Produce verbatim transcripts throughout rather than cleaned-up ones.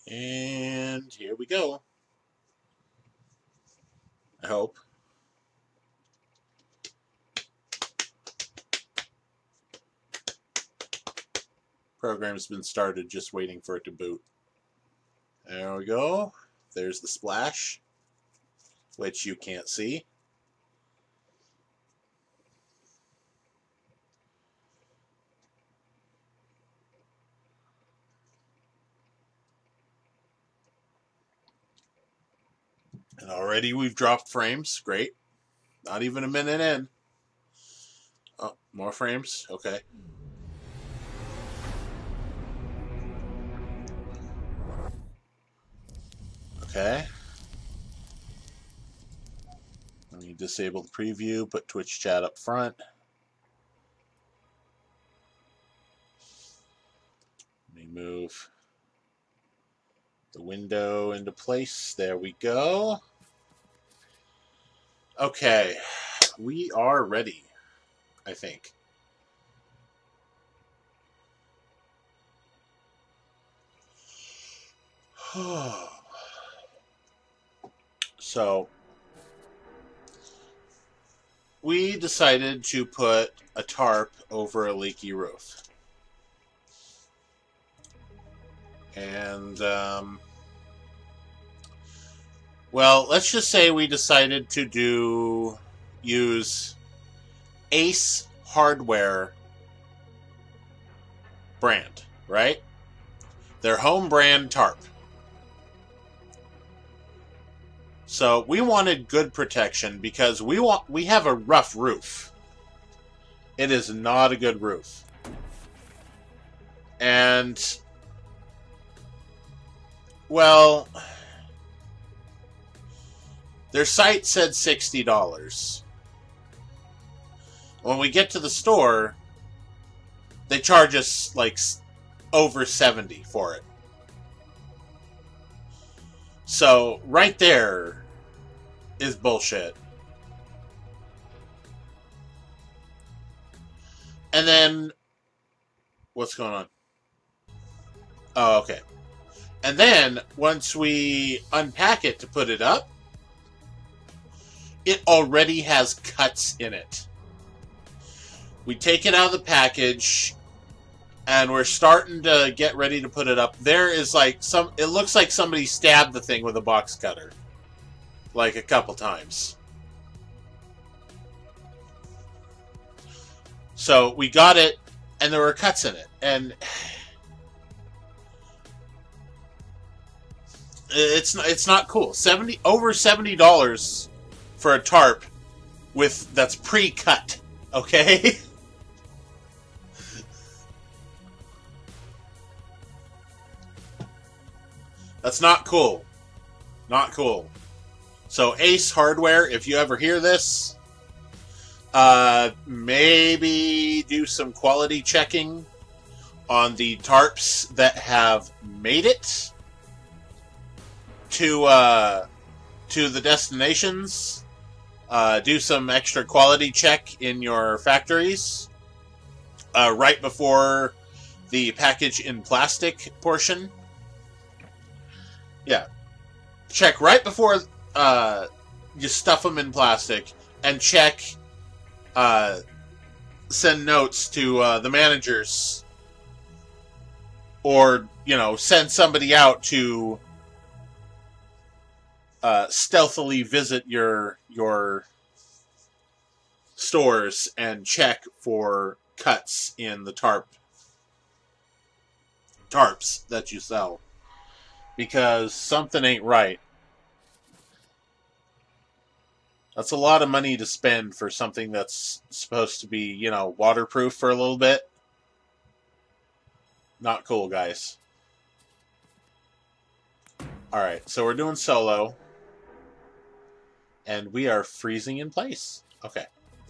And here we go. I hope. Program's been started, just waiting for it to boot. There we go. There's the splash, which you can't see. And already we've dropped frames. Great. Not even a minute in. Oh, more frames? Okay. Okay. Let me disable the preview, put Twitch chat up front. Let me move the window into place. There we go. Okay. We are ready, I think. So, we decided to put a tarp over a leaky roof. And, um, well, let's just say we decided to do, use Ace Hardware brand, right? Their home brand tarp. So we wanted good protection because we want we have a rough roof. It is not a good roof. And well, their site said sixty dollars. When we get to the store, they charge us like over seventy for it. So, right there is bullshit. And then, what's going on? Oh, okay. And then, once we unpack it to put it up, it already has cuts in it. We take it out of the package, and we're starting to get ready to put it up. There is like some, it looks like somebody stabbed the thing with a box cutter. Like a couple times. So we got it, and there were cuts in it. And it's, it's not cool. seventy, over seventy dollars for a tarp with, that's pre-cut. Okay? That's not cool. Not cool. So Ace Hardware, if you ever hear this, uh, maybe do some quality checking on the tarps that have made it to uh, to the destinations. Uh, do some extra quality check in your factories uh, right before the package in plastic portion. Yeah. Check right before uh, you stuff them in plastic, and check, uh, send notes to uh, the managers, or, you know, send somebody out to uh, stealthily visit your your stores and check for cuts in the tarp tarps that you sell. Because something ain't right. That's a lot of money to spend for something that's supposed to be, you know, waterproof for a little bit. Not cool, guys. Alright, so we're doing solo. And we are freezing in place. Okay.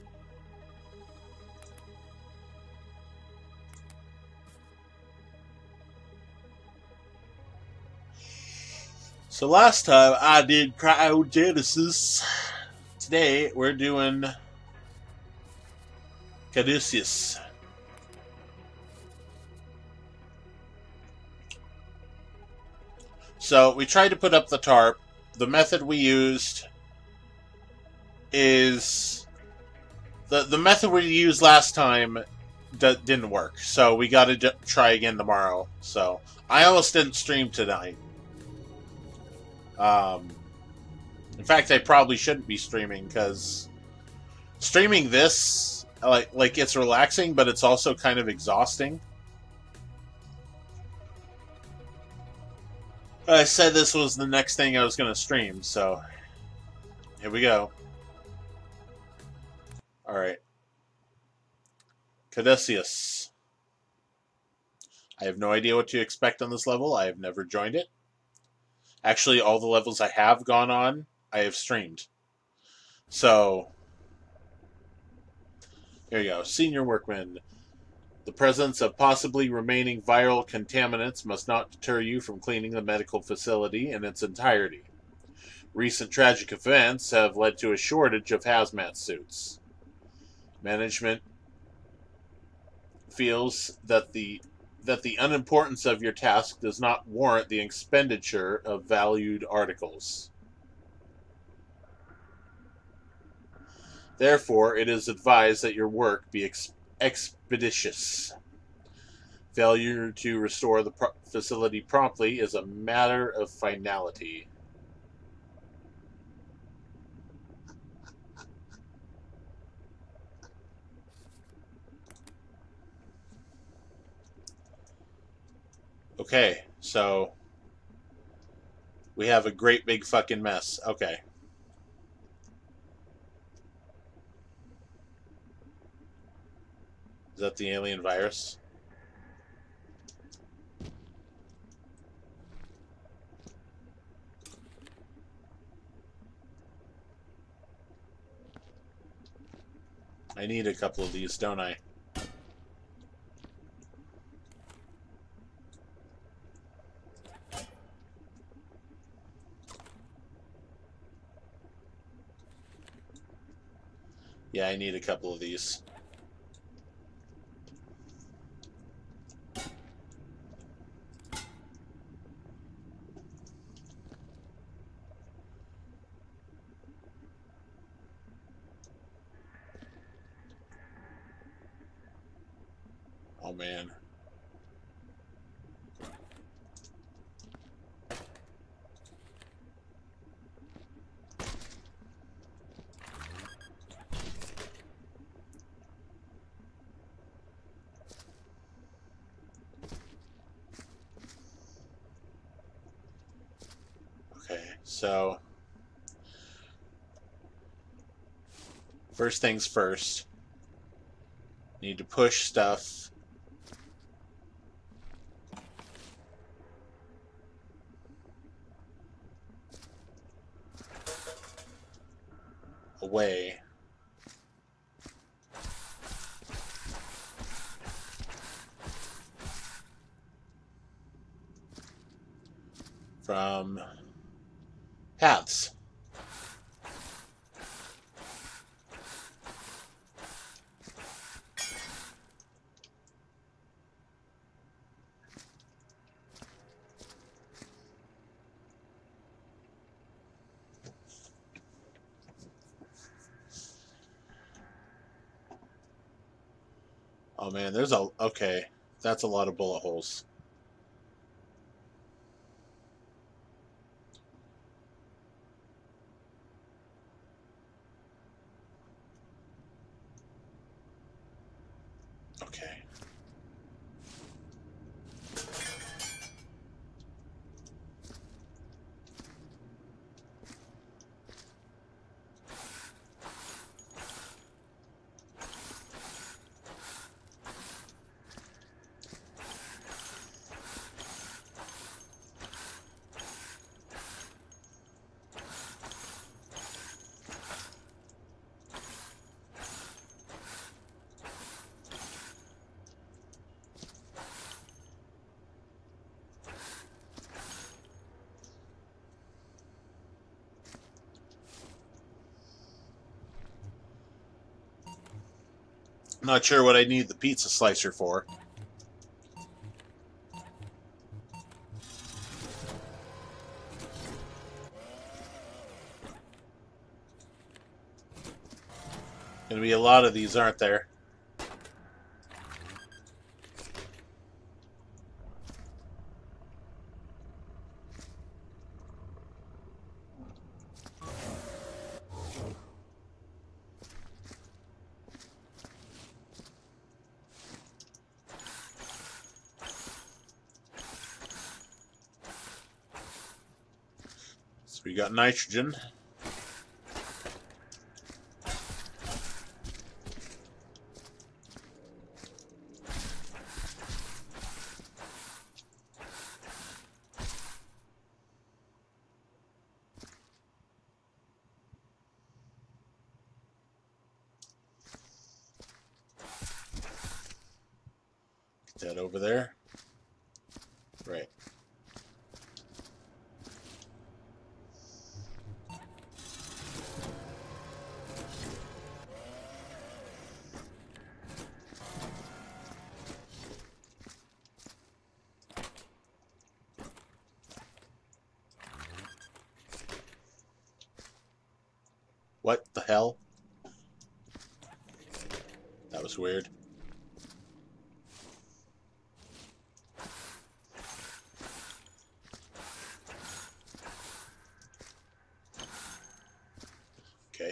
So last time I did cryogenesis. Today we're doing Caduceus. So we tried to put up the tarp. The method we used is the the method we used last time d- didn't work. So we got to try again tomorrow. So I almost didn't stream tonight. Um, in fact, I probably shouldn't be streaming because streaming this like like it's relaxing, but it's also kind of exhausting. I said this was the next thing I was going to stream, so here we go. Alright. Caduceus. I have no idea what to expect on this level. I have never joined it. Actually, all the levels I have gone on, I have streamed. So, here you go. Senior Workman. The presence of possibly remaining viral contaminants must not deter you from cleaning the medical facility in its entirety. Recent tragic events have led to a shortage of hazmat suits. Management feels that the that the unimportance of your task does not warrant the expenditure of valued articles. Therefore, it is advised that your work be ex expeditious. Failure to restore the pro facility promptly is a matter of finality. Okay, so we have a great big fucking mess. Okay. Is that the alien virus? I need a couple of these, don't I? Yeah, I need a couple of these. Oh, man. Okay, so first things first. Need to push stuff away. From paths. Oh man, there's a... Okay, that's a lot of bullet holes. Okay. Not sure what I need the pizza slicer for. Gonna be a lot of these, aren't there? So we got nitrogen. Get that over there. Right. What the hell? That was weird. Okay.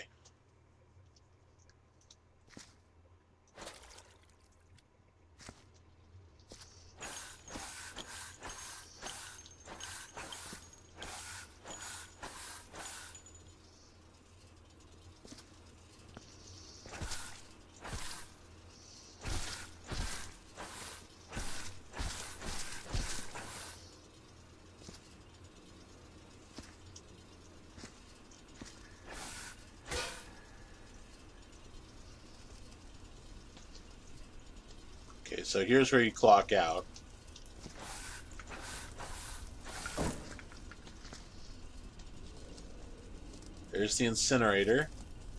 Okay, so here's where you clock out. There's the incinerator.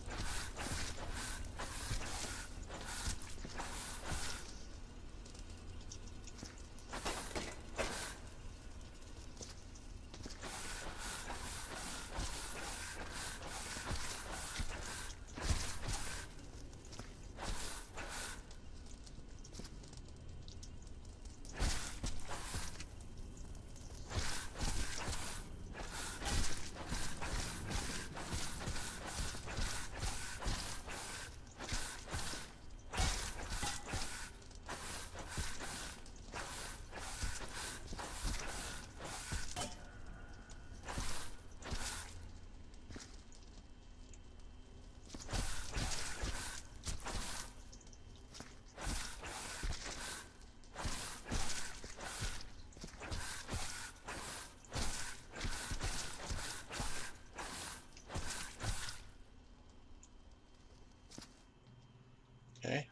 Okay.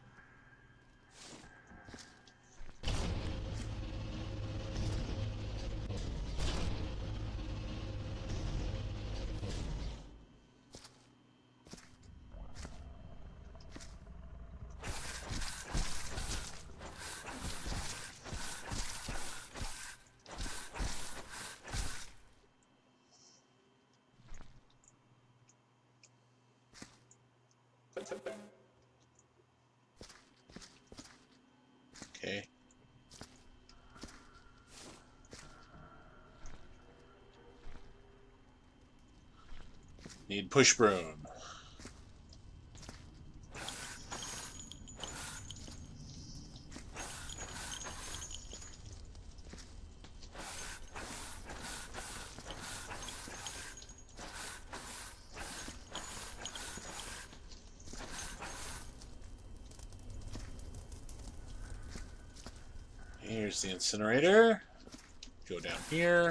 Okay. Need push broom. Here's the incinerator. Go down here.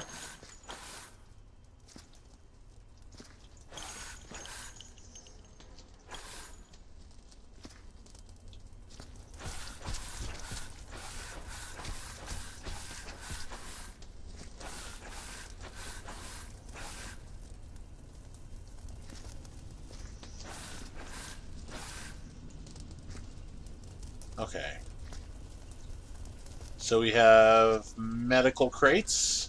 Okay. So we have medical crates.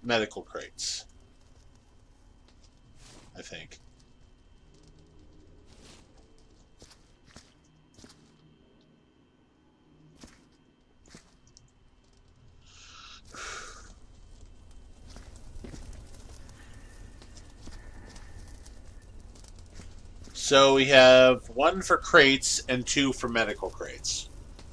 medical crates. I think. So we have one for crates and two for medical crates.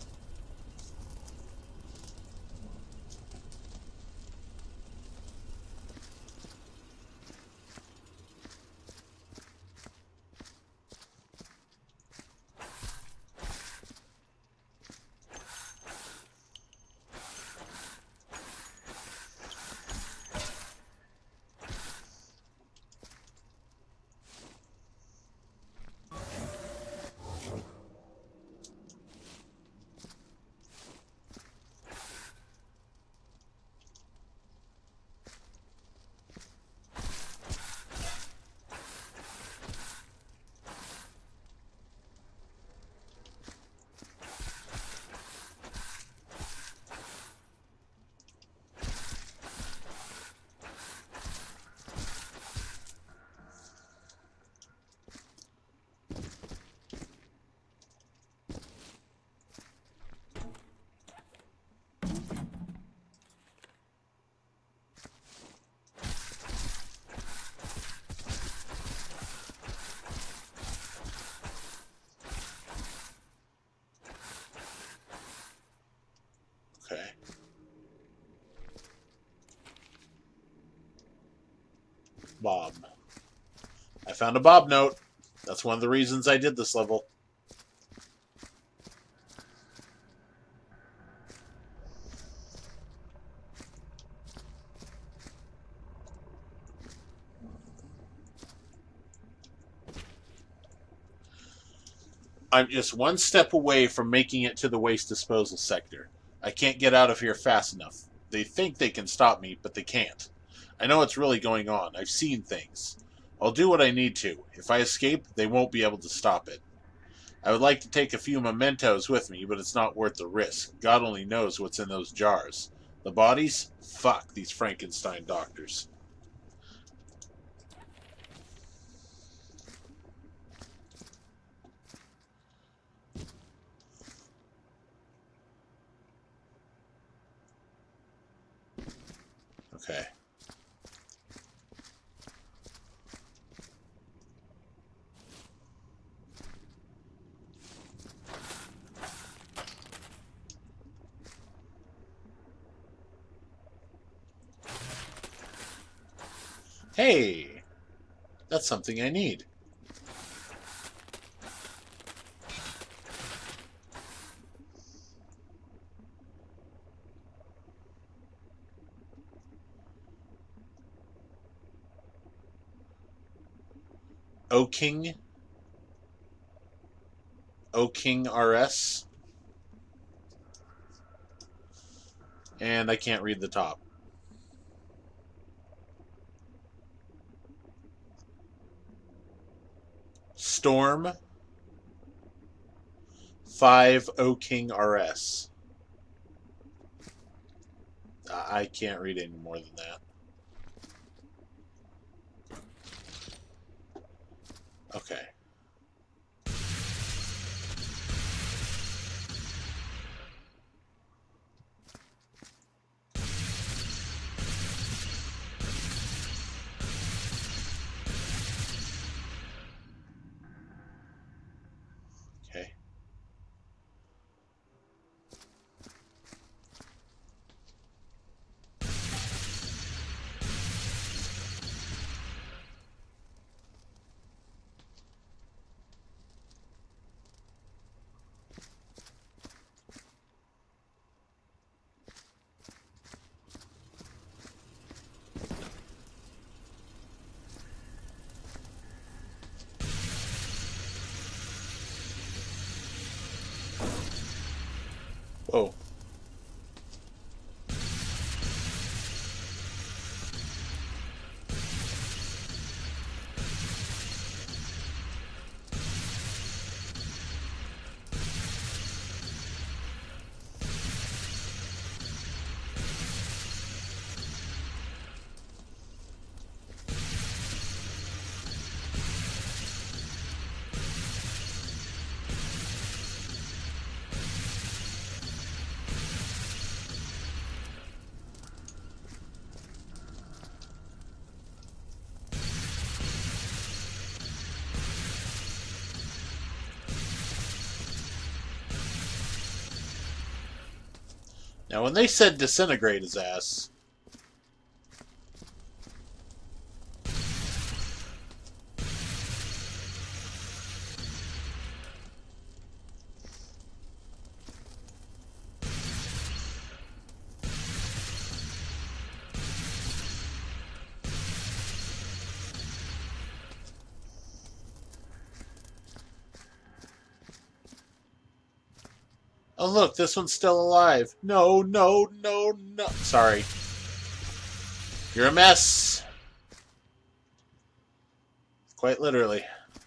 Okay. Bob. I found a Bob note. That's one of the reasons I did this level. I'm just one step away from making it to the waste disposal sector. I can't get out of here fast enough. They think they can stop me, but they can't. I know what's really going on. I've seen things. I'll do what I need to. If I escape, they won't be able to stop it. I would like to take a few mementos with me, but it's not worth the risk. God only knows what's in those jars. The bodies? Fuck these Frankenstein doctors. Okay. Hey! That's something I need. O King. O King R S. And I can't read the top. Storm. five O King R S. I can't read any more than that. Okay. Okay. Now, when they said disintegrate his ass... Oh, look, this one's still alive. No, no, no, no. Sorry. You're a mess. Quite literally.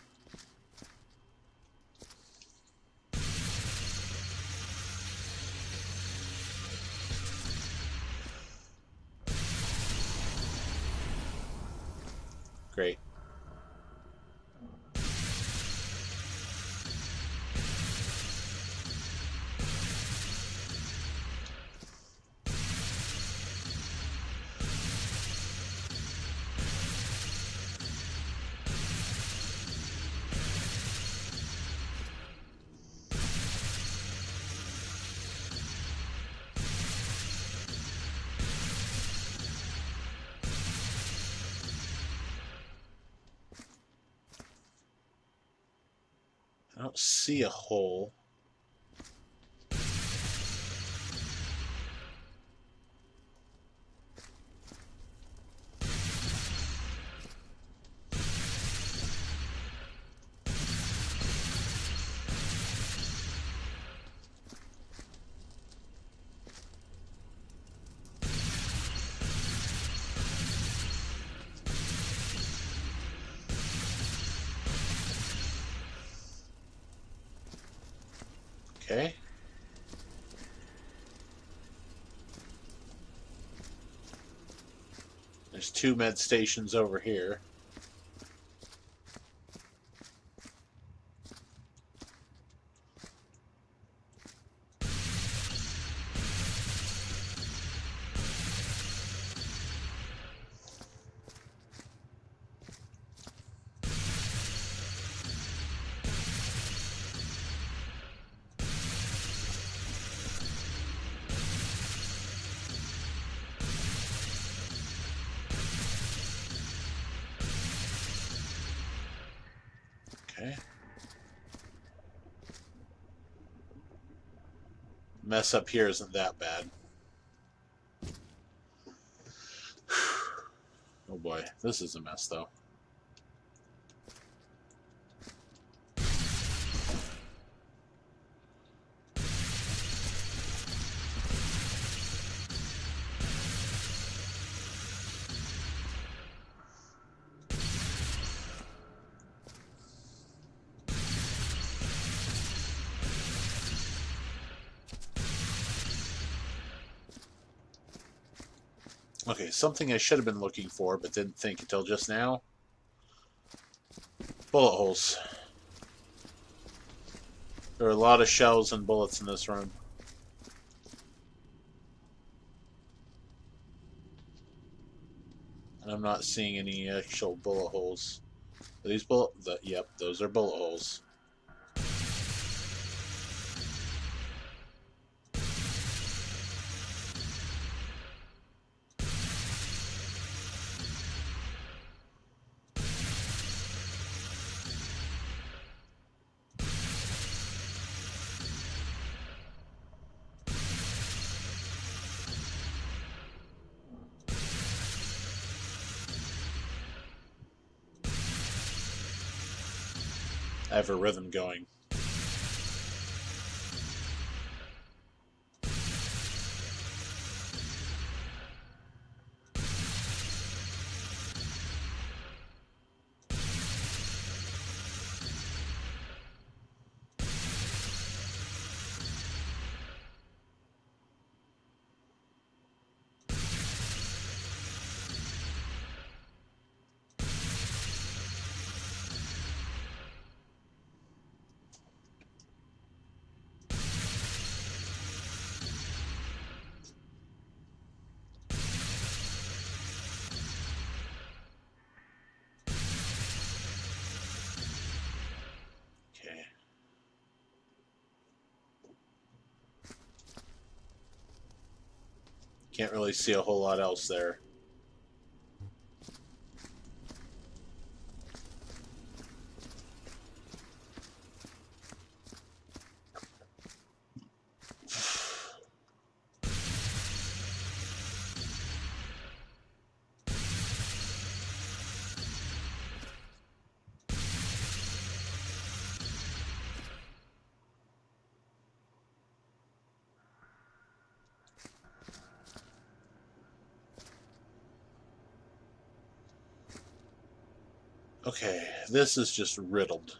Great. I don't see a hole. Okay. There's two med stations over here. Okay. Mess up here isn't that bad. Oh boy, this is a mess though. Okay, something I should have been looking for, but didn't think until just now. Bullet holes. There are a lot of shells and bullets in this room. And I'm not seeing any actual bullet holes. Are these bullet... The, yep, those are bullet holes. I have a rhythm going. Can't really see a whole lot else there. Okay, this is just riddled.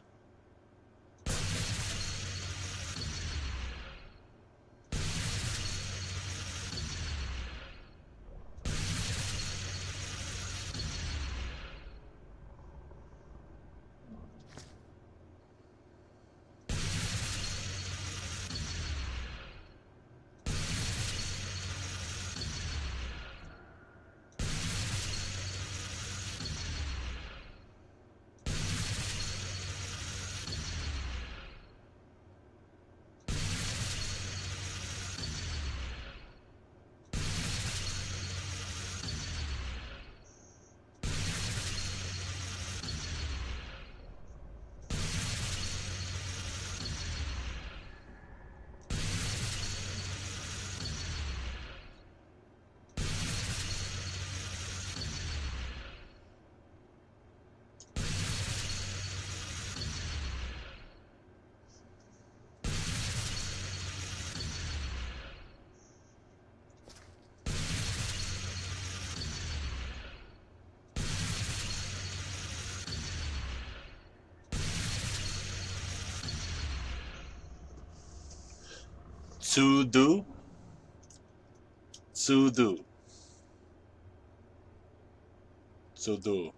Sudo. Sudo. Sudo.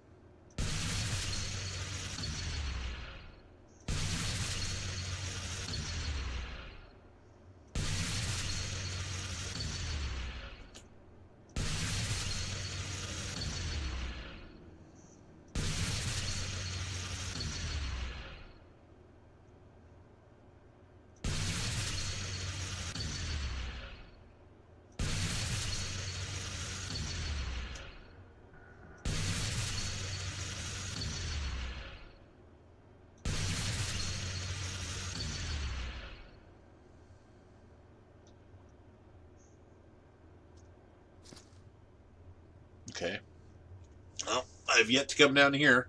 Okay. Well, I've yet to come down here.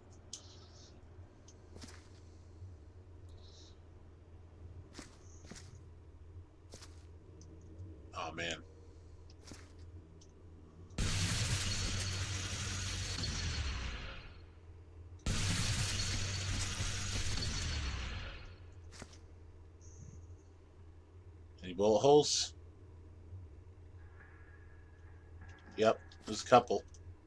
Oh, man. Any bullet holes? Yep, there's a couple.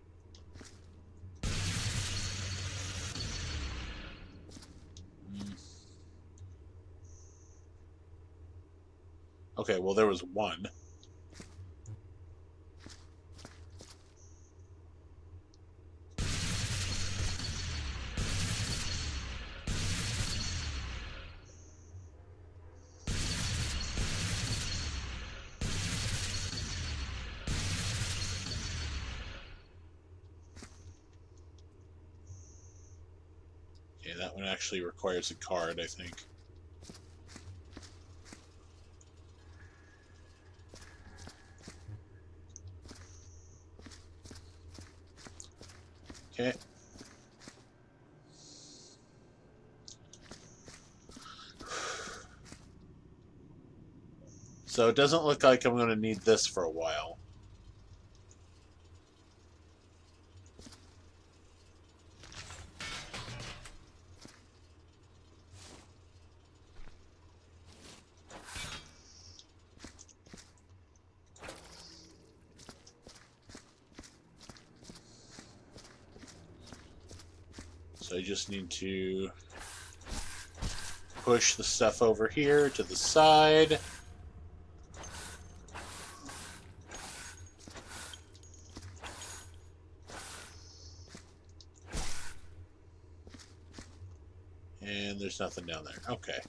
Okay, well, there was one. Okay, that one actually requires a card, I think. Okay. So it doesn't look like I'm going to need this for a while. So I just need to push the stuff over here to the side. And there's nothing down there. Okay.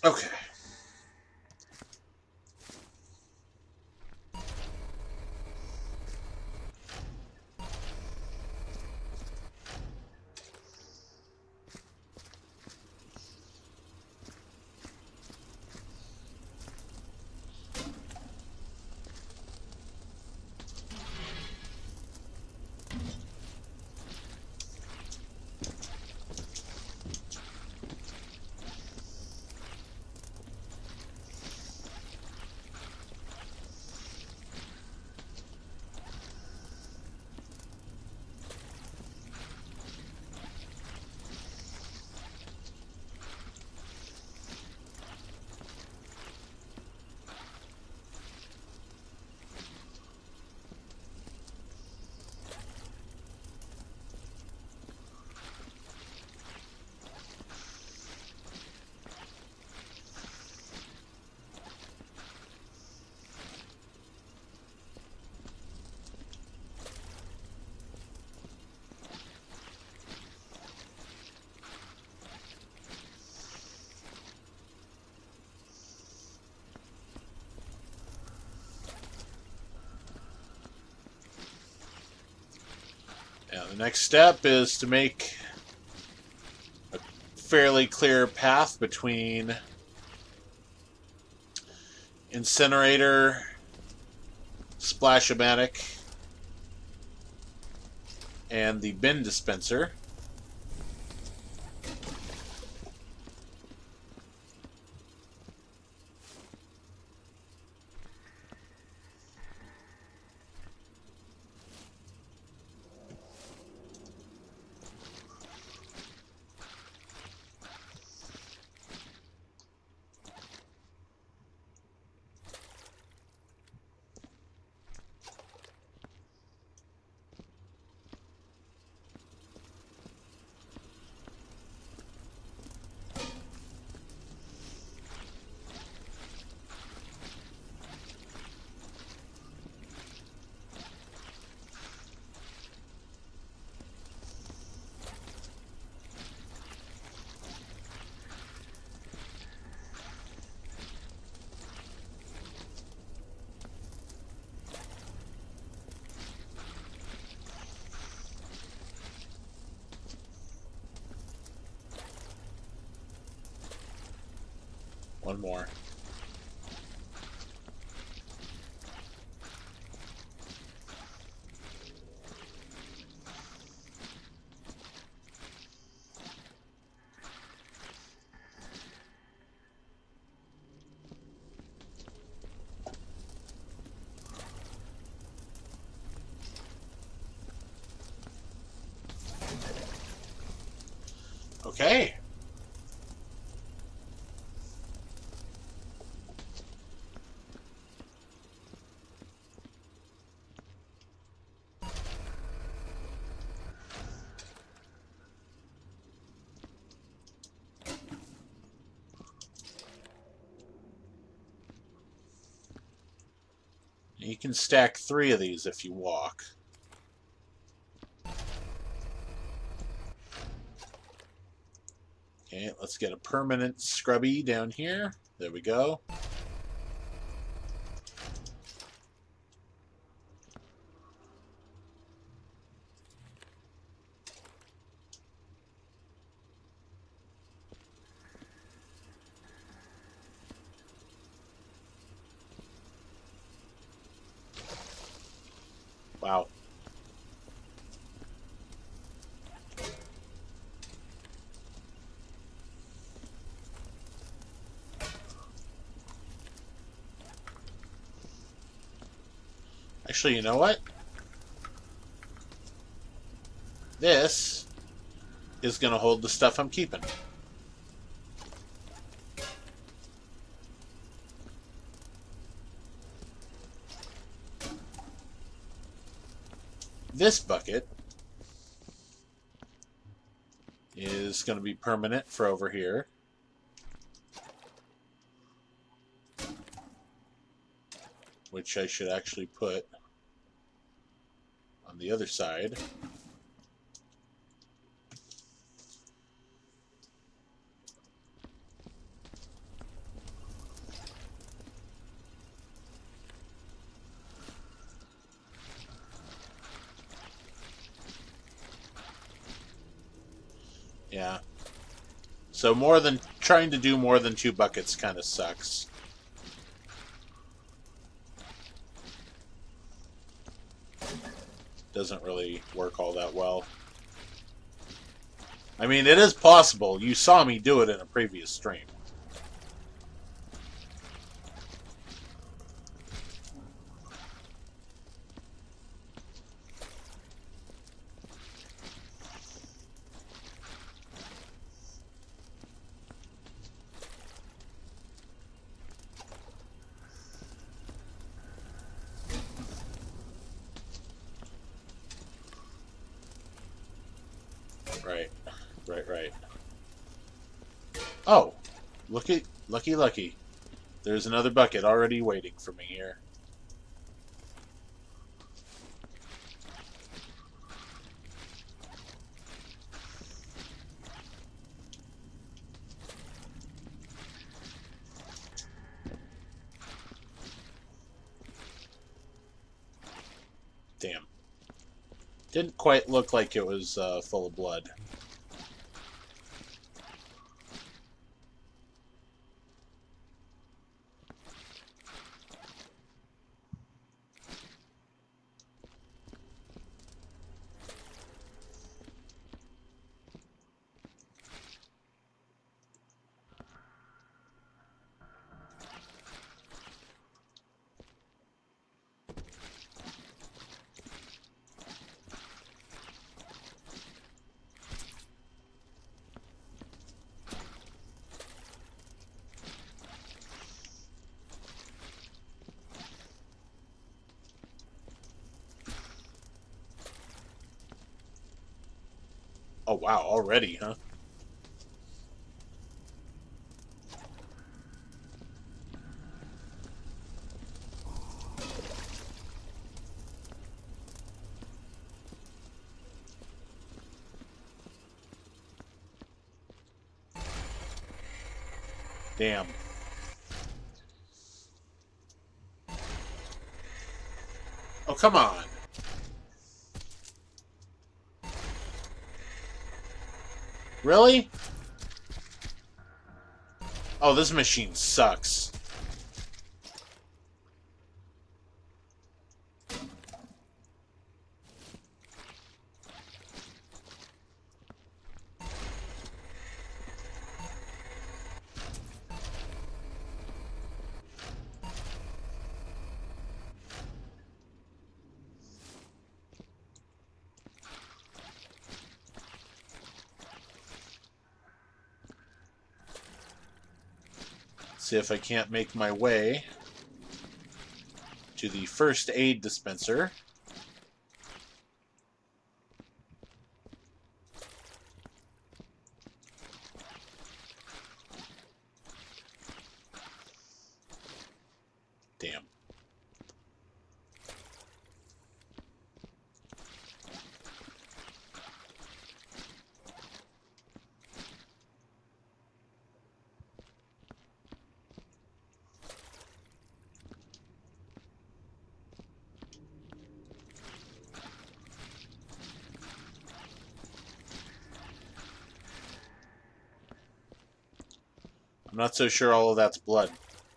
Okay. Now, the next step is to make a fairly clear path between Incinerator, Splash-O-Matic, and the bin dispenser. One more. Okay. You can stack three of these if you walk. Okay, let's get a permanent scrubby down here. There we go. Wow. Actually, you know what? This is going to hold the stuff I'm keeping. This bucket is going to be permanent for over here. Which I should actually put on the other side. Yeah. So more than trying to do more than two buckets kind of sucks. Doesn't really work all that well. I mean, it is possible. You saw me do it in a previous stream. Right, right, right. Oh, looky, lucky, lucky. There's another bucket already waiting for me here. Damn. Didn't quite look like it was uh, full of blood. Oh, wow, already, huh? Damn. Oh, come on. Really? Oh, this machine sucks. See if I can't make my way to the first aid dispenser. Damn. I'm not so sure all of that's blood.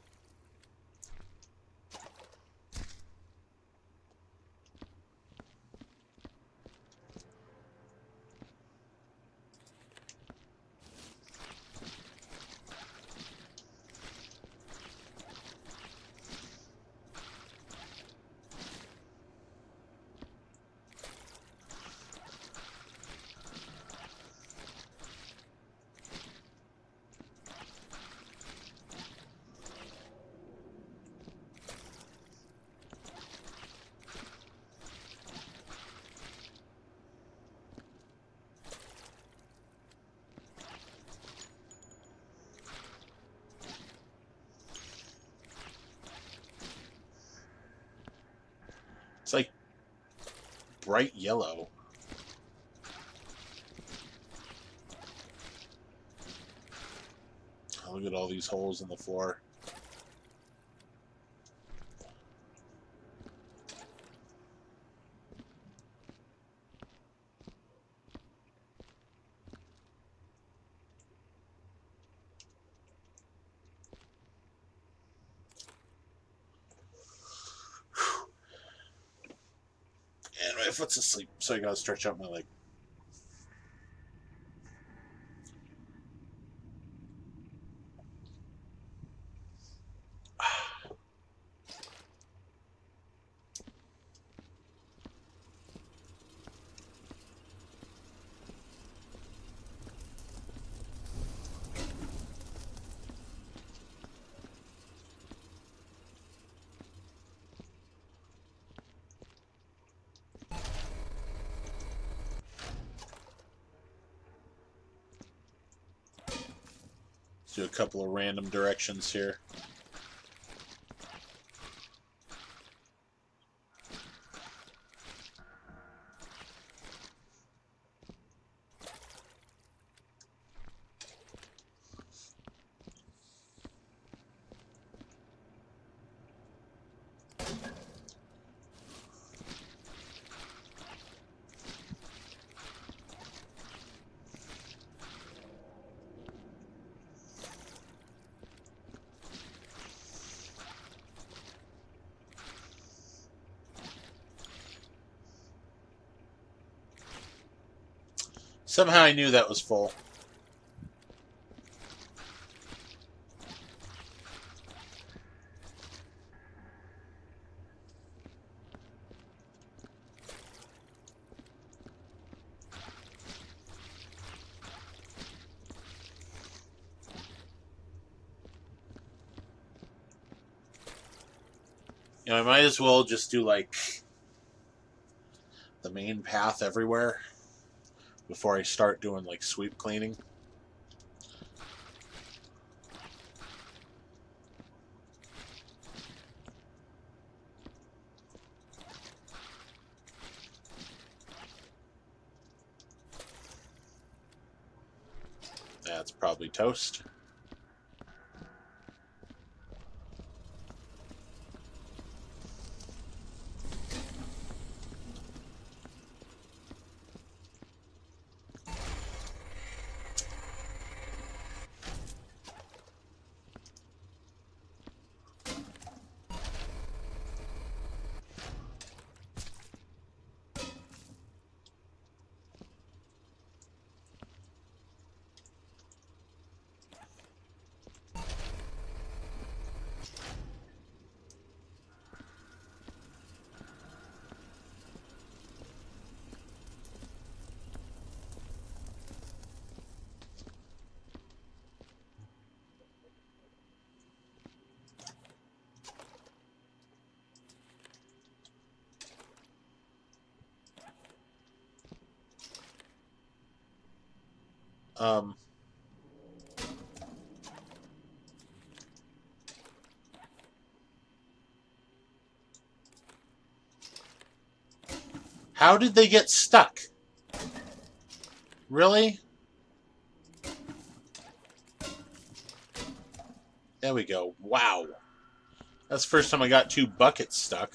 It's like bright yellow. Oh, look at all these holes in the floor. my foot's asleep, so I gotta stretch out my leg. Let's do a couple of random directions here. Somehow I knew that was full. You know, I might as well just do, like, the main path everywhere before I start doing, like, sweep cleaning. That's probably toast. Um, how did they get stuck? Really? There we go. Wow. That's the first time I got two buckets stuck.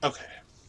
Okay.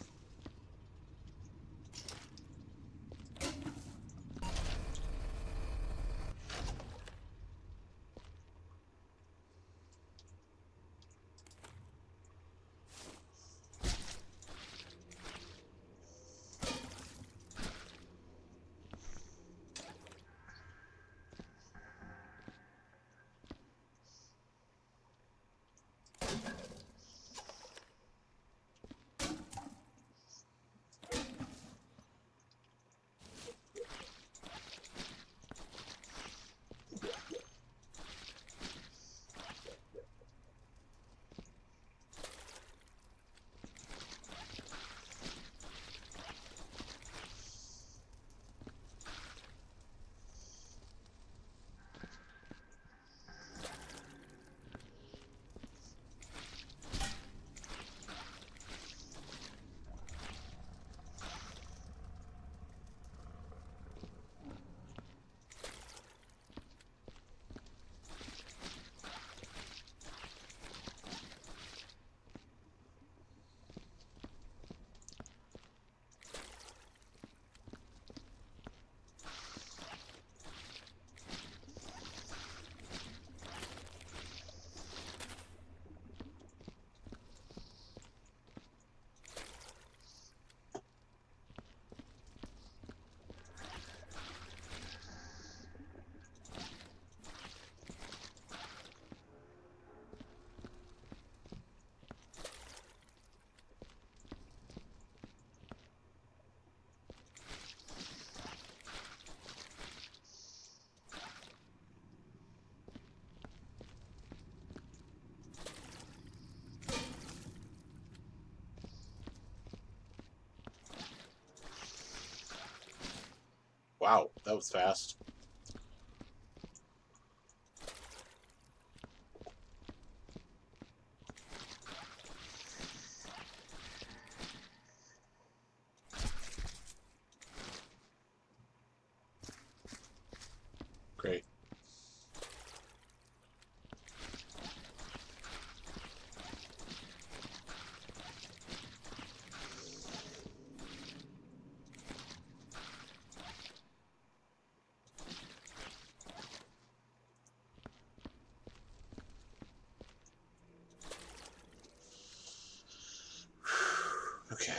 Wow, that was fast. Great. Okay.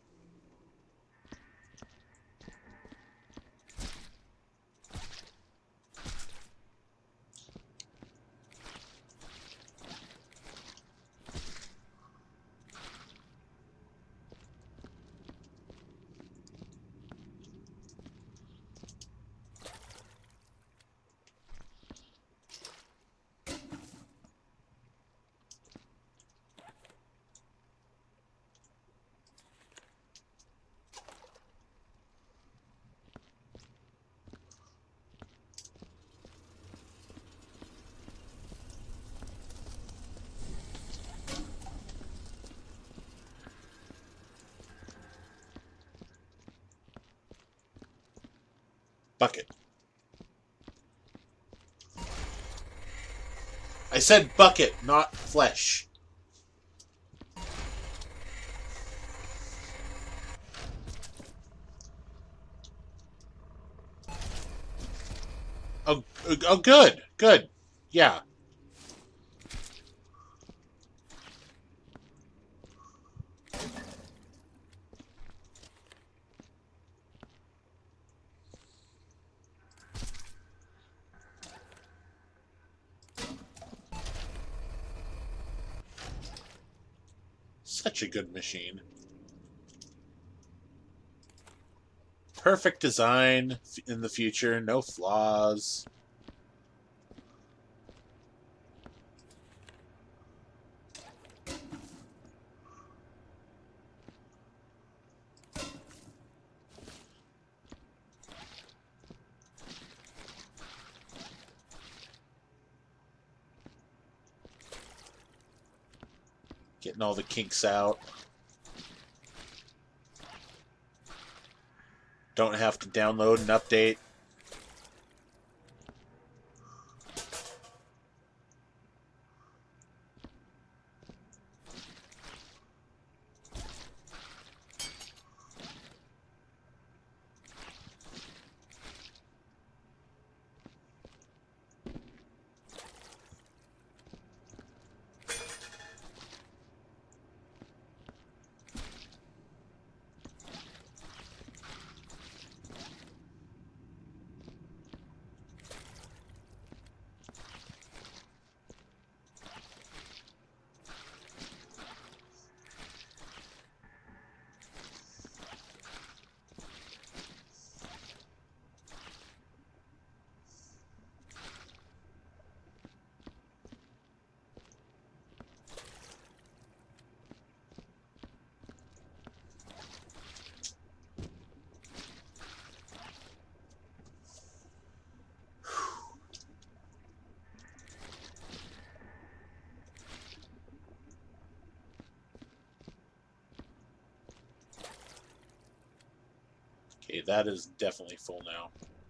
Bucket. I said bucket, not flesh. Oh, oh, good, good. Yeah. Such a good machine. Perfect design in the future, no flaws. Getting all the kinks out. Don't have to download and update. Okay, that is definitely full now.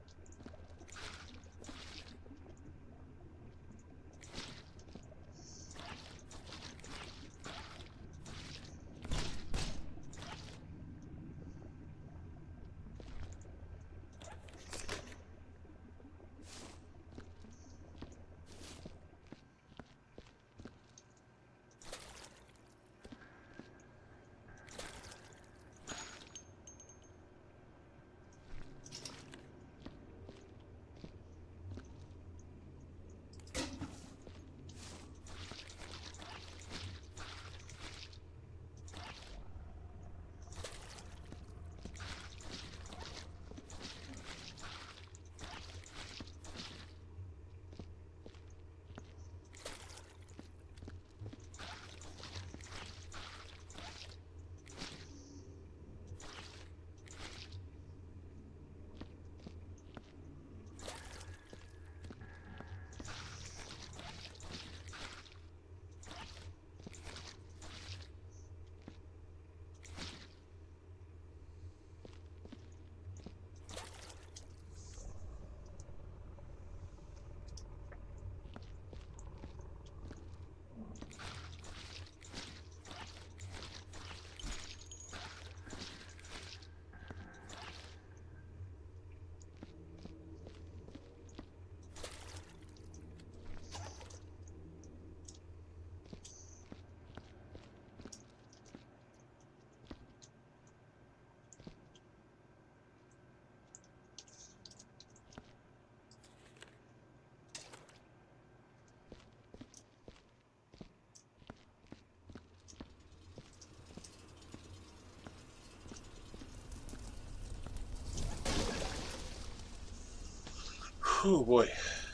Oh boy.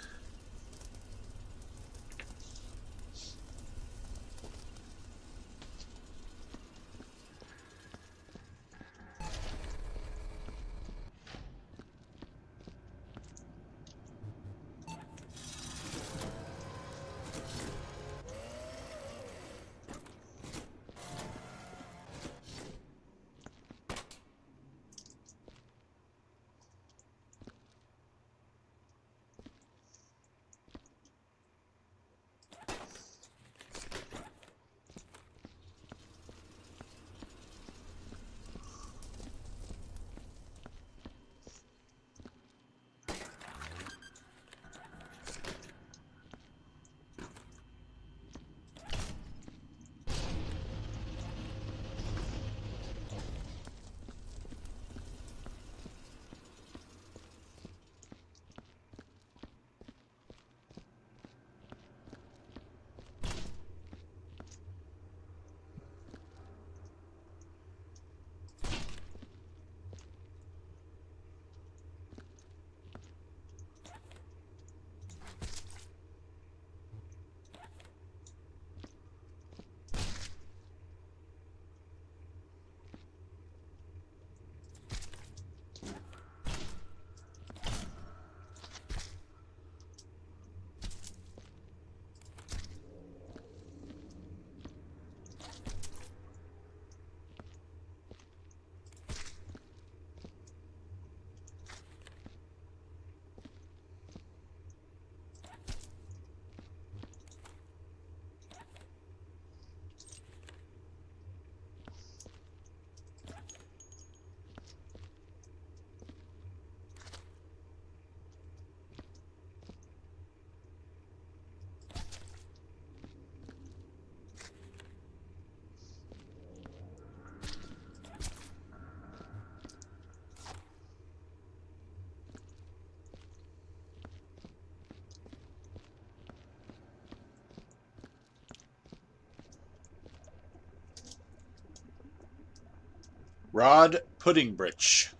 Rod Puddingbridge.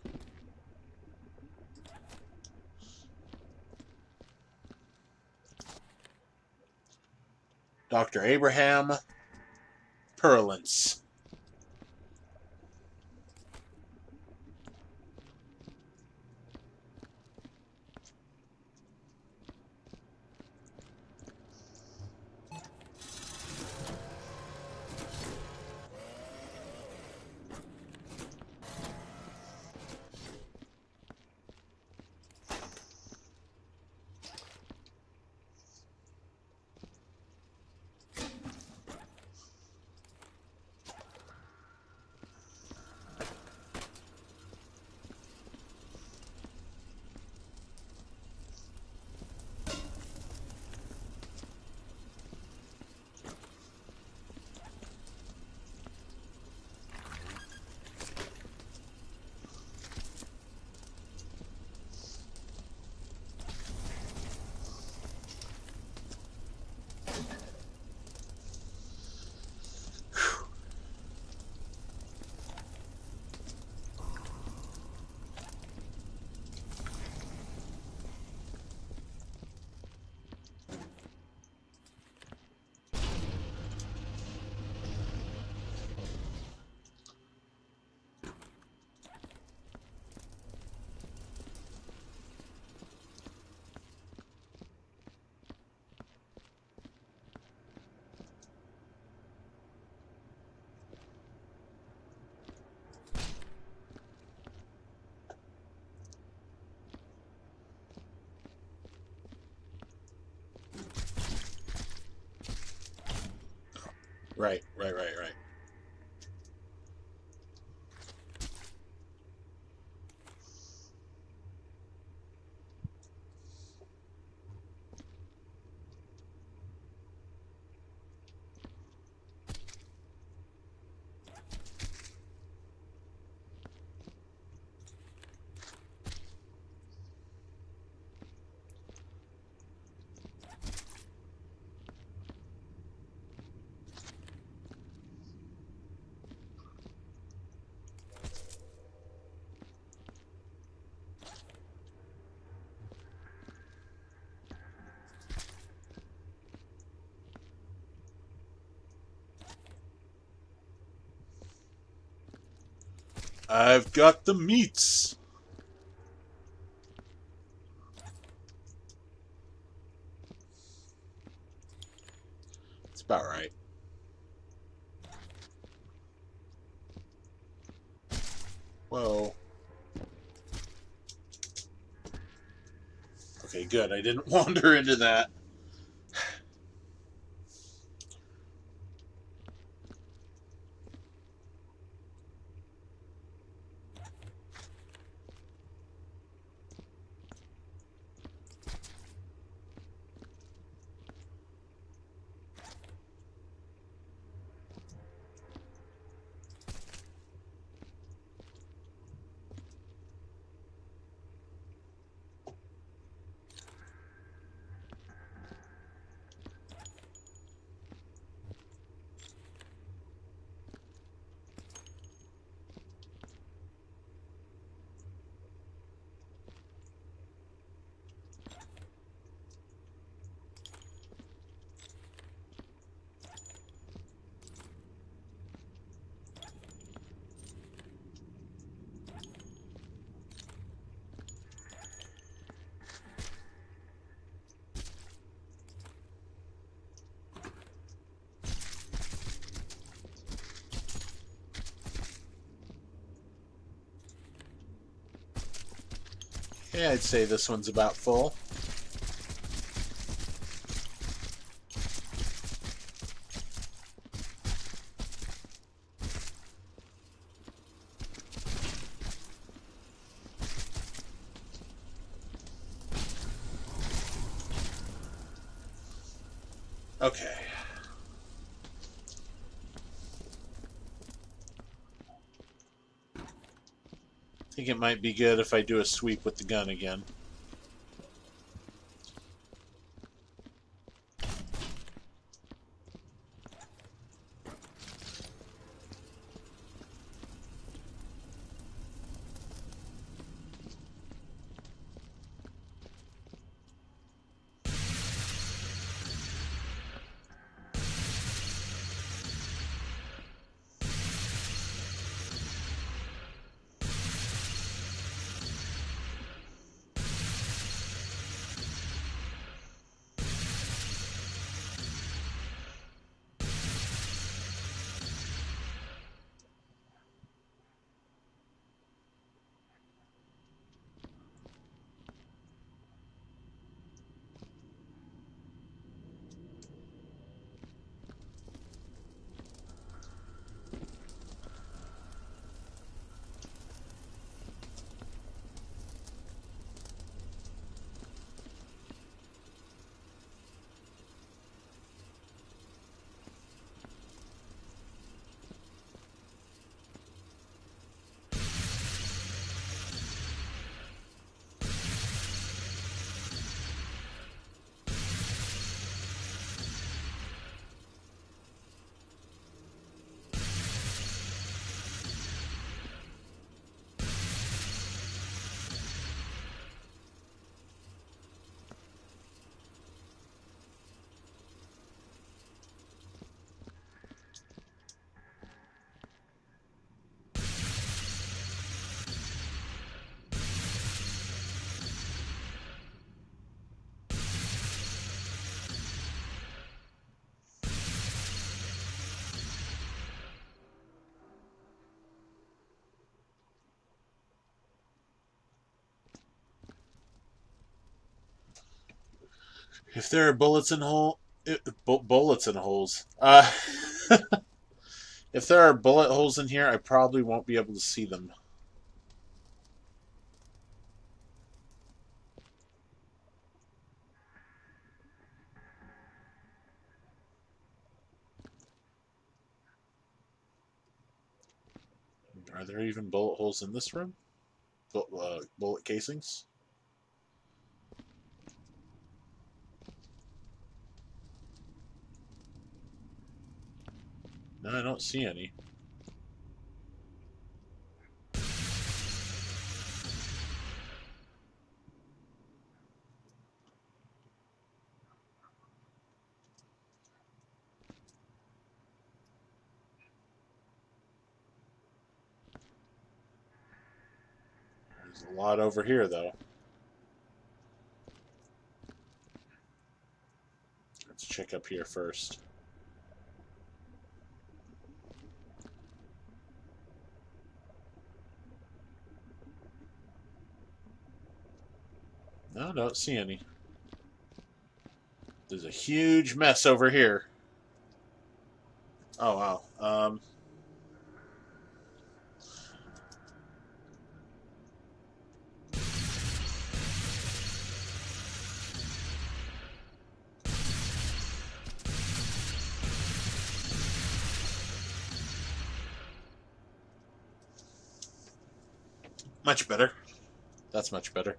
Doctor Abraham Purlance. Right, right, right, right. I've got the meats. It's about right. Whoa. Okay, good. I didn't wander into that. Yeah, I'd say this one's about full. Okay. I think it might be good if I do a sweep with the gun again. If there are bullets in hole, it, bu- bullets in holes. Uh, If there are bullet holes in here, I probably won't be able to see them. Are there even bullet holes in this room? Uh, bullet casings? No, I don't see any. There's a lot over here, though. Let's check up here first. No, don't see any. There's a huge mess over here. Oh, wow. Um... Much better. That's much better.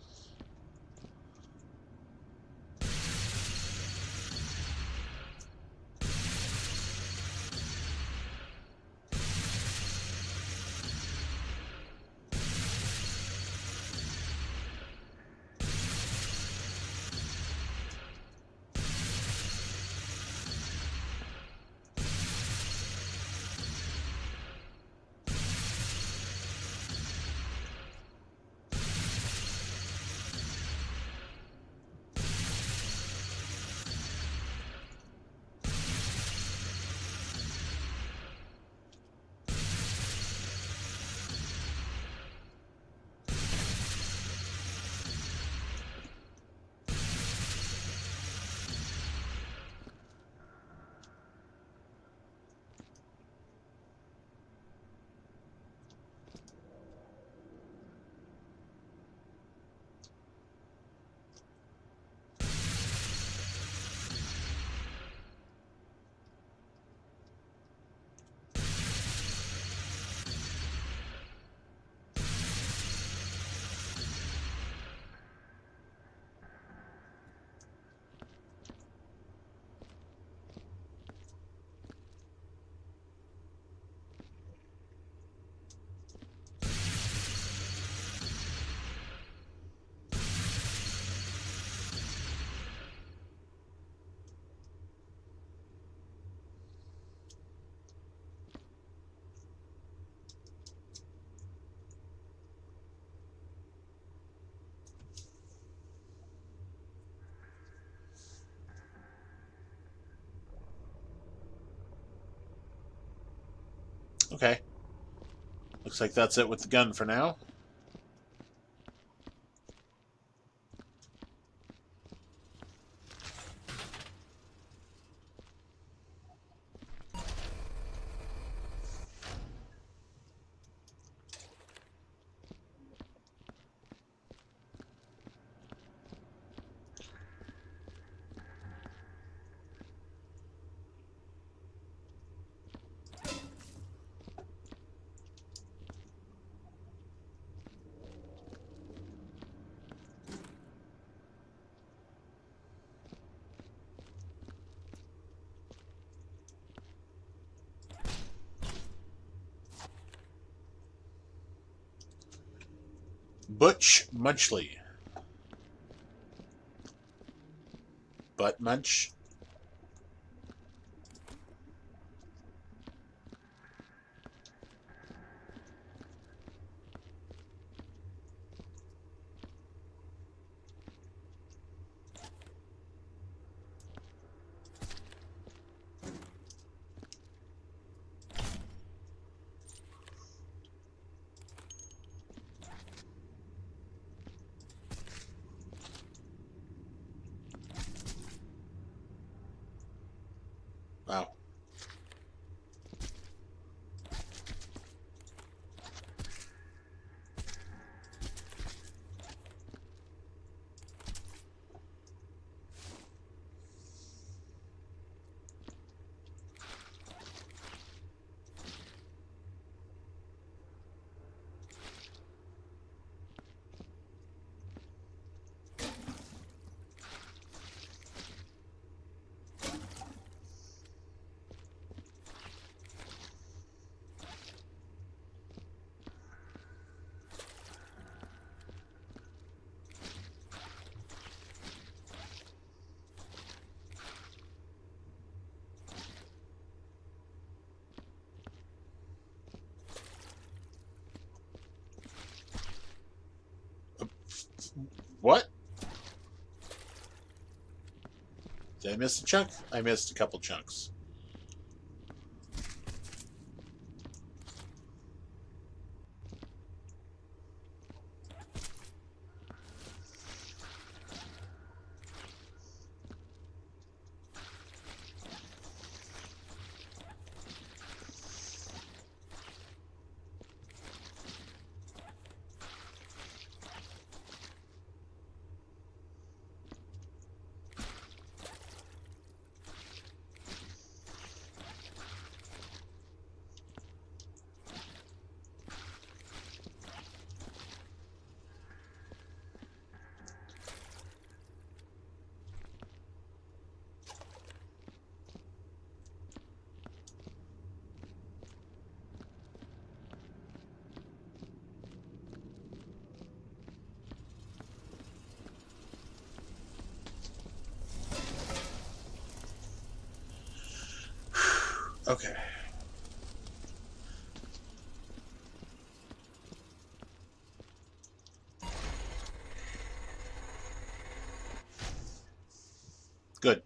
Okay. Looks like that's it with the gun for now. Butch Munchley. Butt Munch. What? Did I miss a chunk? I missed a couple chunks. Okay. Good.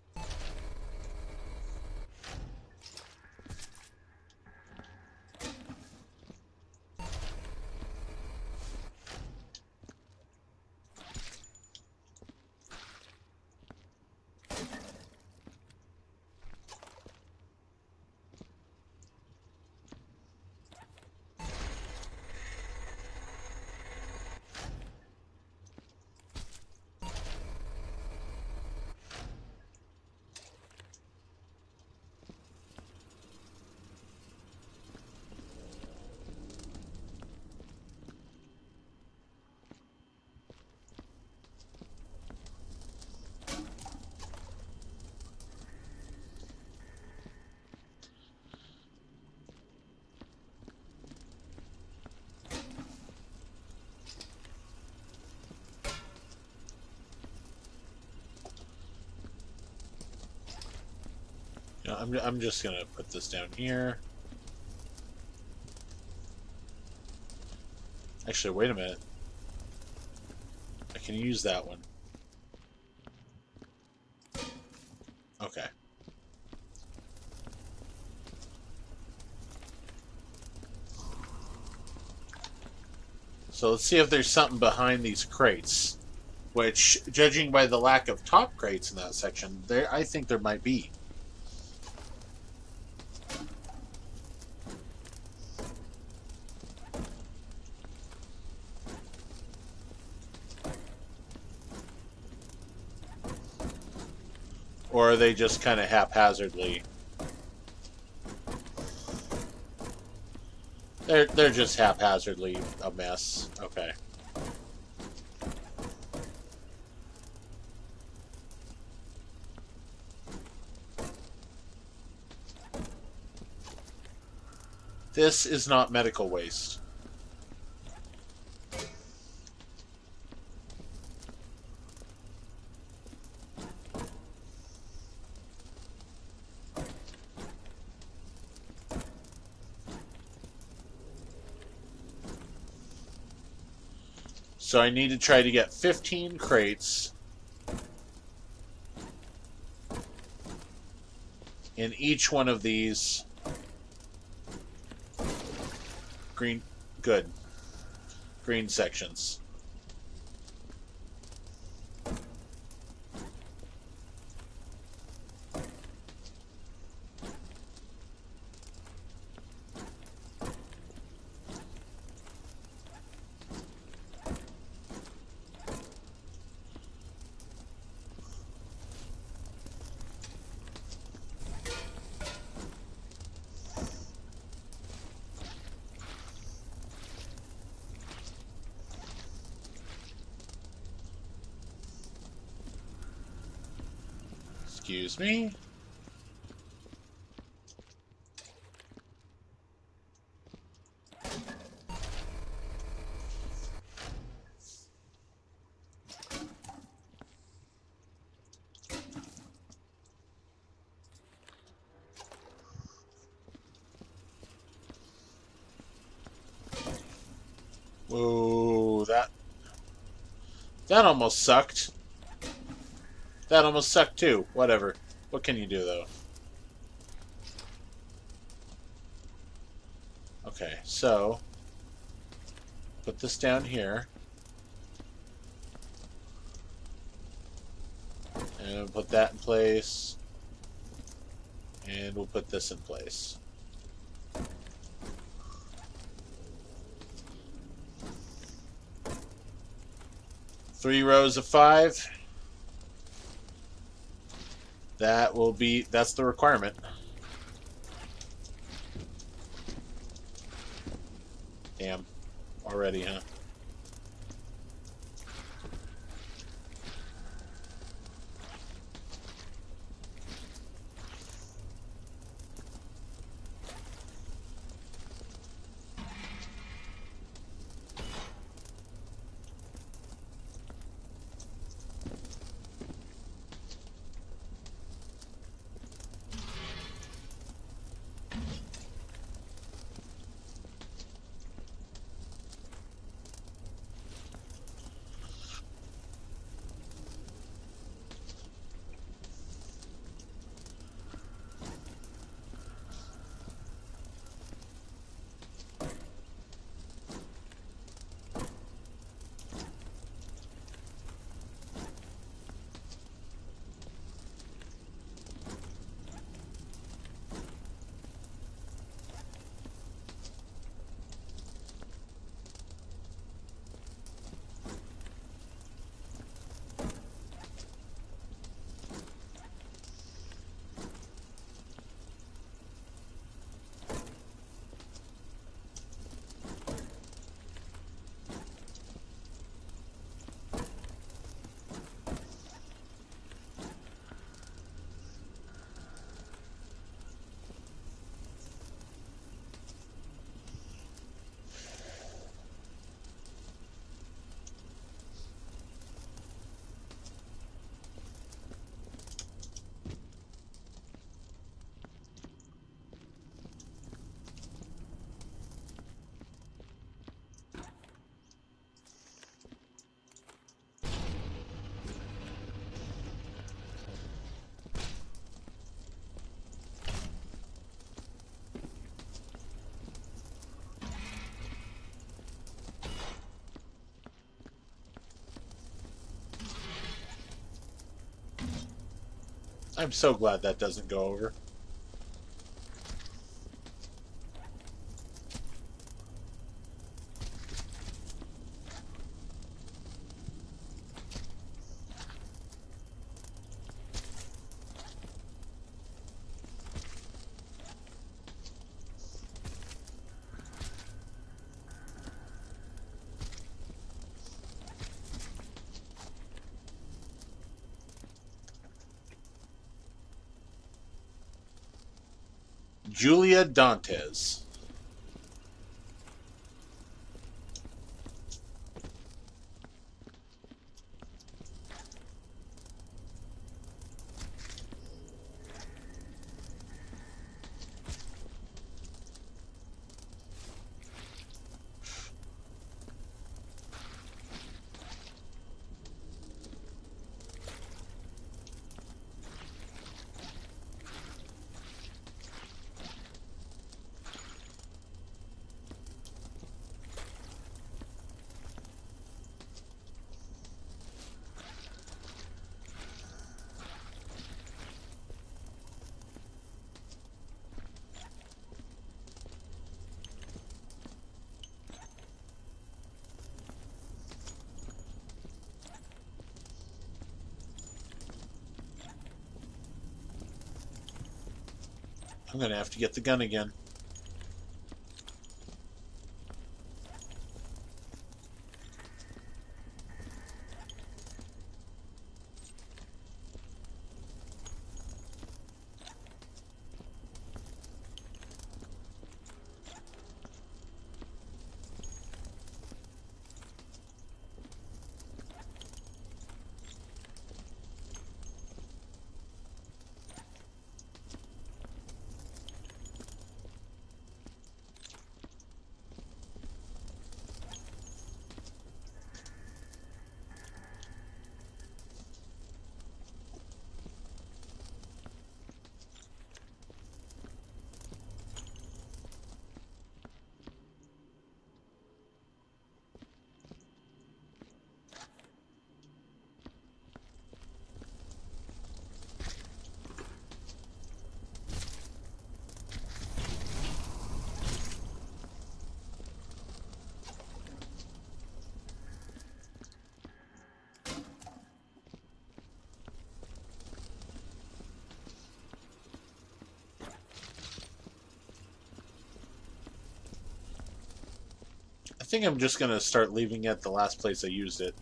You know, I'm, I'm just going to put this down here. Actually, wait a minute. I can use that one. Okay. So let's see if there's something behind these crates. Which, judging by the lack of top crates in that section, there I think there might be. Or are they just kind of haphazardly? They're, they're just haphazardly a mess. Okay. This is not medical waste. So I need to try to get fifteen crates in each one of these. Green, good. Green sections. Excuse me. Whoa, that That almost sucked. That almost sucked too. Whatever. What can you do, though? Okay, so... put this down here. And we'll put that in place. And we'll put this in place. Three rows of five. That will be, that's the requirement. Damn. Already, huh? I'm so glad that doesn't go over. Julia Dantes. I'm going to have to get the gun again. think I'm just going to start leaving it the last place I used it.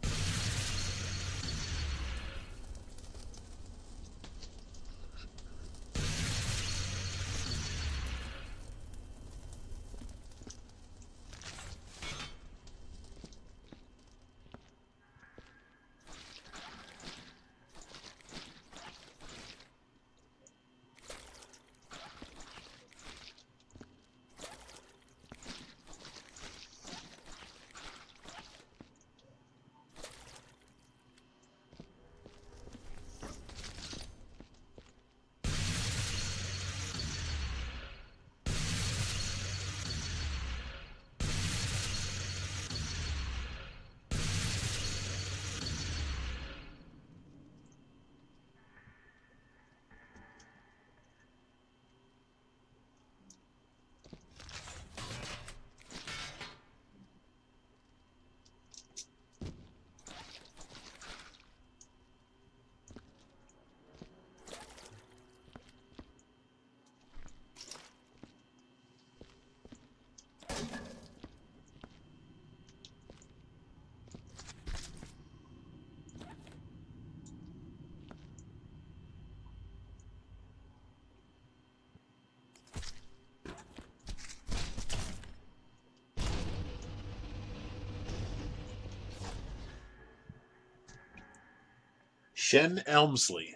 Shen Elmsley.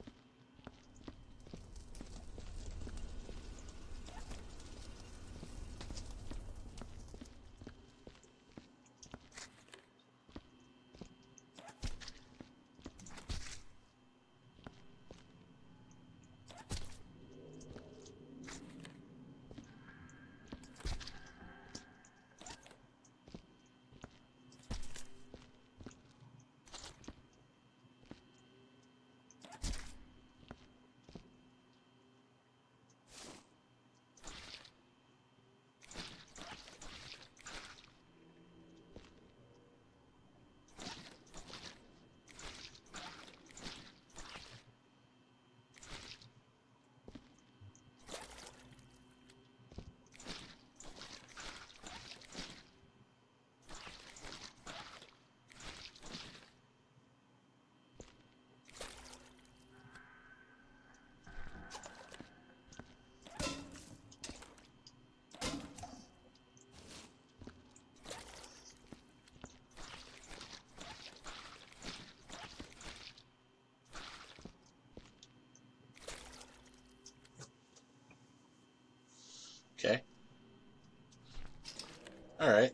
Okay. All right.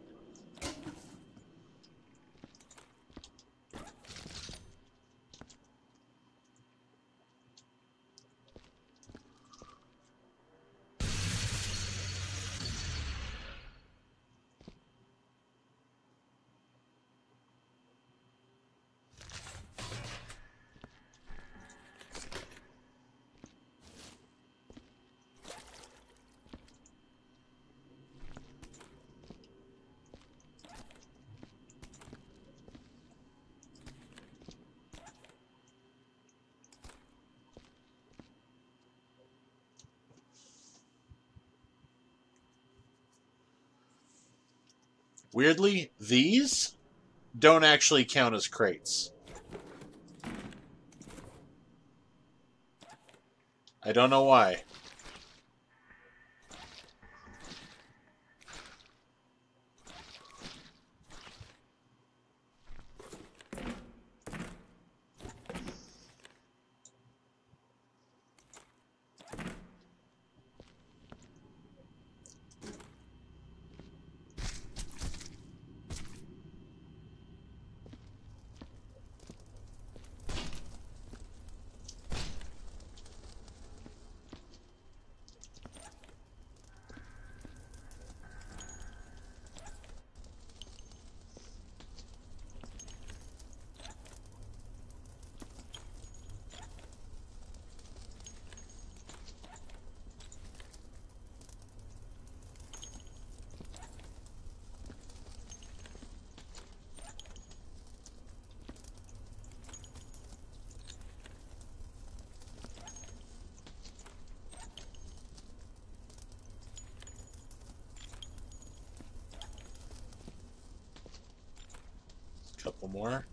Weirdly, these don't actually count as crates. I don't know why. couple more.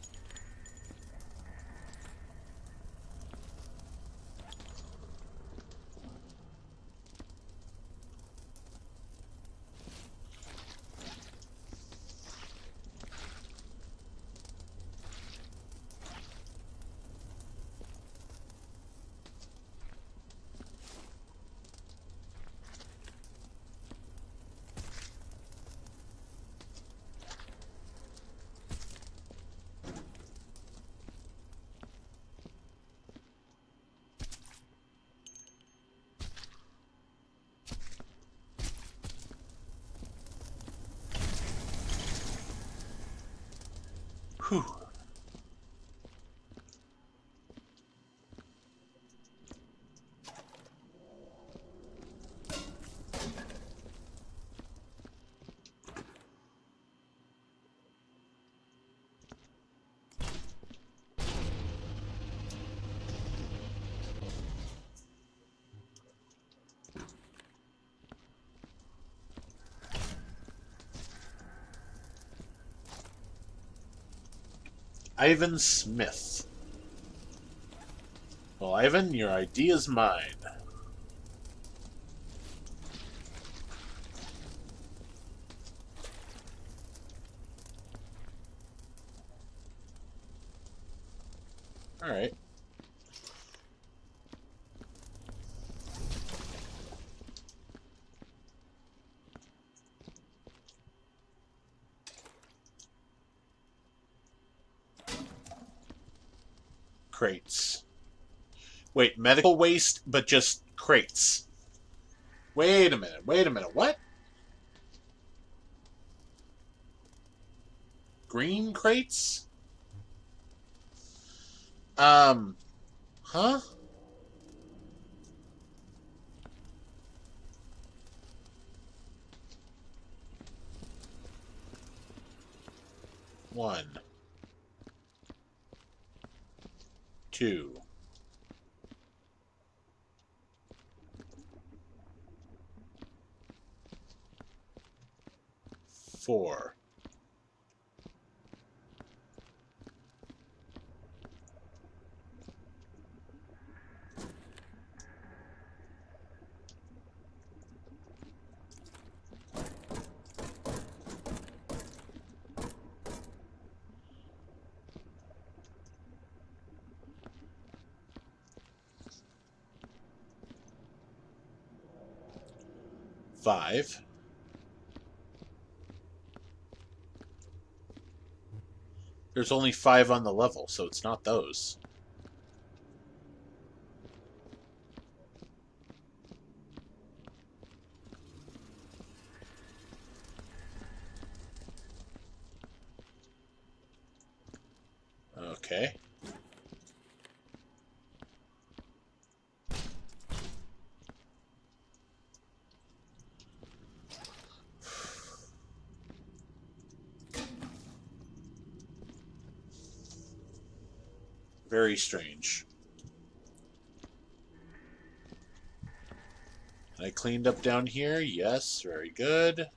Whew. Ivan Smith. Well, Ivan, your idea's mine. All right. Crates. Wait, medical waste, but just crates. Wait a minute, wait a minute, what? Green crates? Um, huh? One. Two. Four. Five. There's only five on the level, so it's not those. Okay. Very strange. I cleaned up down here. Yes, very good.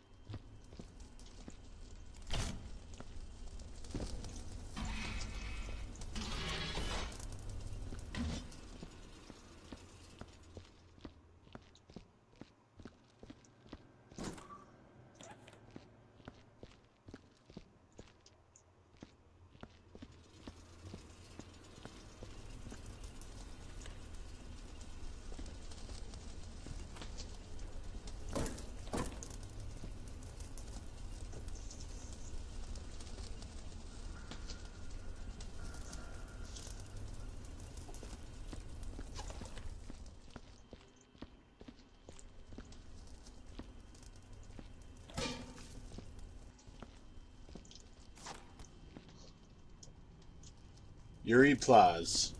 Yuri Plaz.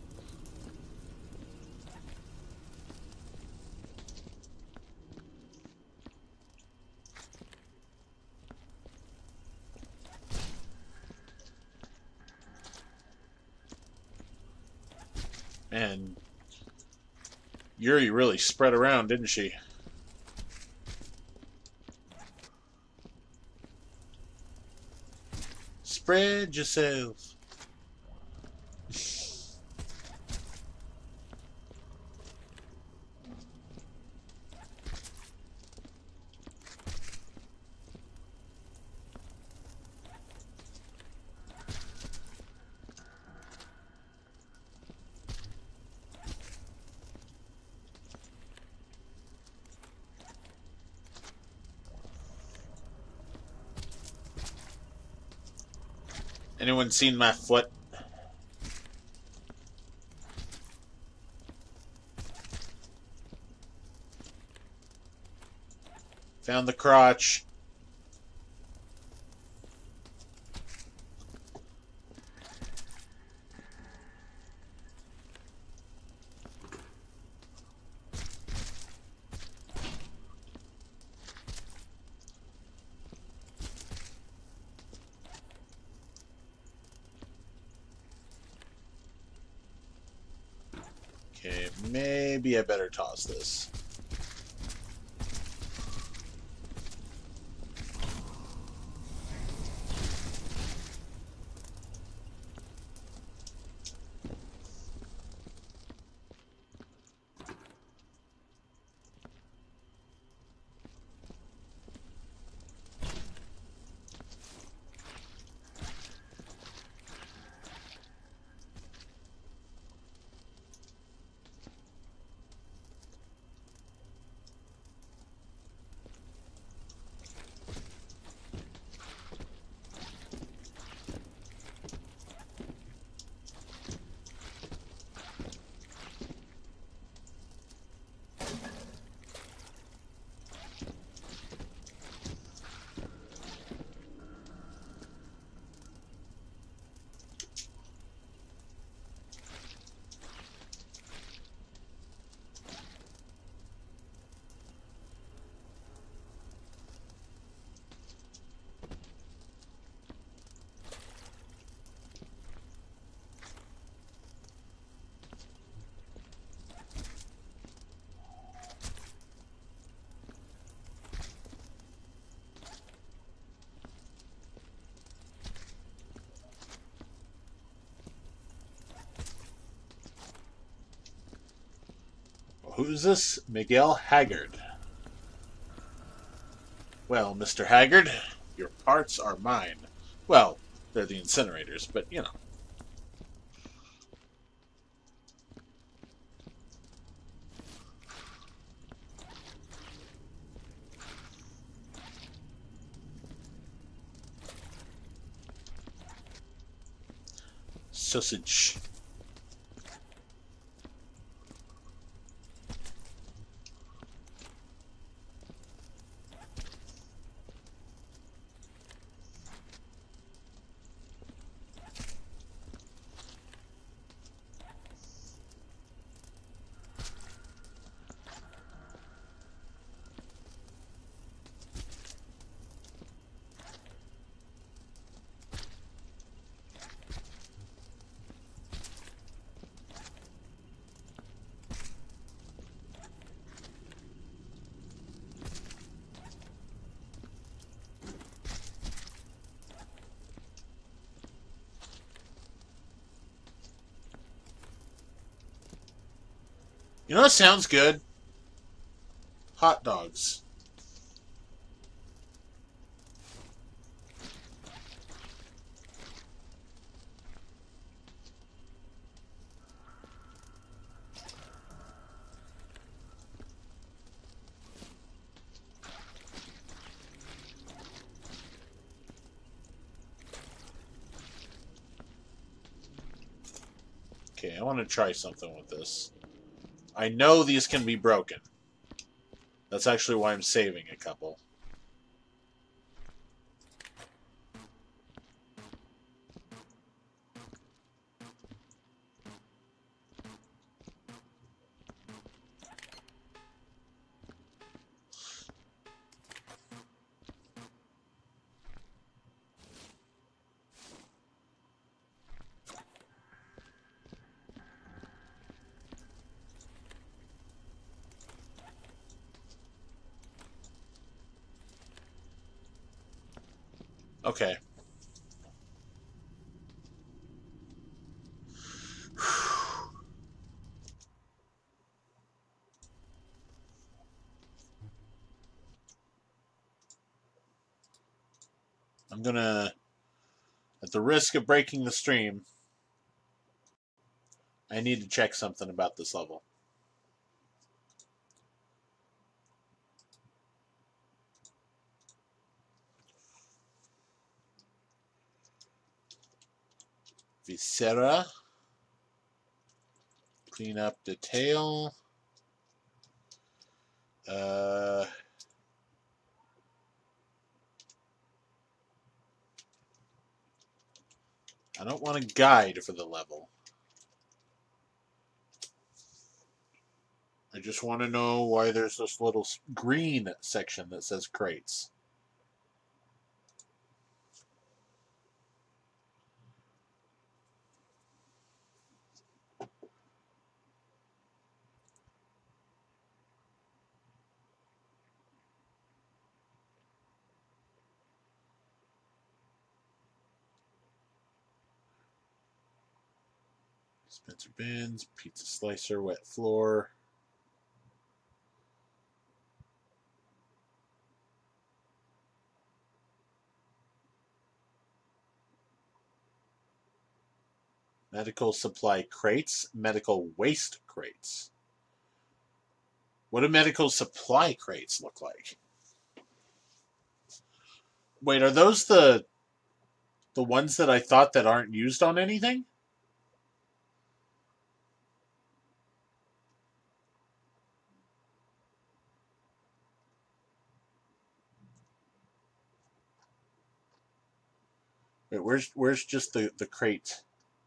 And Yuri really spread around, didn't she? Spread yourself. Anyone seen my foot? Found the crotch. Okay, maybe I better toss this. Who's this? Miguel Haggard. Well, Mister Haggard, your parts are mine. Well, they're the incinerators, but you know. Sausage. You know what sounds good? Hot dogs. Okay, I want to try something with this. I know these can be broken. That's actually why I'm saving a couple. Okay. I'm gonna, at the risk of breaking the stream, I need to check something about this level. Viscera. Clean up detail. Uh, I don't want a guide for the level. I just want to know why there's this little green section that says crates. Dispenser bins, pizza slicer, wet floor. Medical supply crates, medical waste crates. What do medical supply crates look like? Wait, are those the the ones that I thought that aren't used on anything? Wait, where's where's just the, the crate?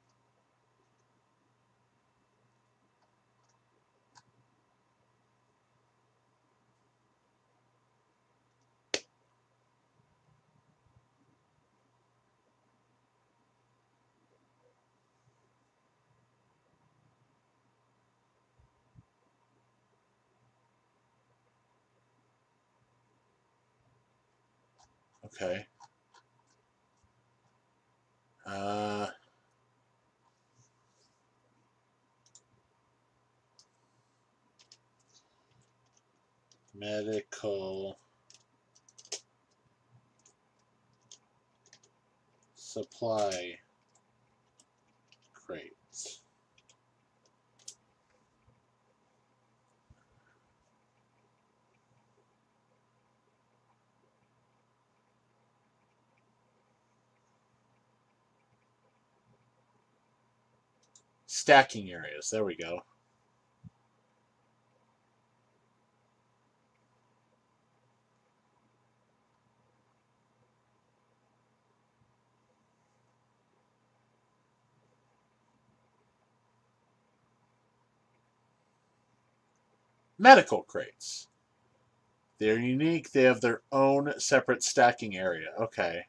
Okay. Uh, medical supply crates. Stacking areas. There we go. Medical crates. They're unique. They have their own separate stacking area. Okay.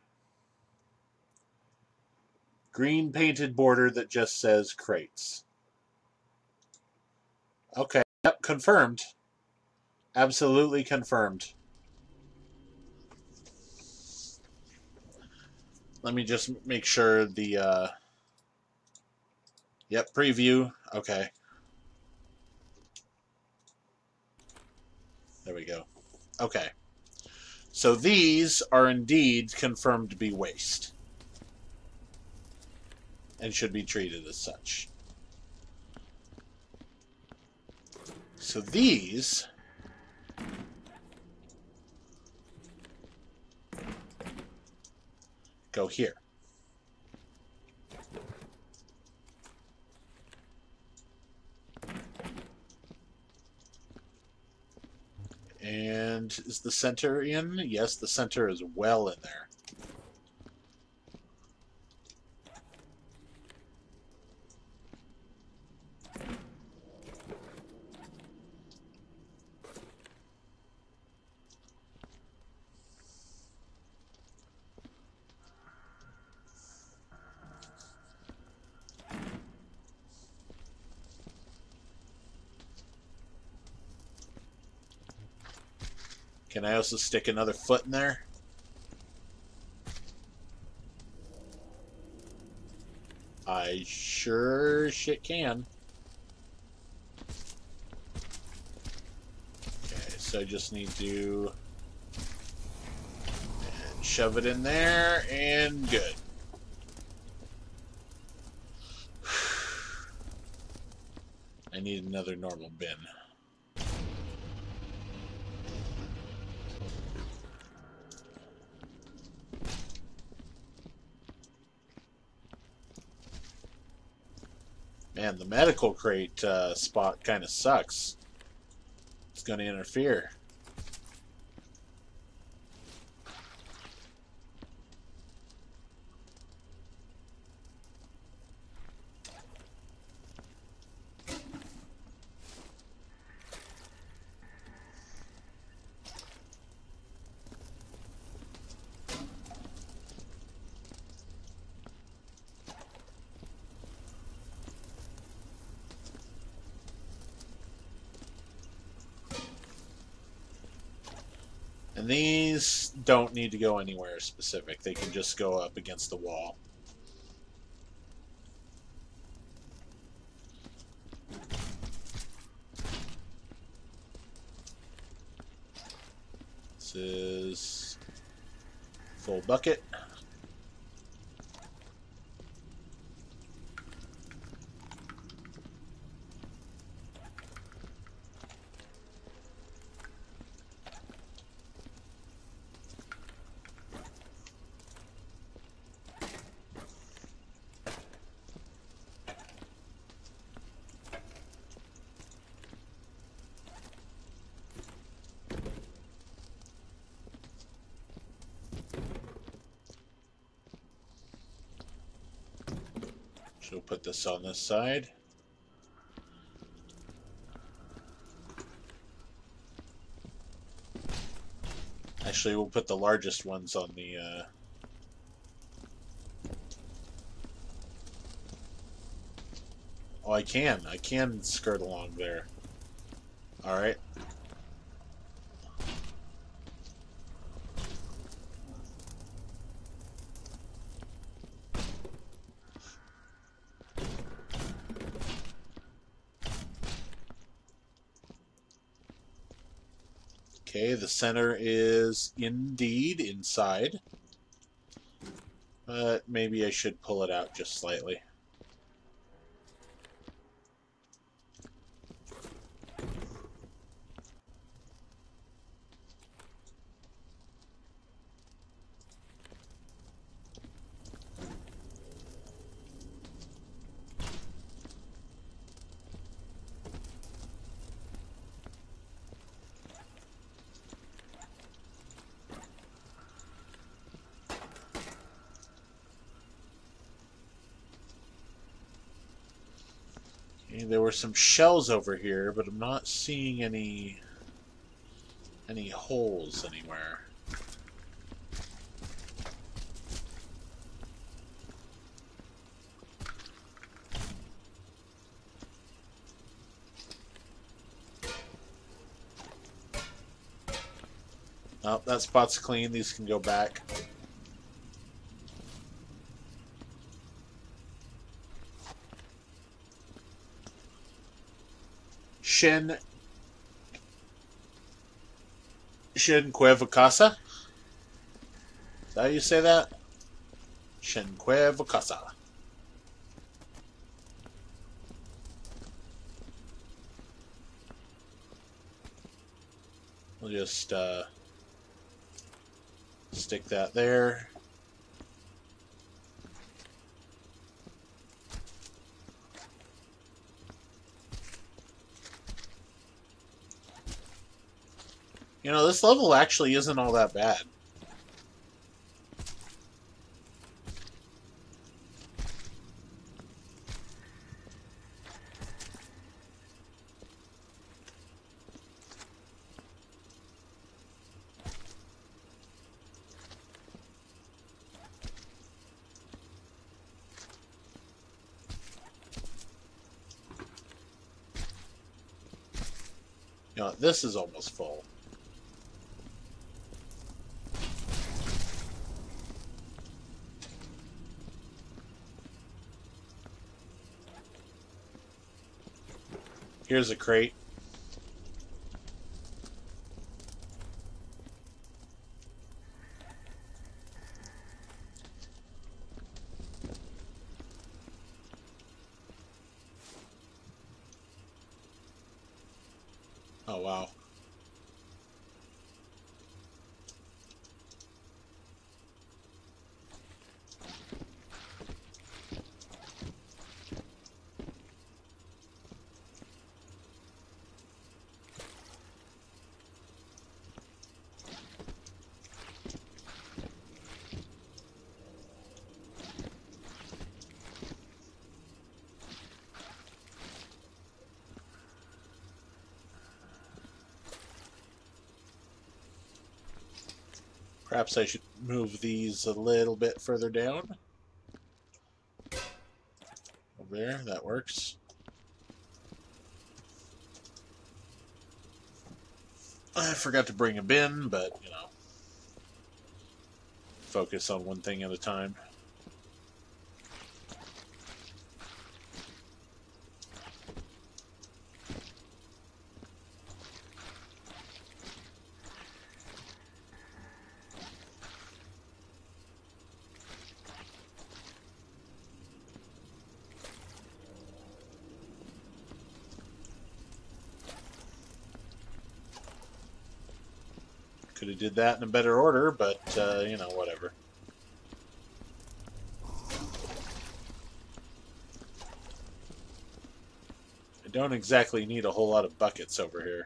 Green painted border that just says crates. Okay. Yep, confirmed. Absolutely confirmed. Let me just make sure the... Uh... Yep, preview. Okay. There we go. Okay. So these are indeed confirmed to be waste. And should be treated as such. So these... go here. And is the center in? Yes, the center is well in there. Can I also stick another foot in there? I sure shit can. Okay, so I just need to Shove it in there, and good. I need another normal bin. Man, the medical crate uh, spot kind of sucks. It's going to interfere. And these don't need to go anywhere specific. They can just go up against the wall. This is full bucket. So we'll put this on this side. Actually, we'll put the largest ones on the... Uh... Oh, I can. I can skirt along there. Alright. Okay, the center is indeed inside. But maybe I should pull it out just slightly. There were some shells over here, but I'm not seeing any any holes anywhere. Oh, that spot's clean. These can go back. Shin Shin Cuevacasa? Is that how you say that? Shin Cuevacasa. We'll just uh, stick that there. You know, this level actually isn't all that bad. You know, this is almost full. Here's a crate. Oh, wow. Perhaps I should move these a little bit further down. Over there, that works. I forgot to bring a bin, but, you know, focus on one thing at a time. Could have did that in a better order, but, uh, you know, whatever. I don't exactly need a whole lot of buckets over here.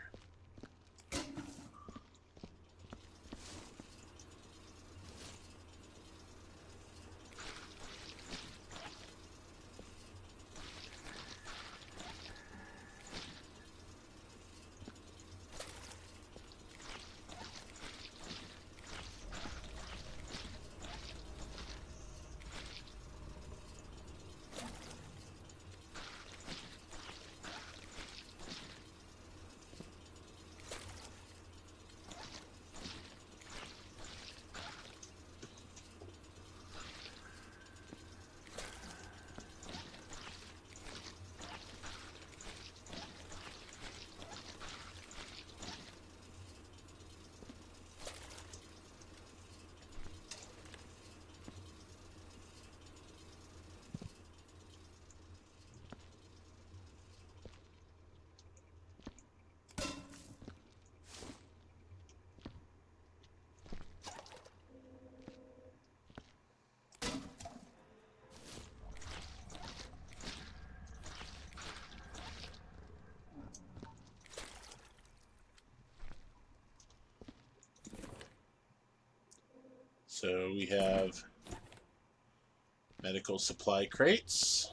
So we have medical supply crates.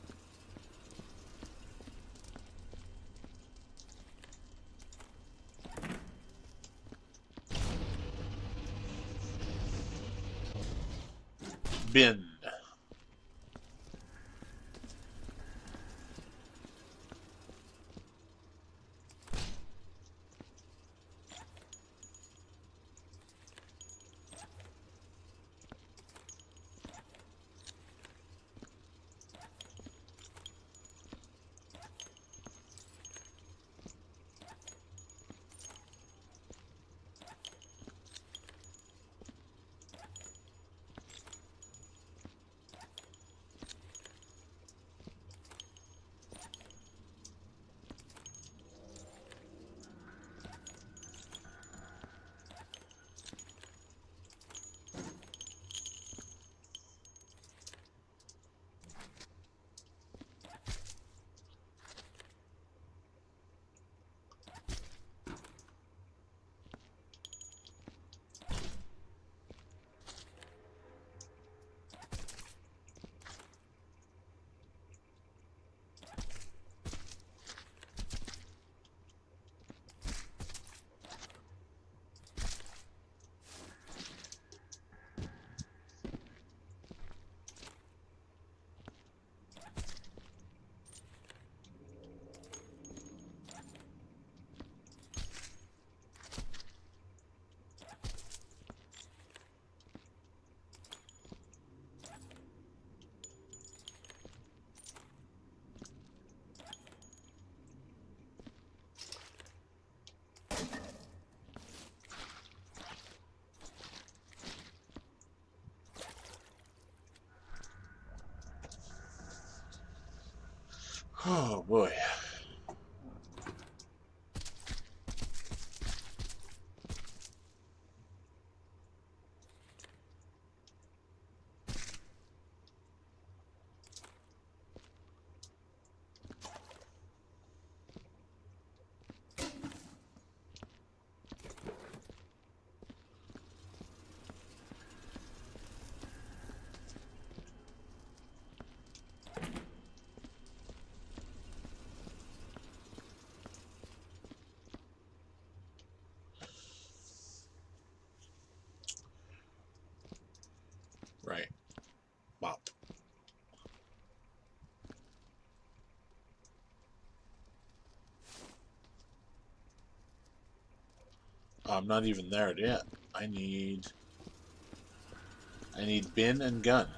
Bin. Oh boy. Right. Bop. I'm not even there yet. I need... I need bin and gun.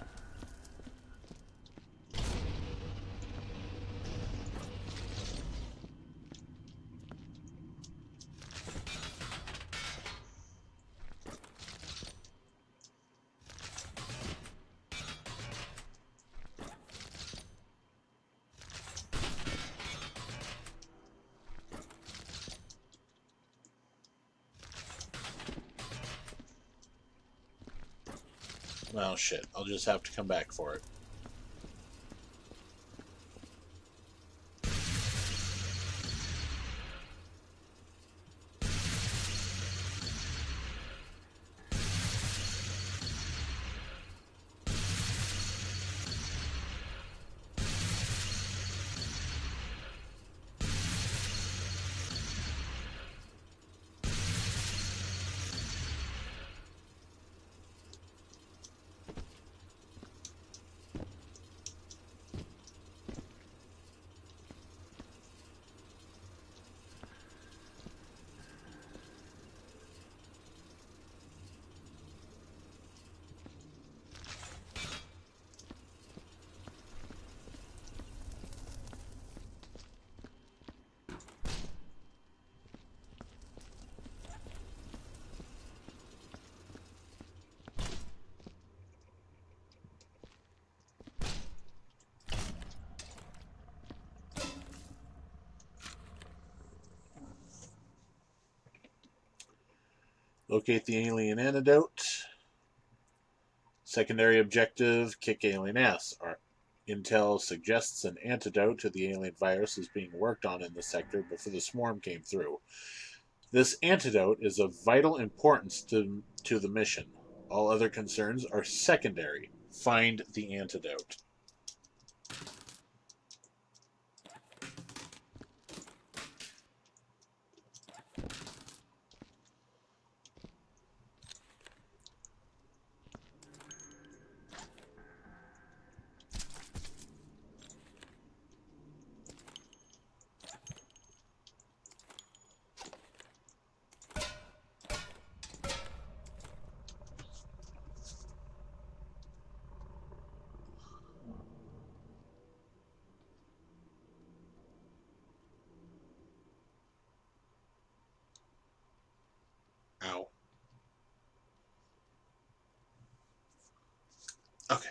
Well, shit. I'll just have to come back for it. Locate the alien antidote. Secondary objective, kick alien ass. Our intel suggests an antidote to the alien virus is being worked on in the sector before the swarm came through. This antidote is of vital importance to, to the mission. All other concerns are secondary. Find the antidote. Ow. Okay.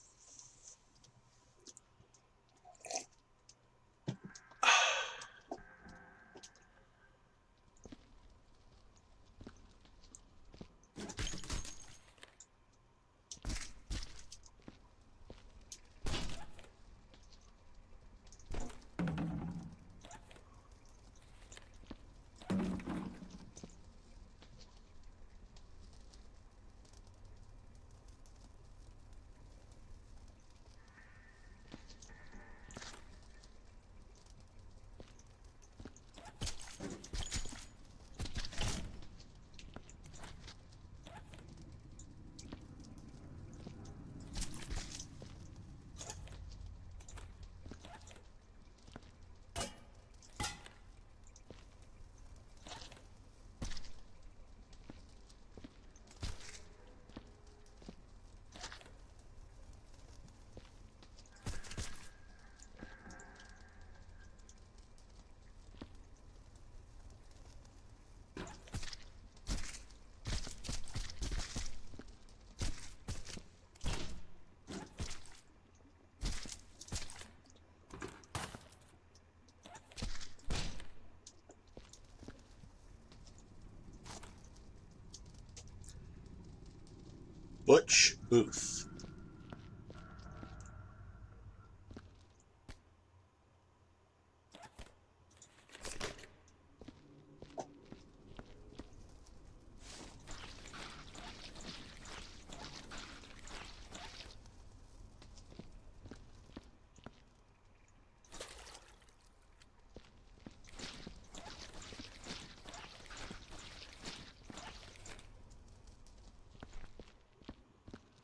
Butch Booth.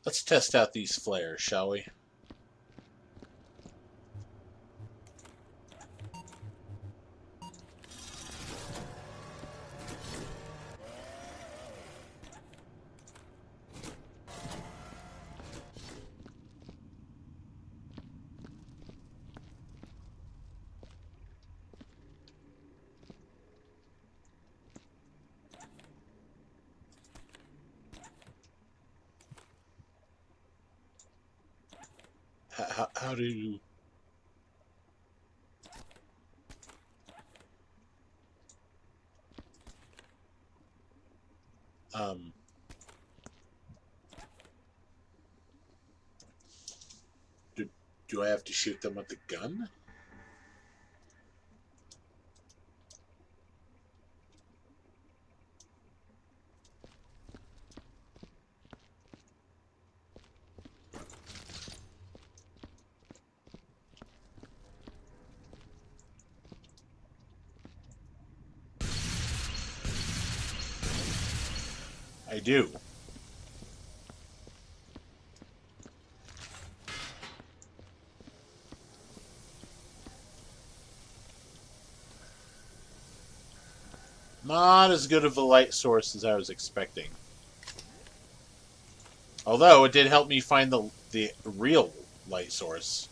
Let's test out these flares, shall we? How, how do you... Um... Do, do I have to shoot them with the gun? I do. Not as good of a light source as I was expecting. Although, it did help me find the, the real light source.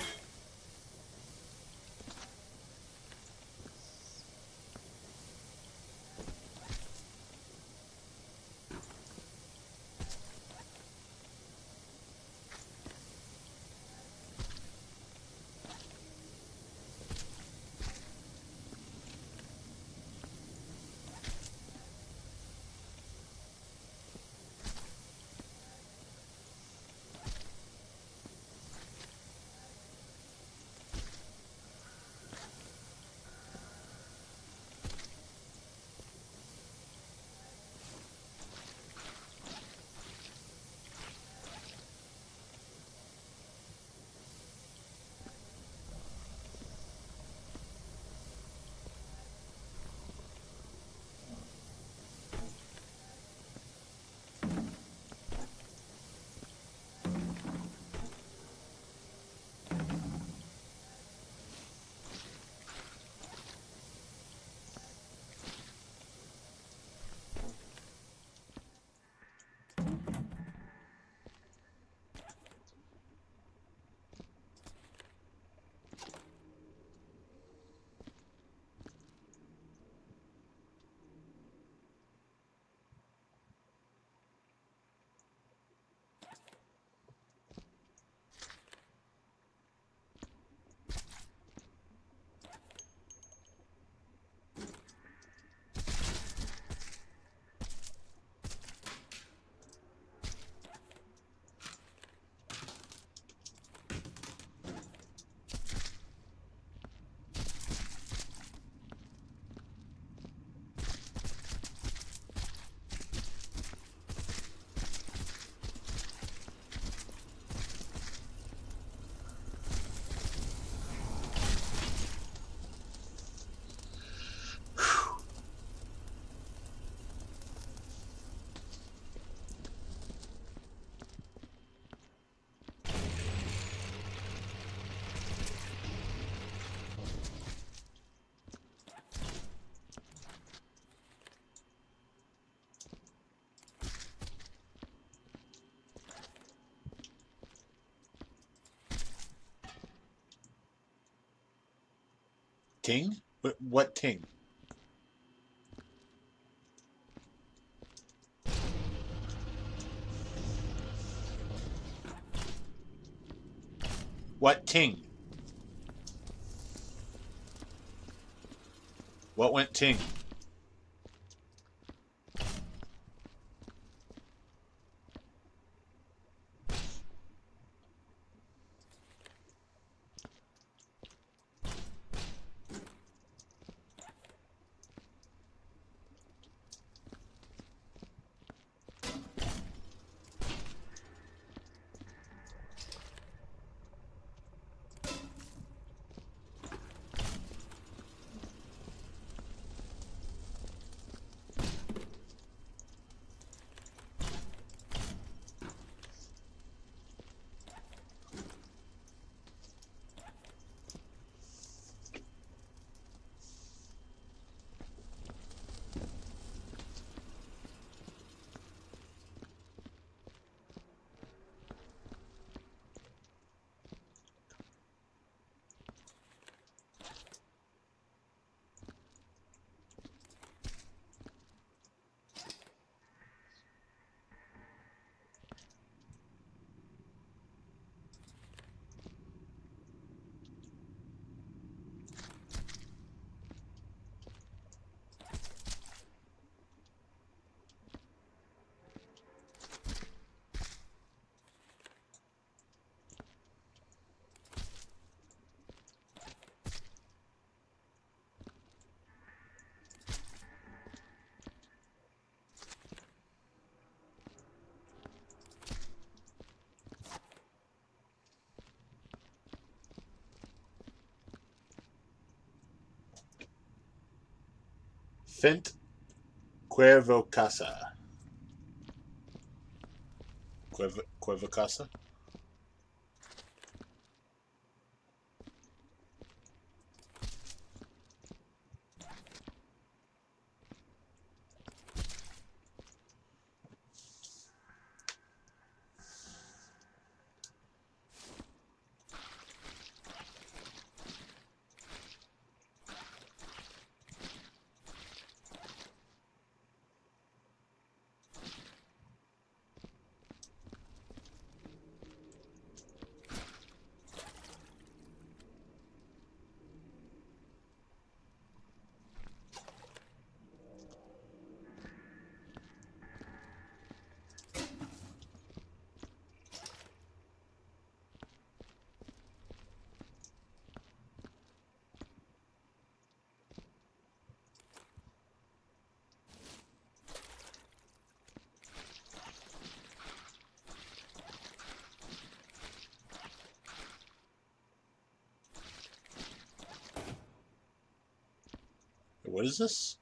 Ting? What, what ting? What ting? What went ting? Fint Cuervocasa. Cuev Cuervocasa? What is this?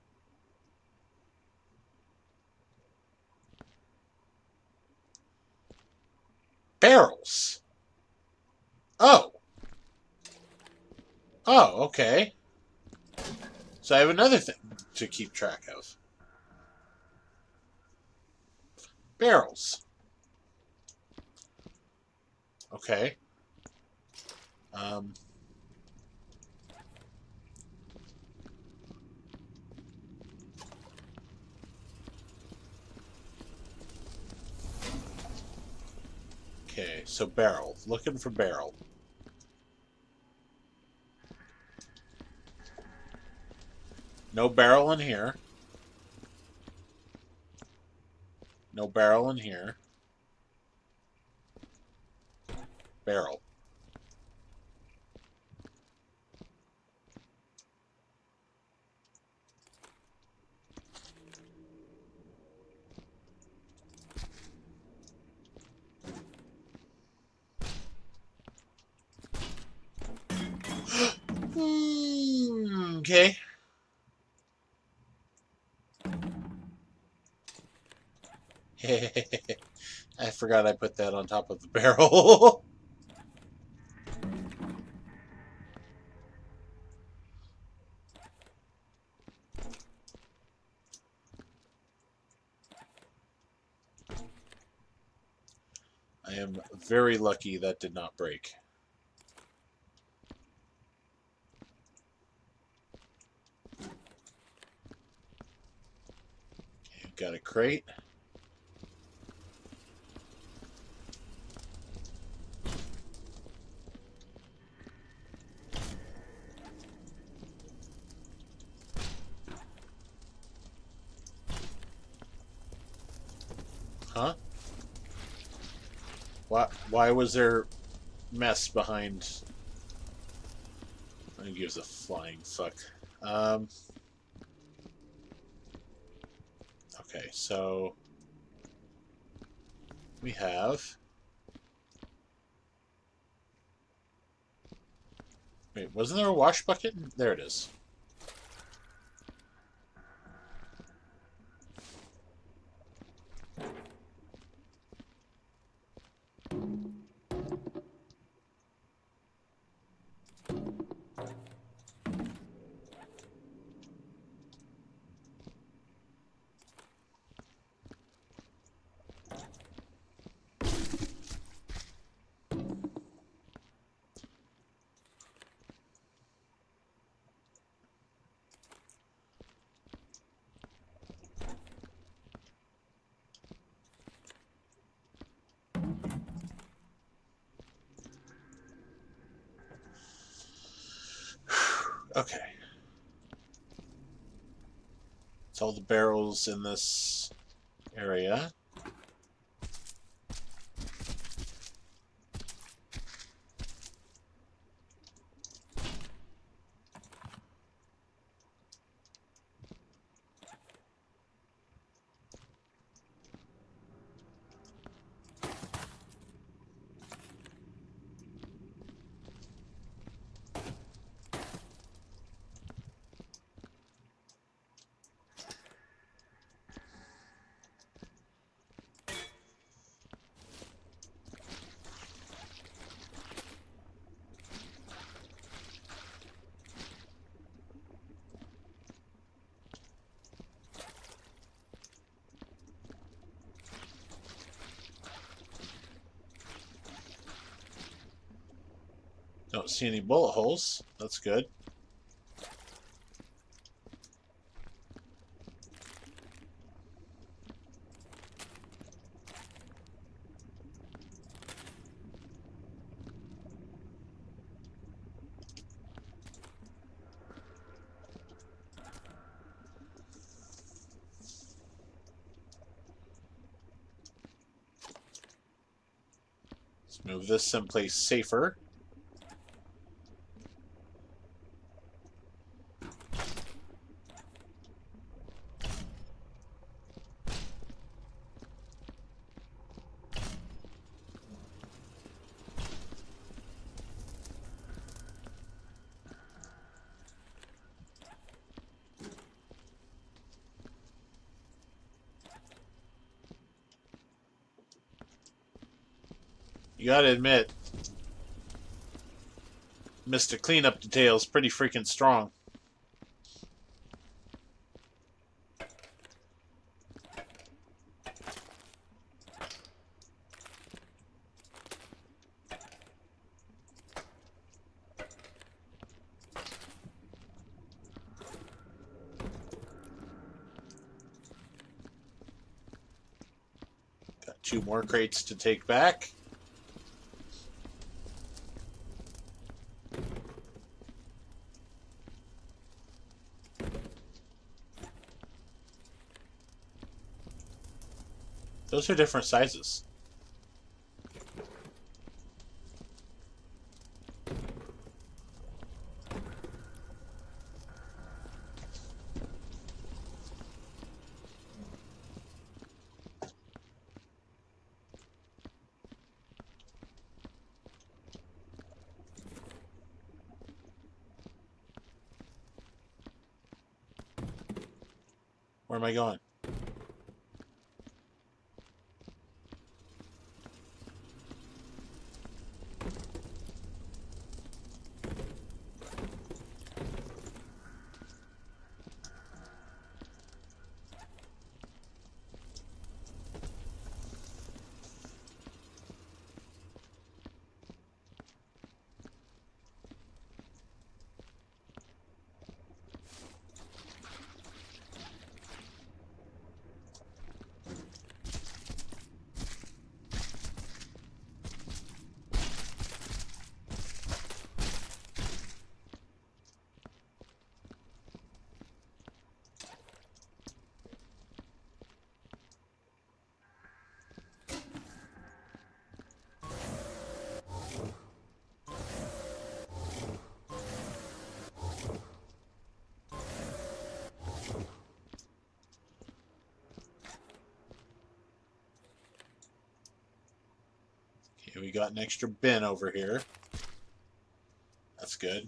Barrels. Oh. Oh, okay. So I have another thing to keep track of. Barrels. Okay. Um... Okay, so barrel. Looking for barrel. No barrel in here. No barrel in here. Barrel. mm, okay. I forgot I put that on top of the barrel. I am very lucky that did not break. Okay, got a crate. Huh? Why, why was there mess behind? I think gives a flying fuck. Um, okay, so we have. Wait, wasn't there a wash bucket? There it is. Okay. It's all the barrels in this area. Don't see any bullet holes. That's good. Let's move this someplace safer. You gotta admit, Mister Cleanup Detail's pretty freaking strong. Got two more crates to take back. Those are different sizes. Where am I going? Okay, we got an extra bin over here. That's good.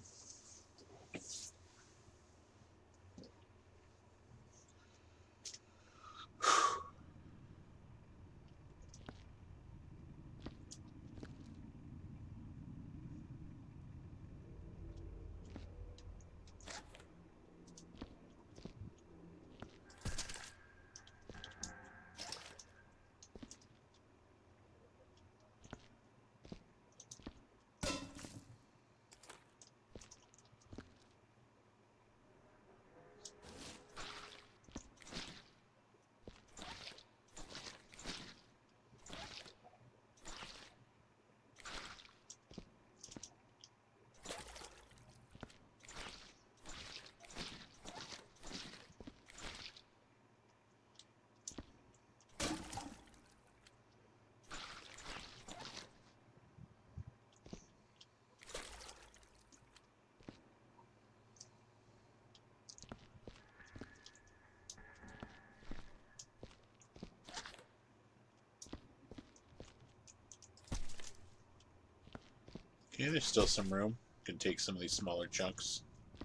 Okay, there's still some room. Can take some of these smaller chunks.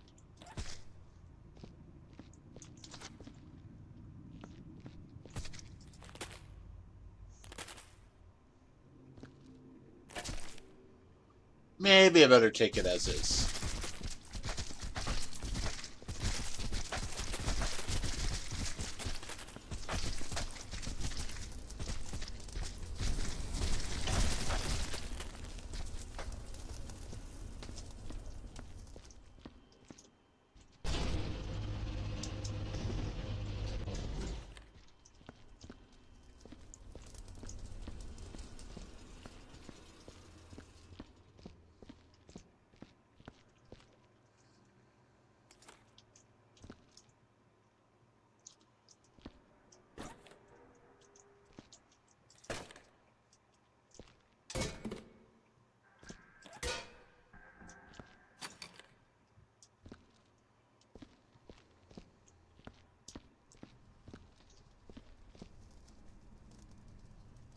Maybe I better take it as is.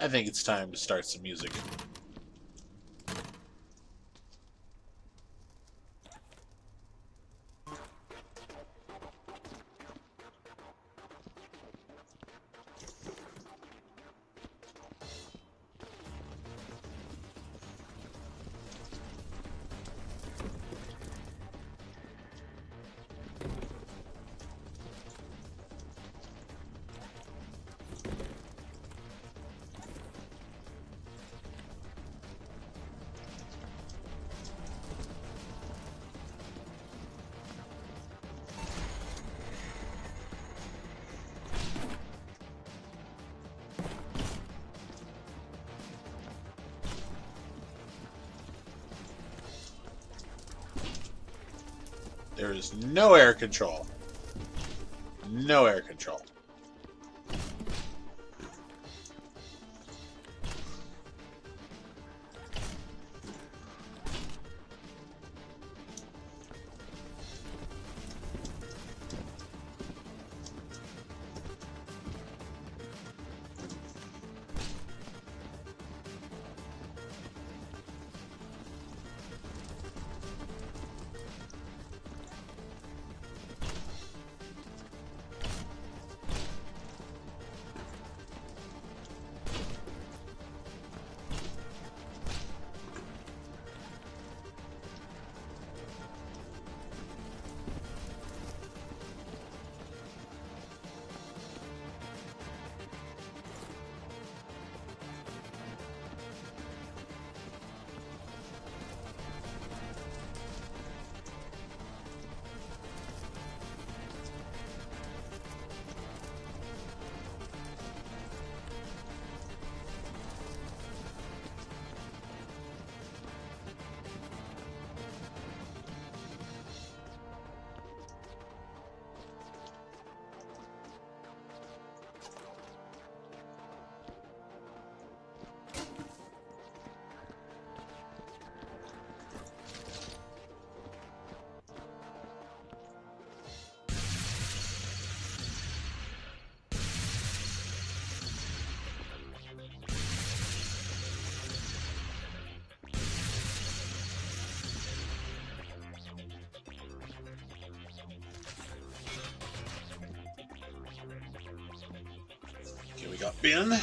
I think it's time to start some music. There is no air control. No air control. Okay, we got Ben.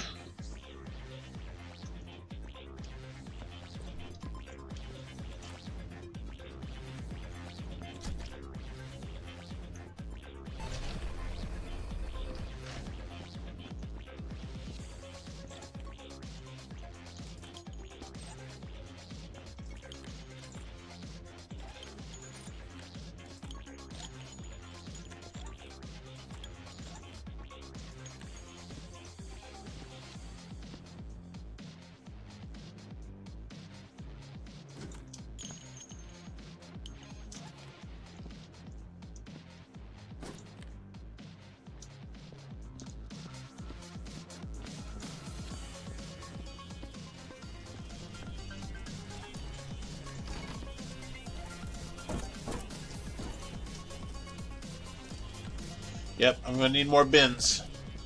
Yep, I'm gonna need more bins.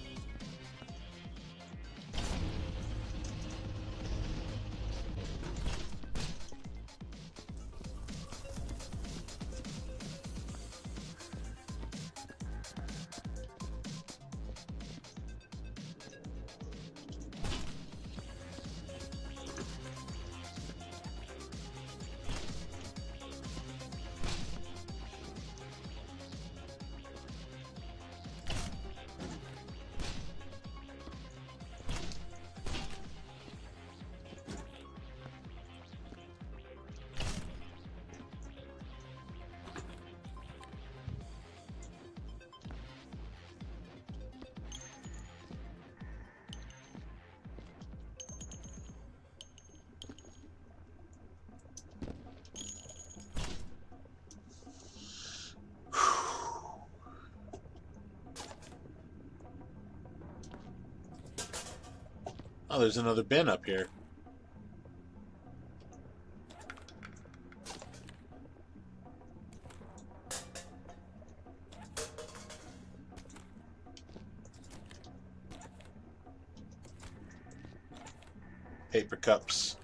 Oh, there's another bin up here. Paper cups.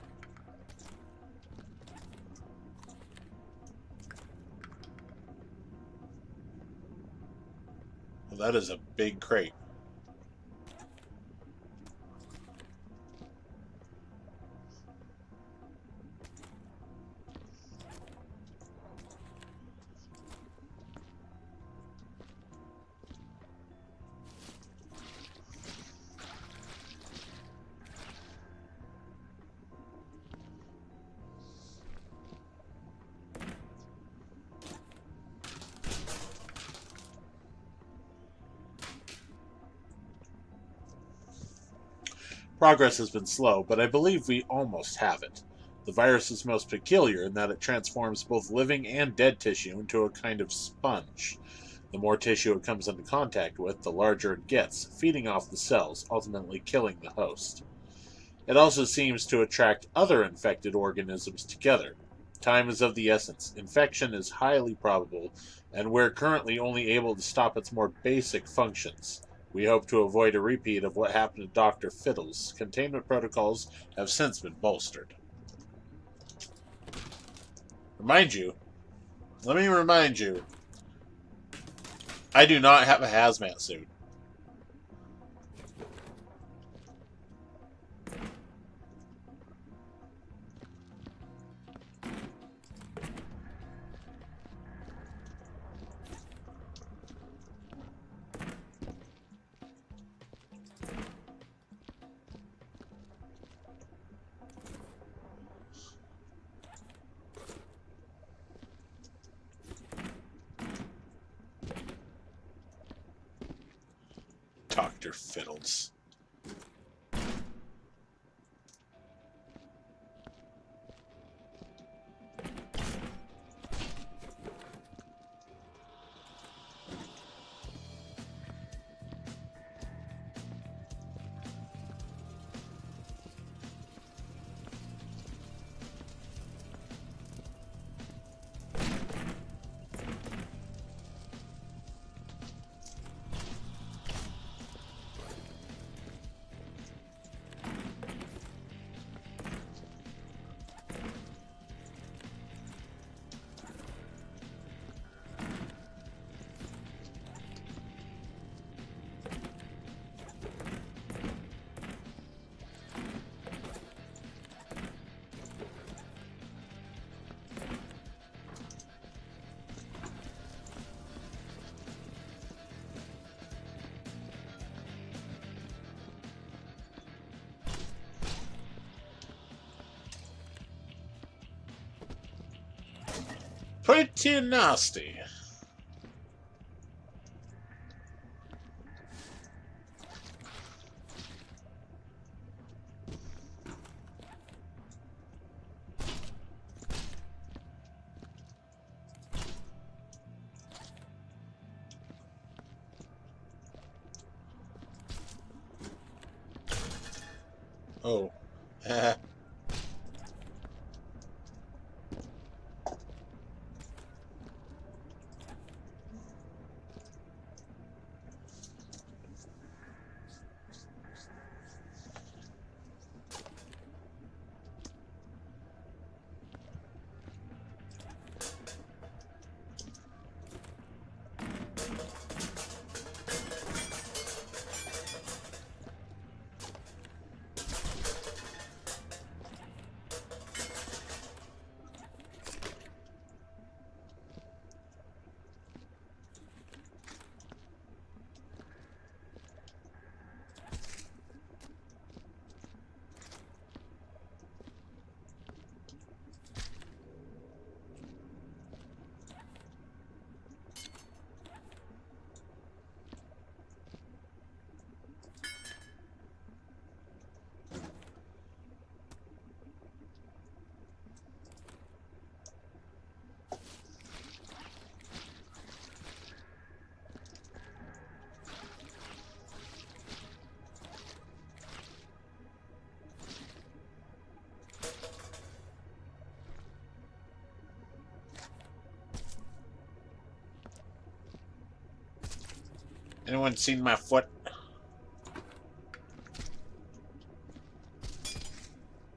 Well, that is a big crate. Progress has been slow, but I believe we almost have it. The virus is most peculiar in that it transforms both living and dead tissue into a kind of sponge. The more tissue it comes into contact with, the larger it gets, feeding off the cells, ultimately killing the host. It also seems to attract other infected organisms together. Time is of the essence. Infection is highly probable, and we're currently only able to stop its more basic functions. We hope to avoid a repeat of what happened to Doctor Fiddles. Containment protocols have since been bolstered. Remind you, let me remind you, I do not have a hazmat suit. Doctor Fiddles. Pretty nasty. Oh. Anyone seen my foot?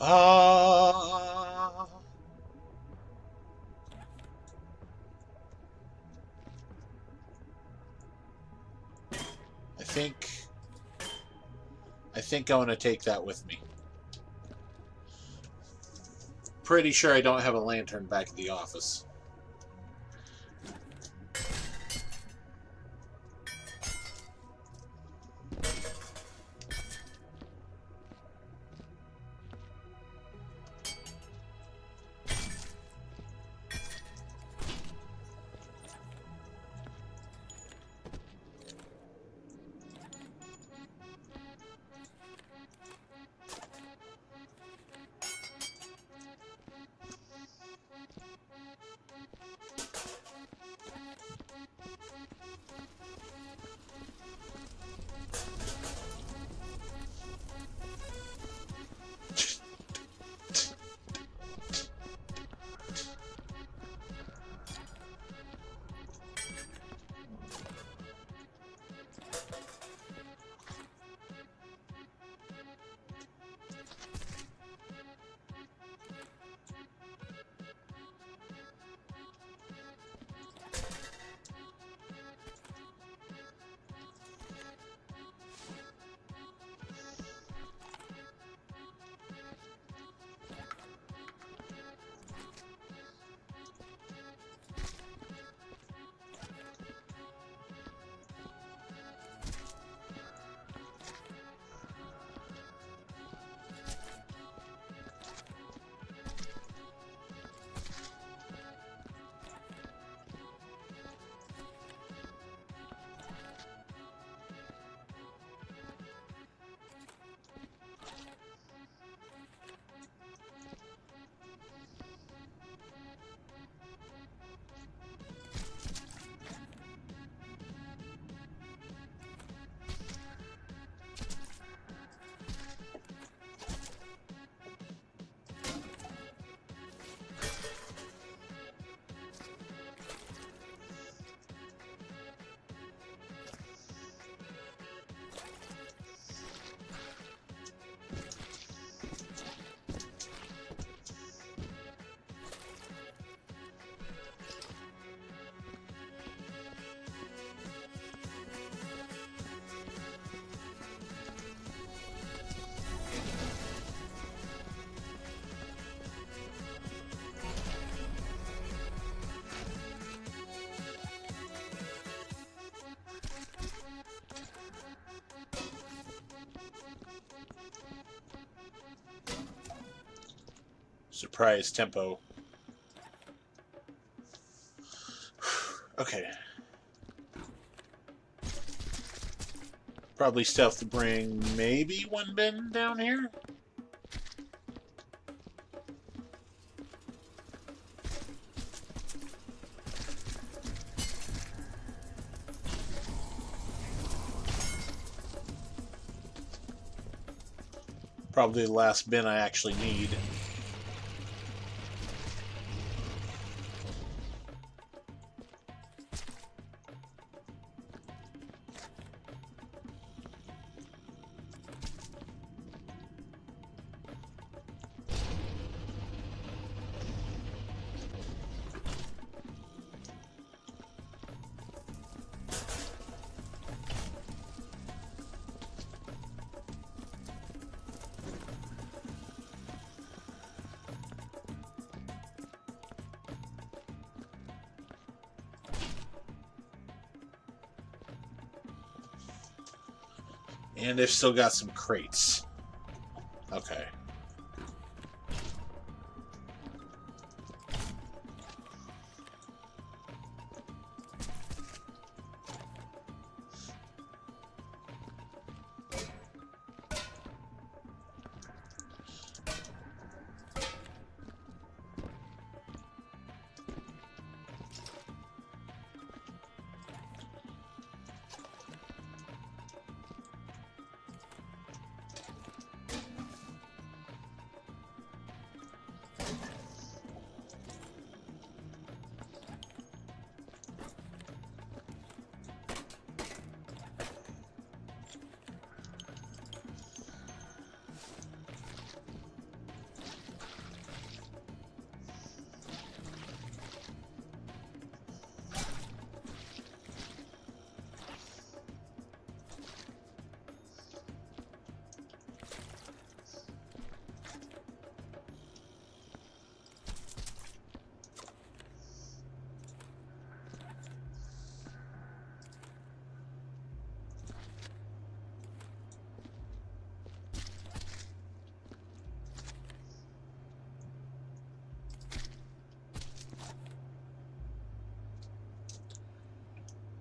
Uh, I think... I think I want to take that with me. Pretty sure I don't have a lantern back at the office. Surprise tempo. Okay. Probably stuff to bring maybe one bin down here? Probably the last bin I actually need. And they've still got some crates. Okay.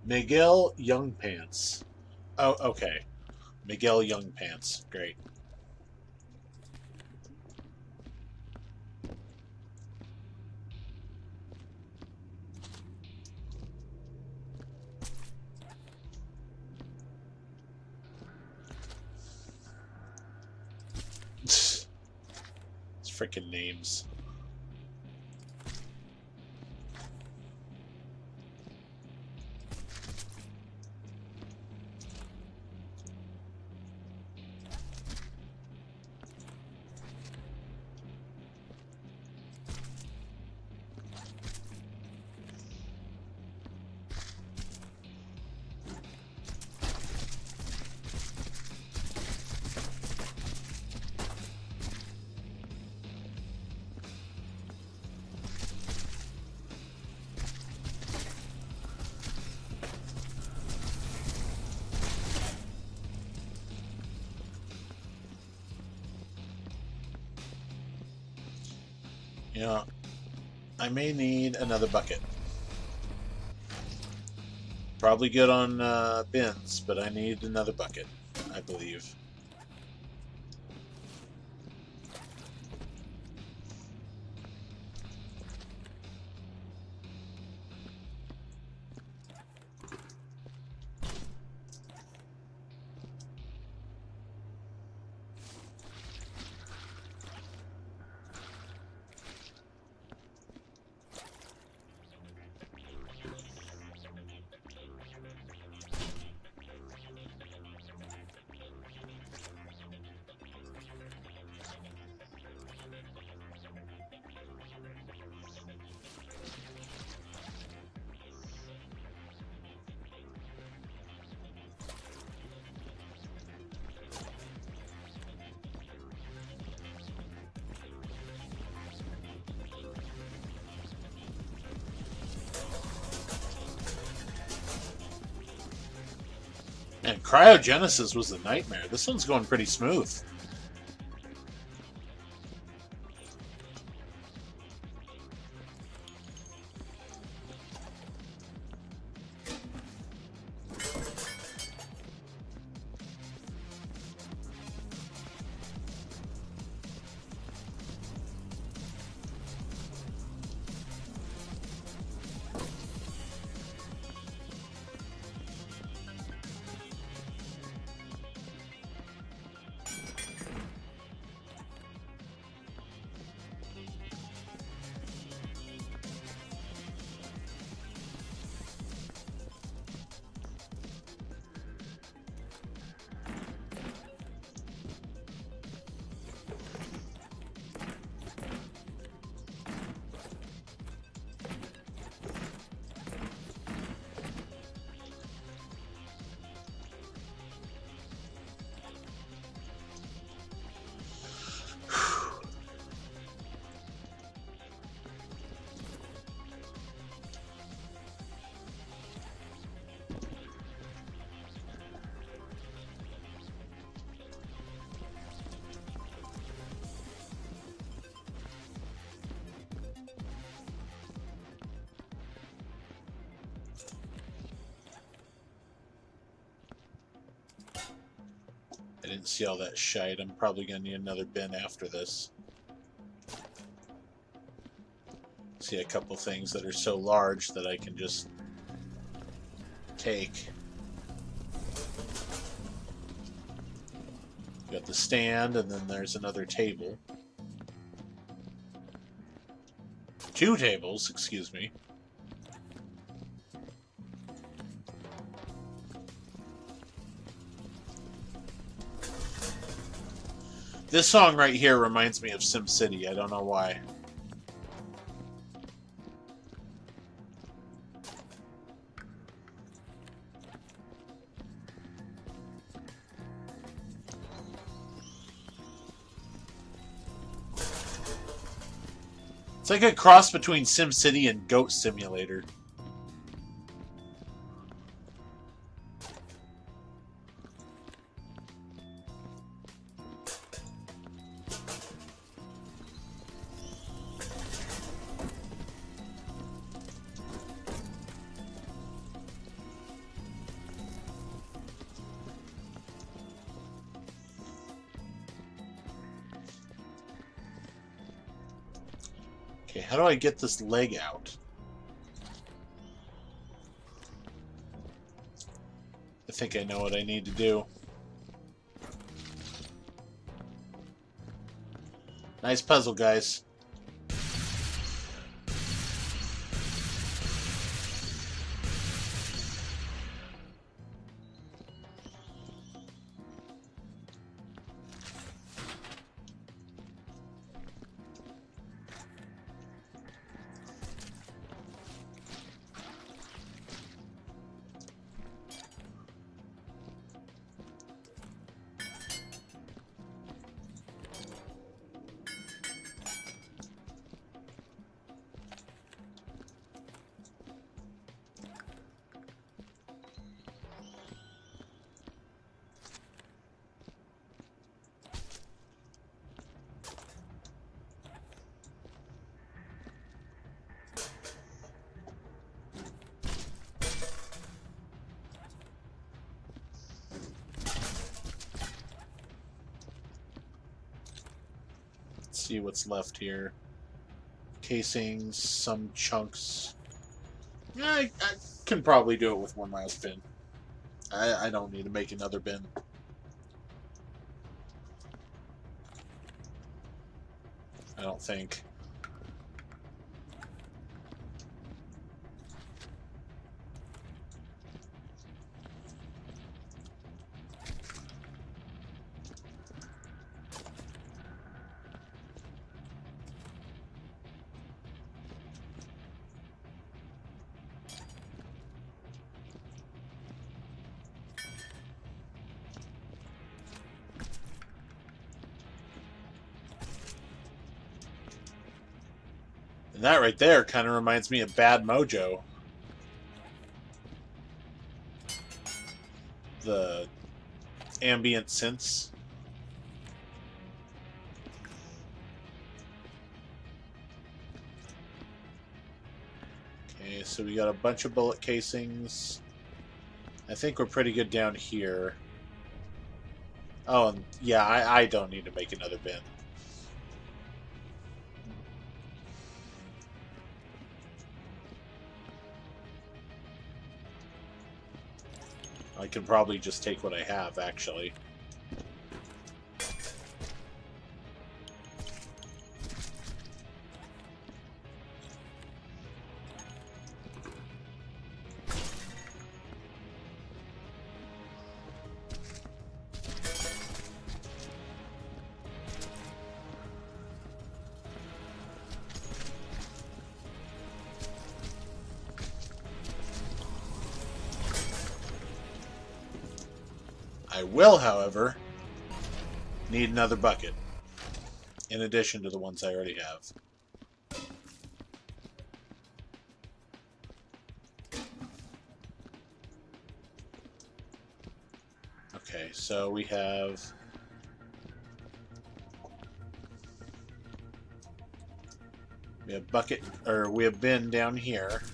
Miguel Youngpants. Oh, okay. Miguel Youngpants. Great. It's freaking names. Yeah, I may need another bucket. Probably good on uh, bins, but I need another bucket, I believe. Man, cryogenesis was a nightmare. This one's going pretty smooth. I didn't see all that shite. I'm probably going to need another bin after this. See a couple things that are so large that I can just take. Got the stand, and then there's another table. Two tables, excuse me. This song right here reminds me of SimCity. I don't know why. It's like a cross between SimCity and Goat Simulator. Okay, how do I get this leg out? I think I know what I need to do. Nice puzzle, guys. See what's left here. Casings, some chunks. Yeah, I, I can probably do it with one last bin. I, I don't need to make another bin. I don't think. And that right there kind of reminds me of Bad Mojo. The ambient synths. Okay, so we got a bunch of bullet casings. I think we're pretty good down here. Oh, and yeah, I, I don't need to make another bin. I can probably just take what I have, actually. I will, however, need another bucket, in addition to the ones I already have. Okay, so we have... We have bucket, or we have bin down here.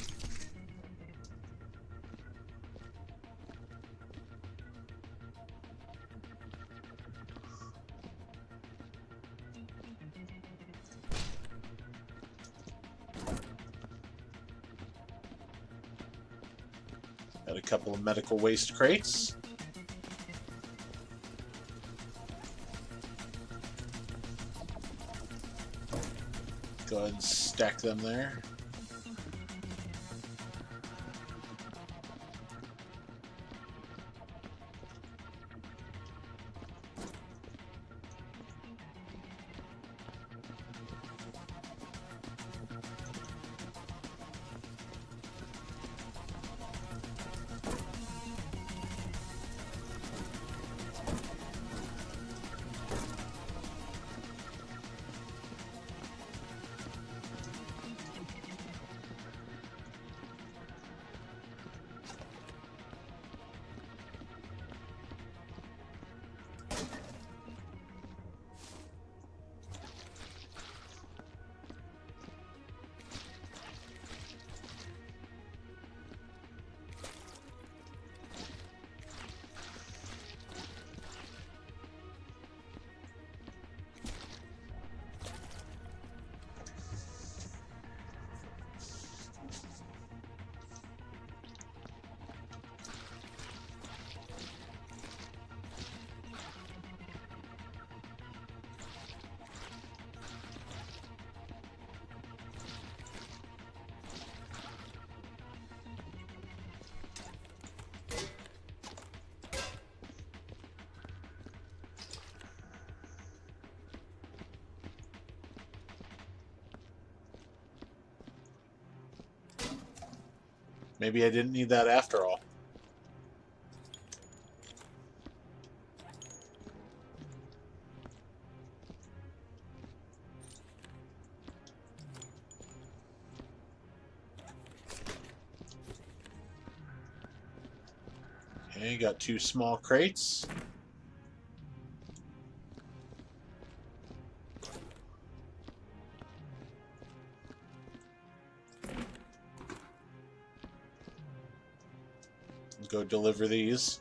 Got a couple of medical waste crates. Go ahead and stack them there. Maybe I didn't need that after all. Okay, got two small crates. Go deliver these.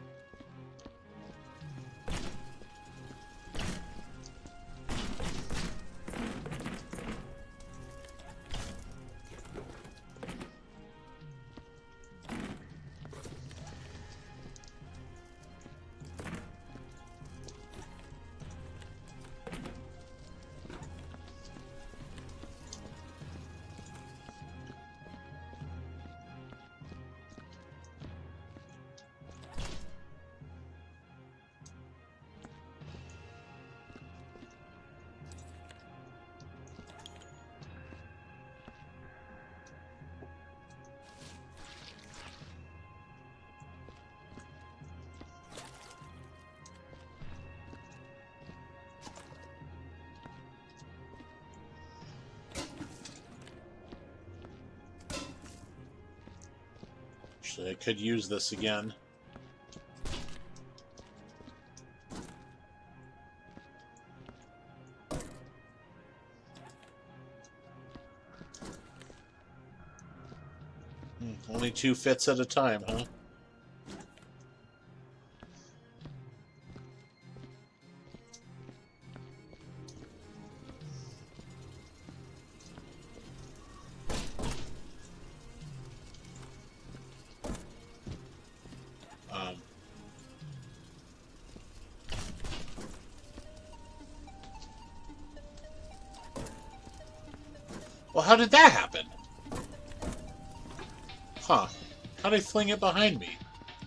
Actually, I could use this again. Hmm, only two fits at a time, huh? Um, well, how did that happen? Huh. How'd I fling it behind me?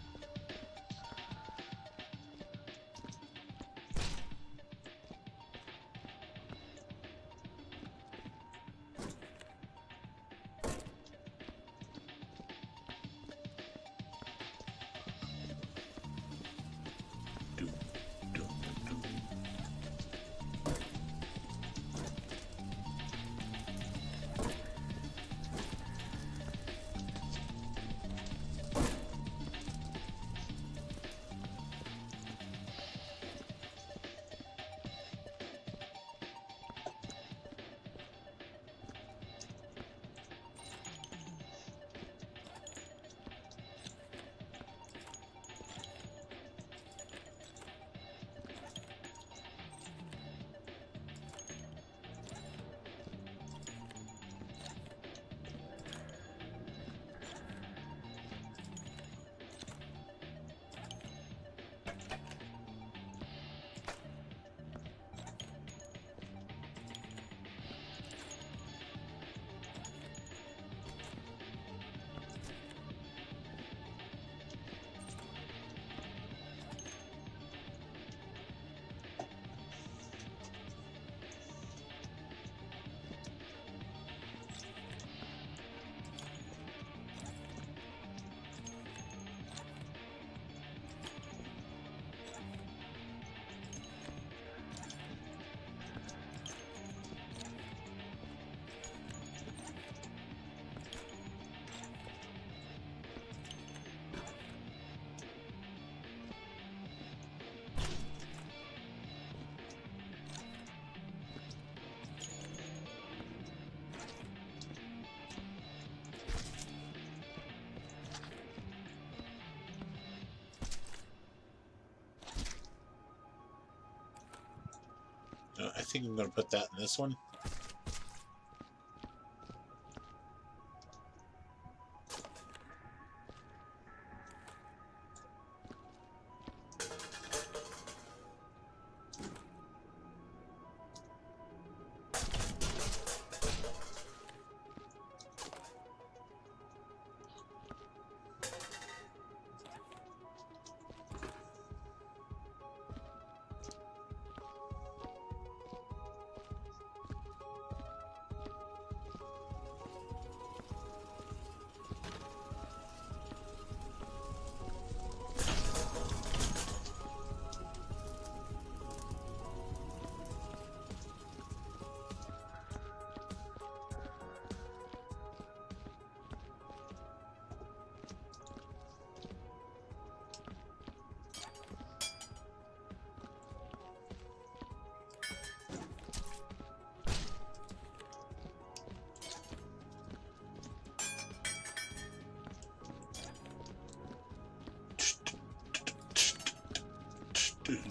Uh, I think I'm going to put that in this one.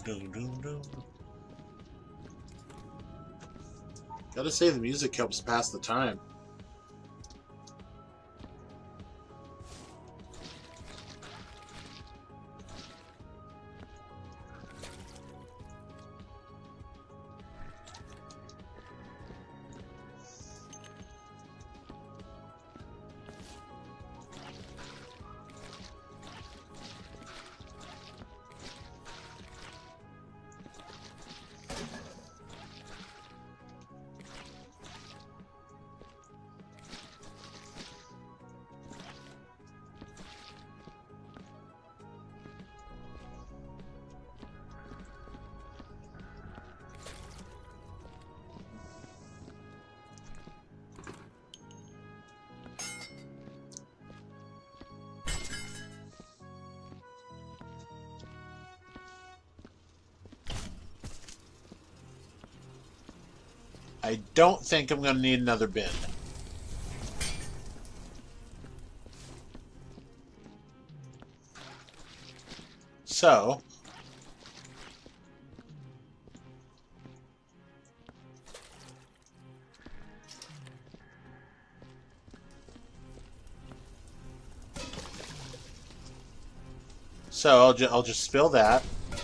Dun, dun, dun. Gotta say, the music helps pass the time. I don't think I'm going to need another bin. So, so I'll, ju I'll just spill that.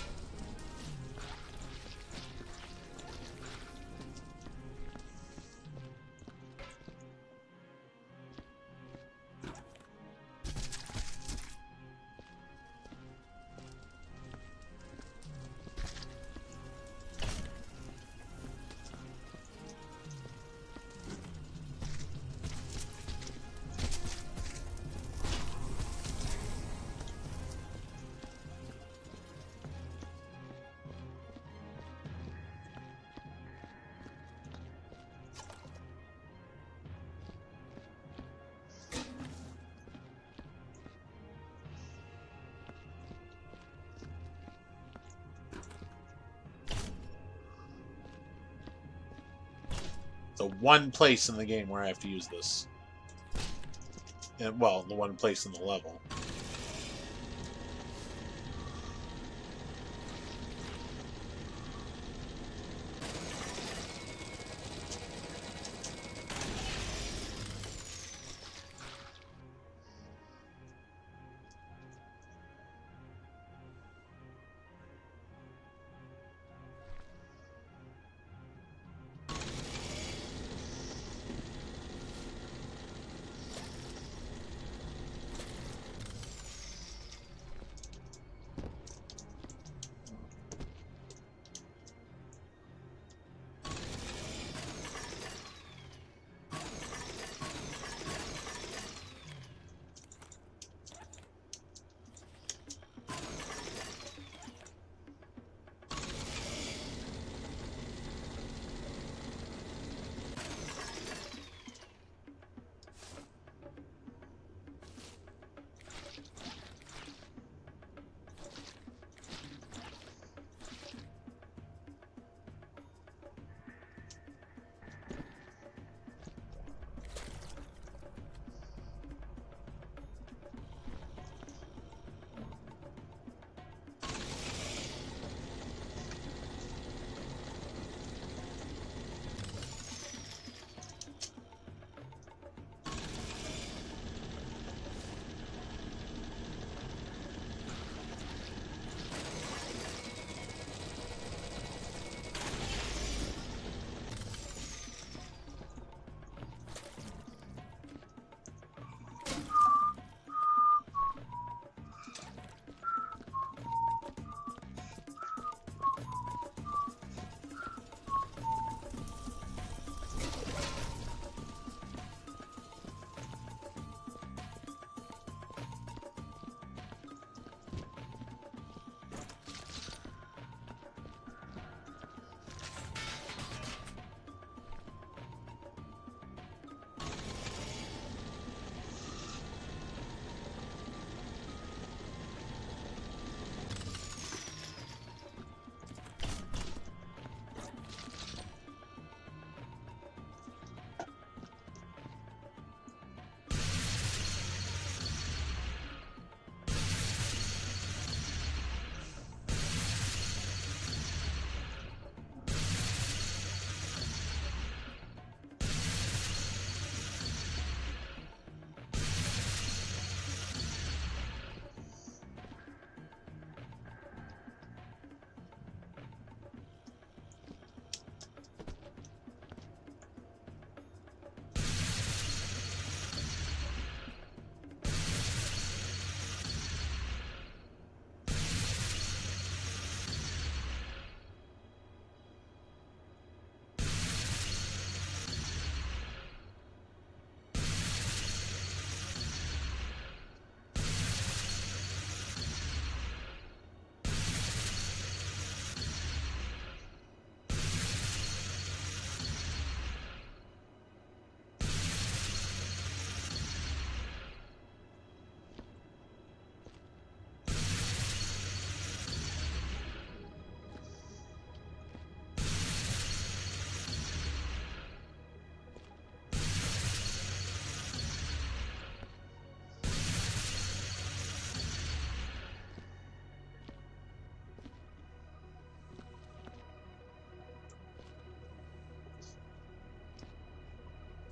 The one place in the game where I have to use this. And, well, the one place in the level.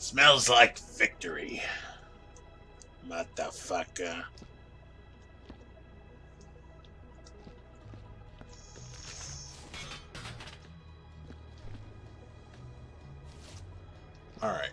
Smells like victory. Motherfucker. Alright.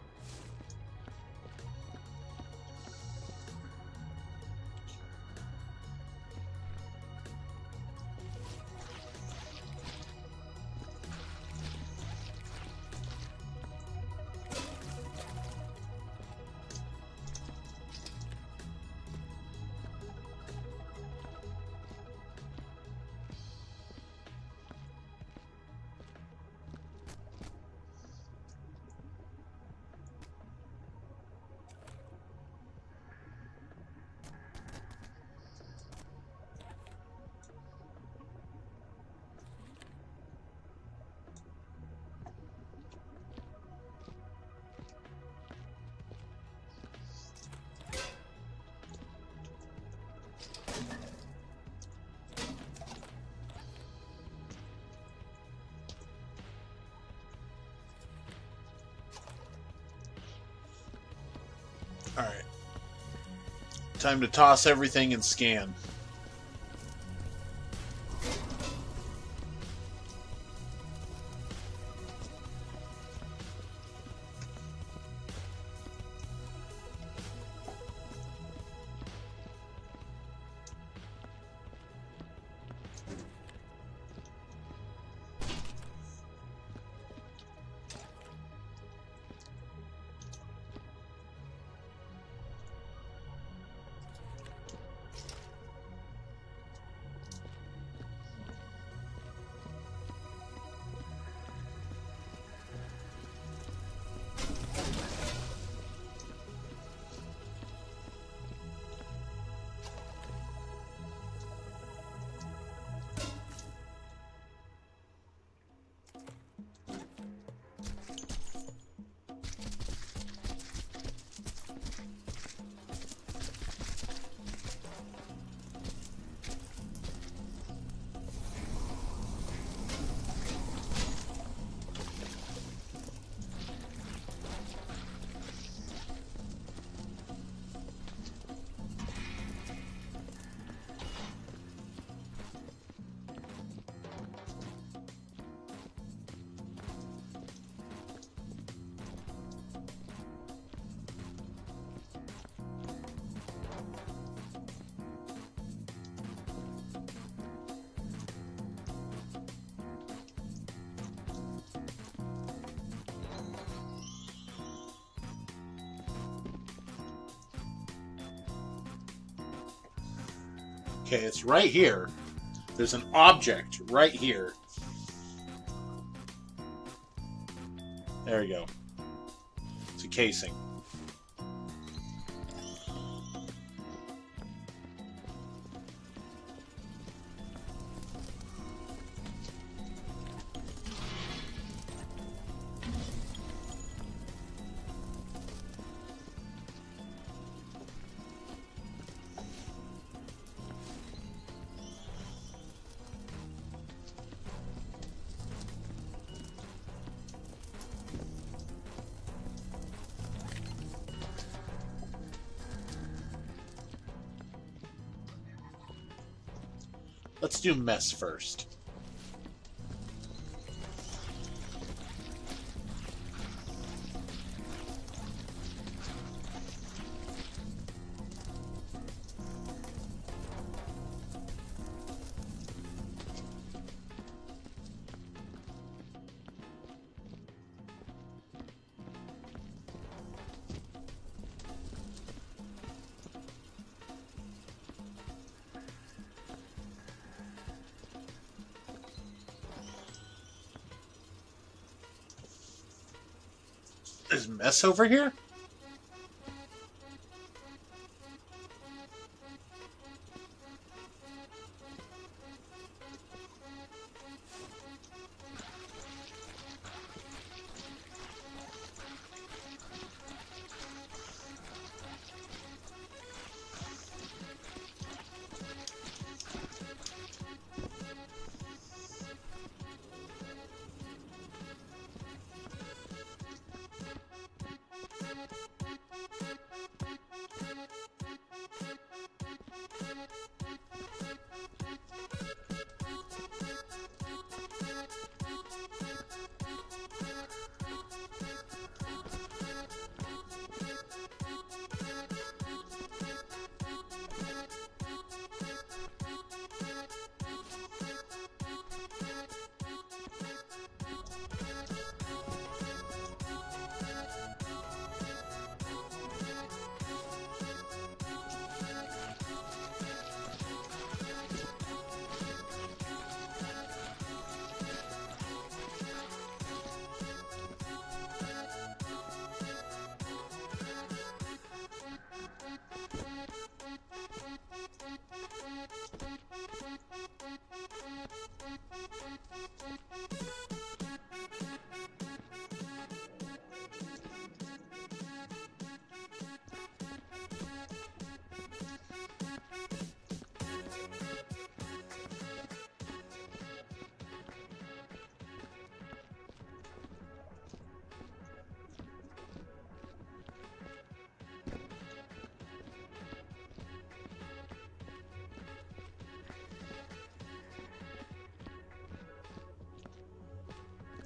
Alright. Time to toss everything and scan. Okay, it's right here. There's an object right here. There we go. It's a casing. Let's do mess first. There's mess over here?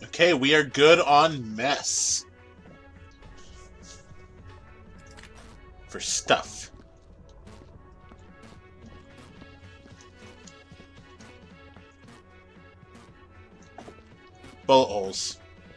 Okay, we are good on mess. For stuff. Bullet holes.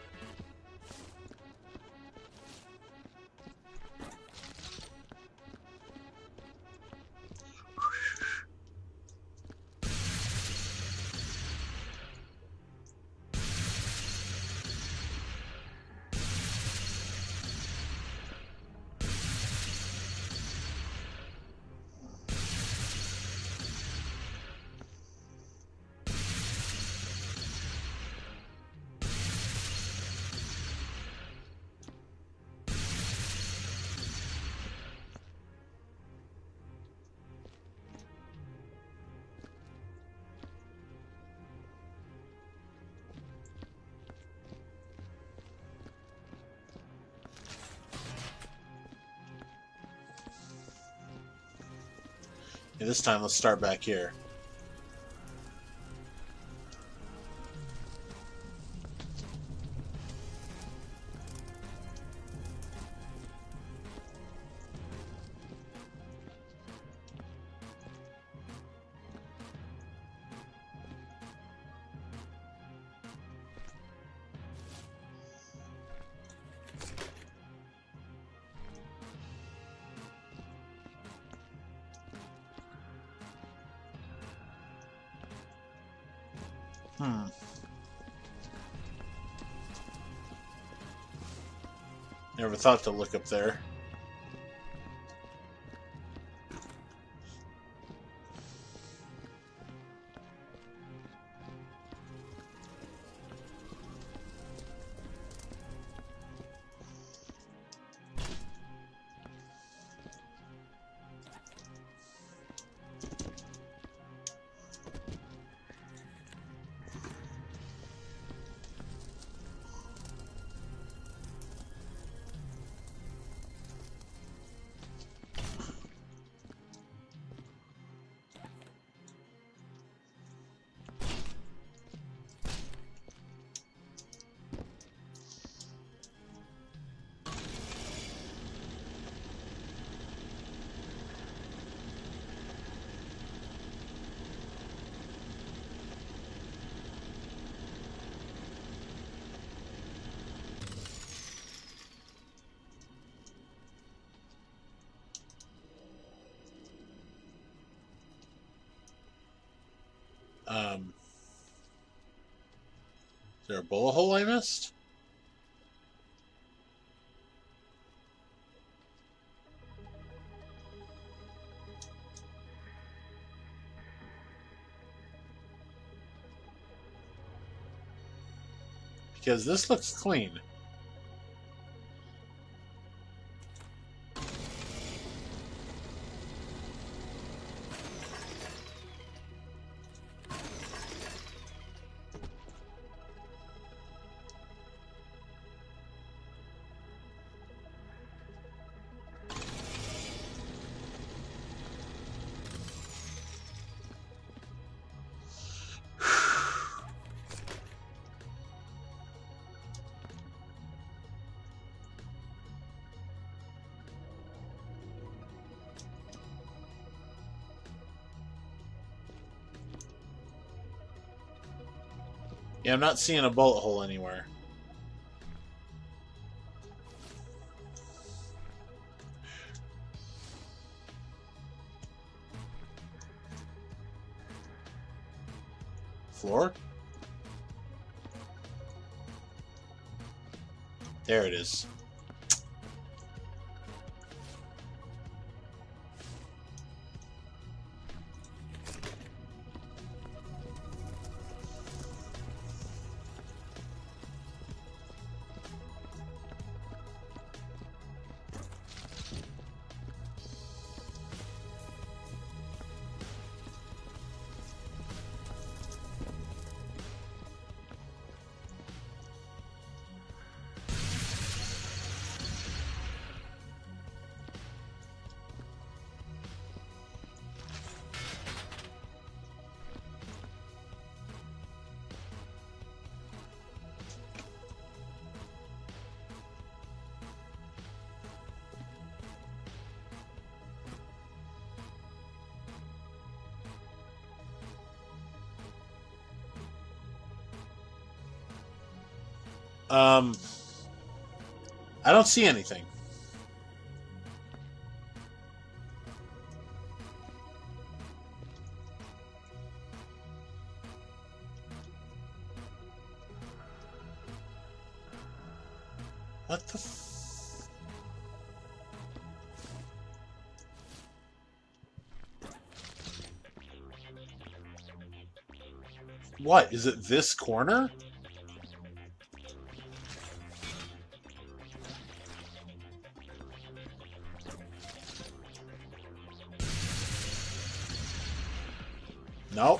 Yeah, this time let's start back here. Hmm. Never thought to look up there. Um, is there a bullet hole I missed? Because this looks clean. Yeah, I'm not seeing a bullet hole anywhere. Floor? There it is. Um, I don't see anything. What the f- What? Is it this corner? Nope.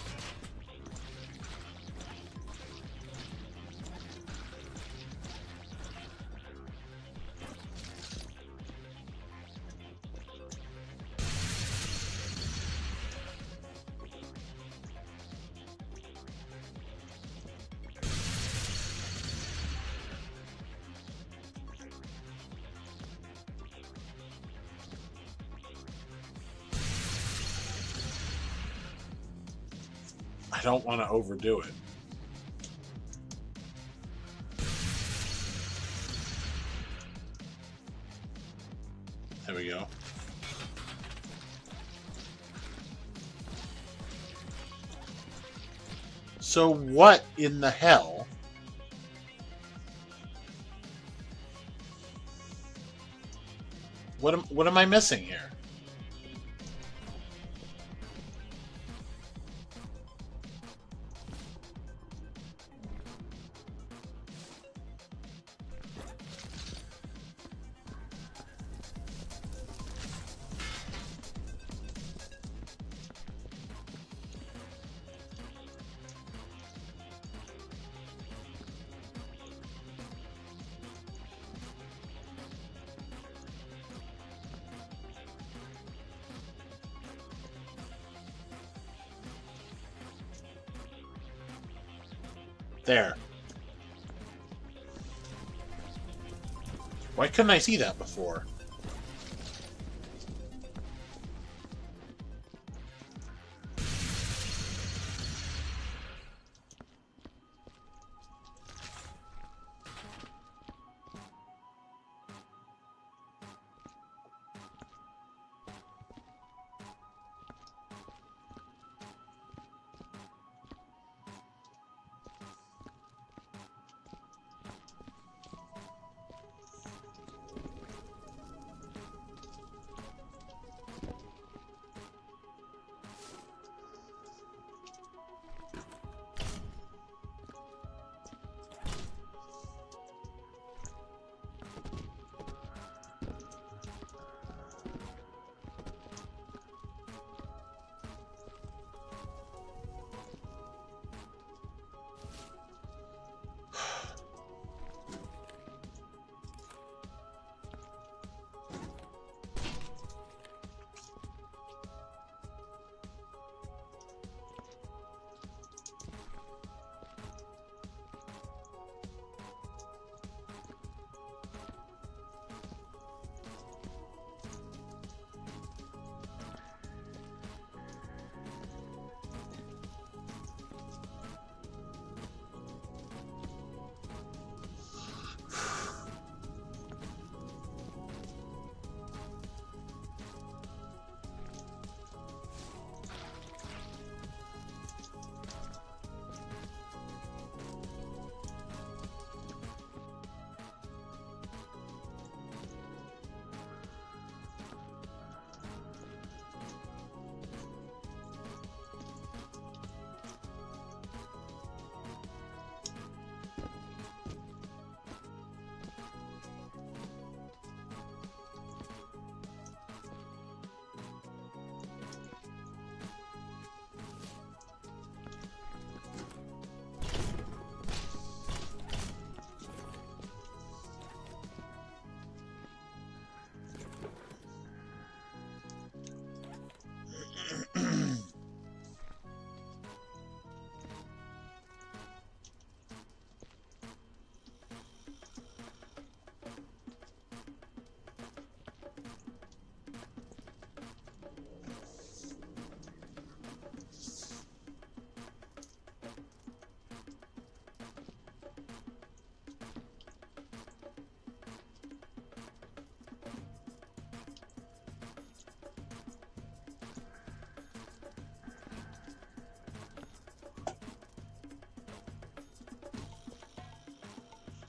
I don't want to overdo it. There we go. So what in the hell? What am, what am I missing here? There. Why couldn't I see that before?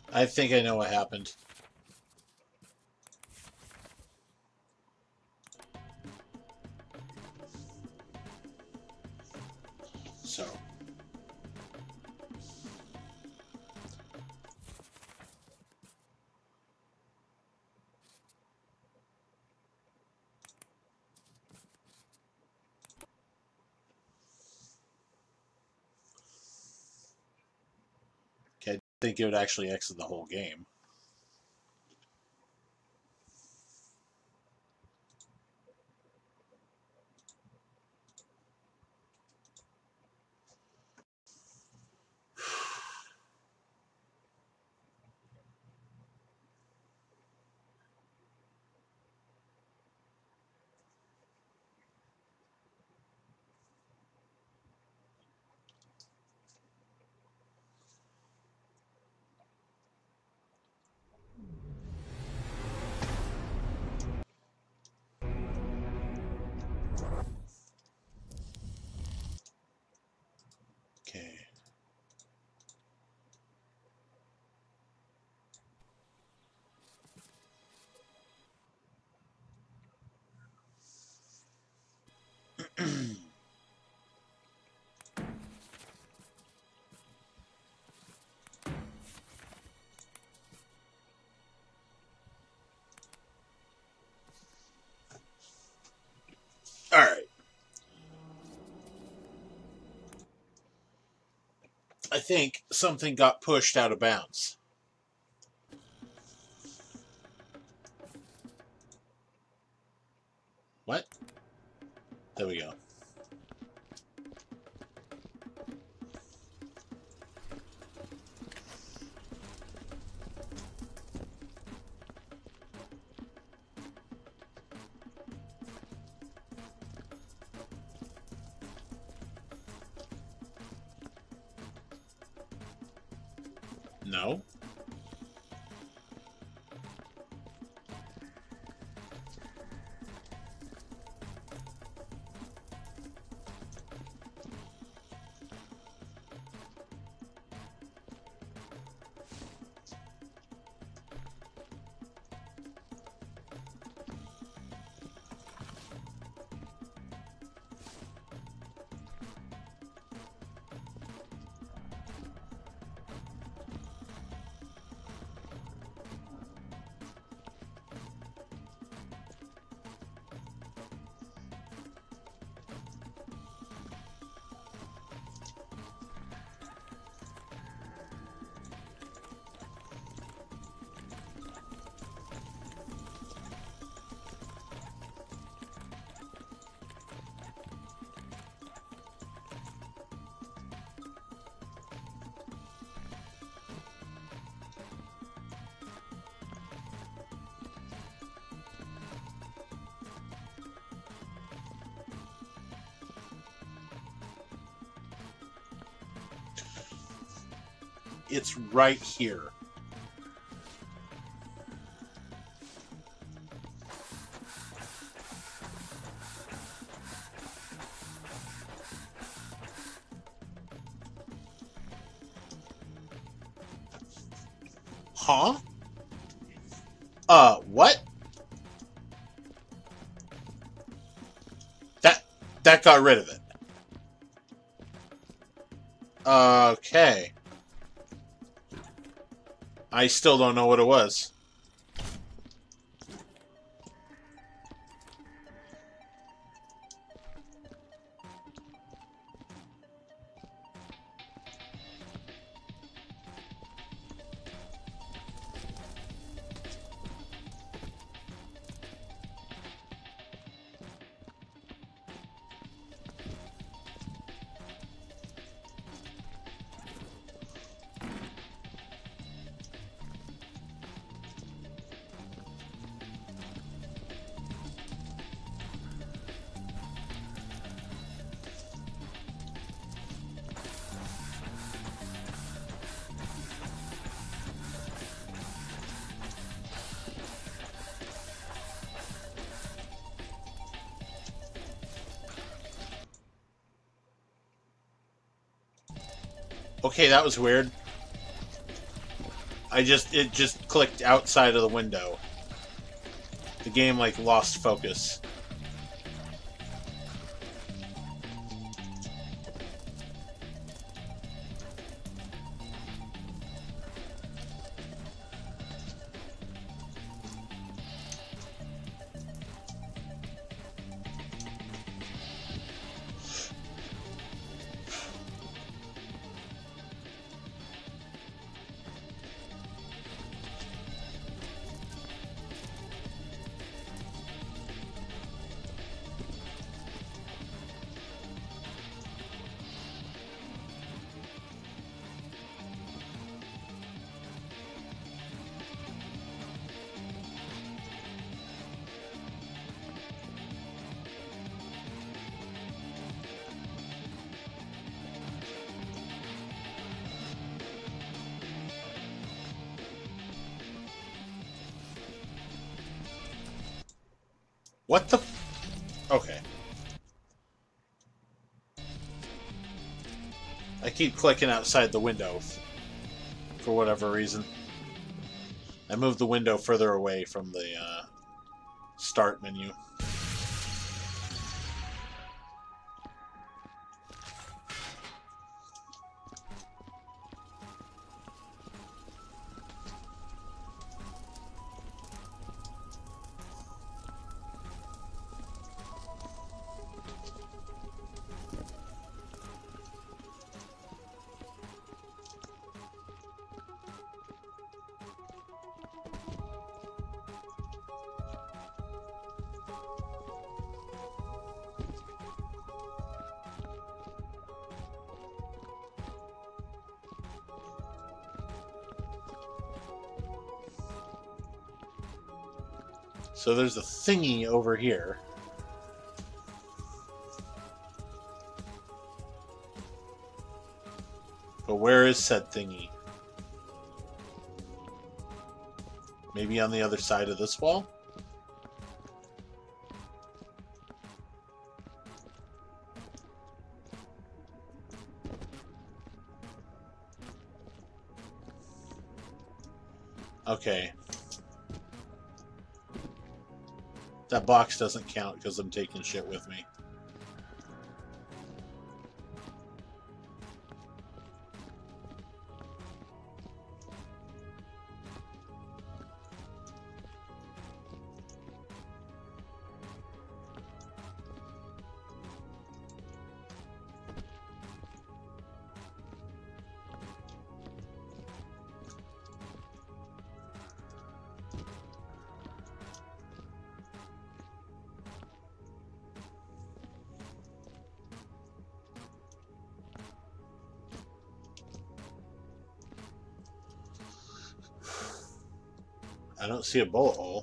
I think I know what happened. So. Okay, I think it would actually exit the whole game. Okay. All right. I think something got pushed out of bounds. What? There we go. No. It's right here. Huh? Uh, what? That that got rid of it. Okay. I still don't know what it was. Okay, that was weird. I just, it just clicked outside of the window. The game, like, lost focus. What the? Okay. I keep clicking outside the window for whatever reason. I moved the window further away from the uh, start menu. So there's a thingy over here. But where is said thingy? Maybe on the other side of this wall? Okay. That box doesn't count because I'm taking shit with me. I don't see a bullet hole.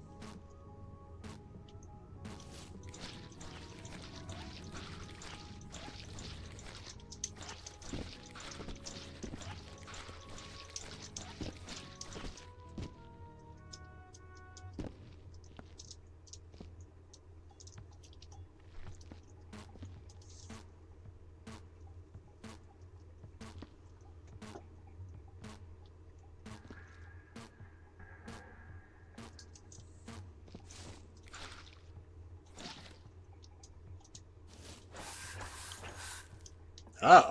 Oh.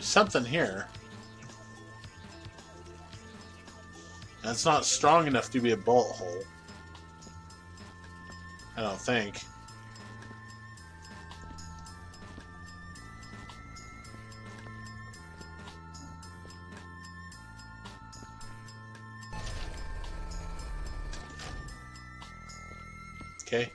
There's something here. That's not strong enough to be a bullet hole. I don't think. Okay.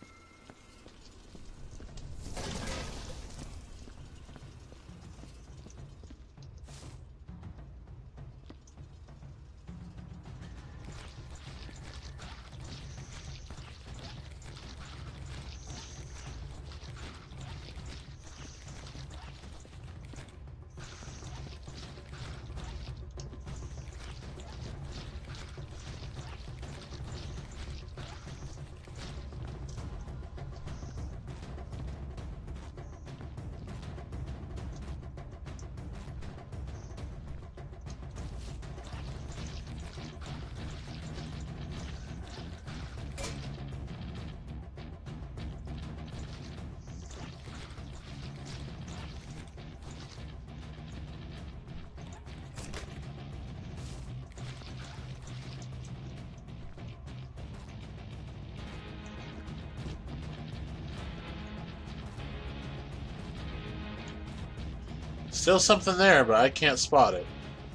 Still something there, but I can't spot it.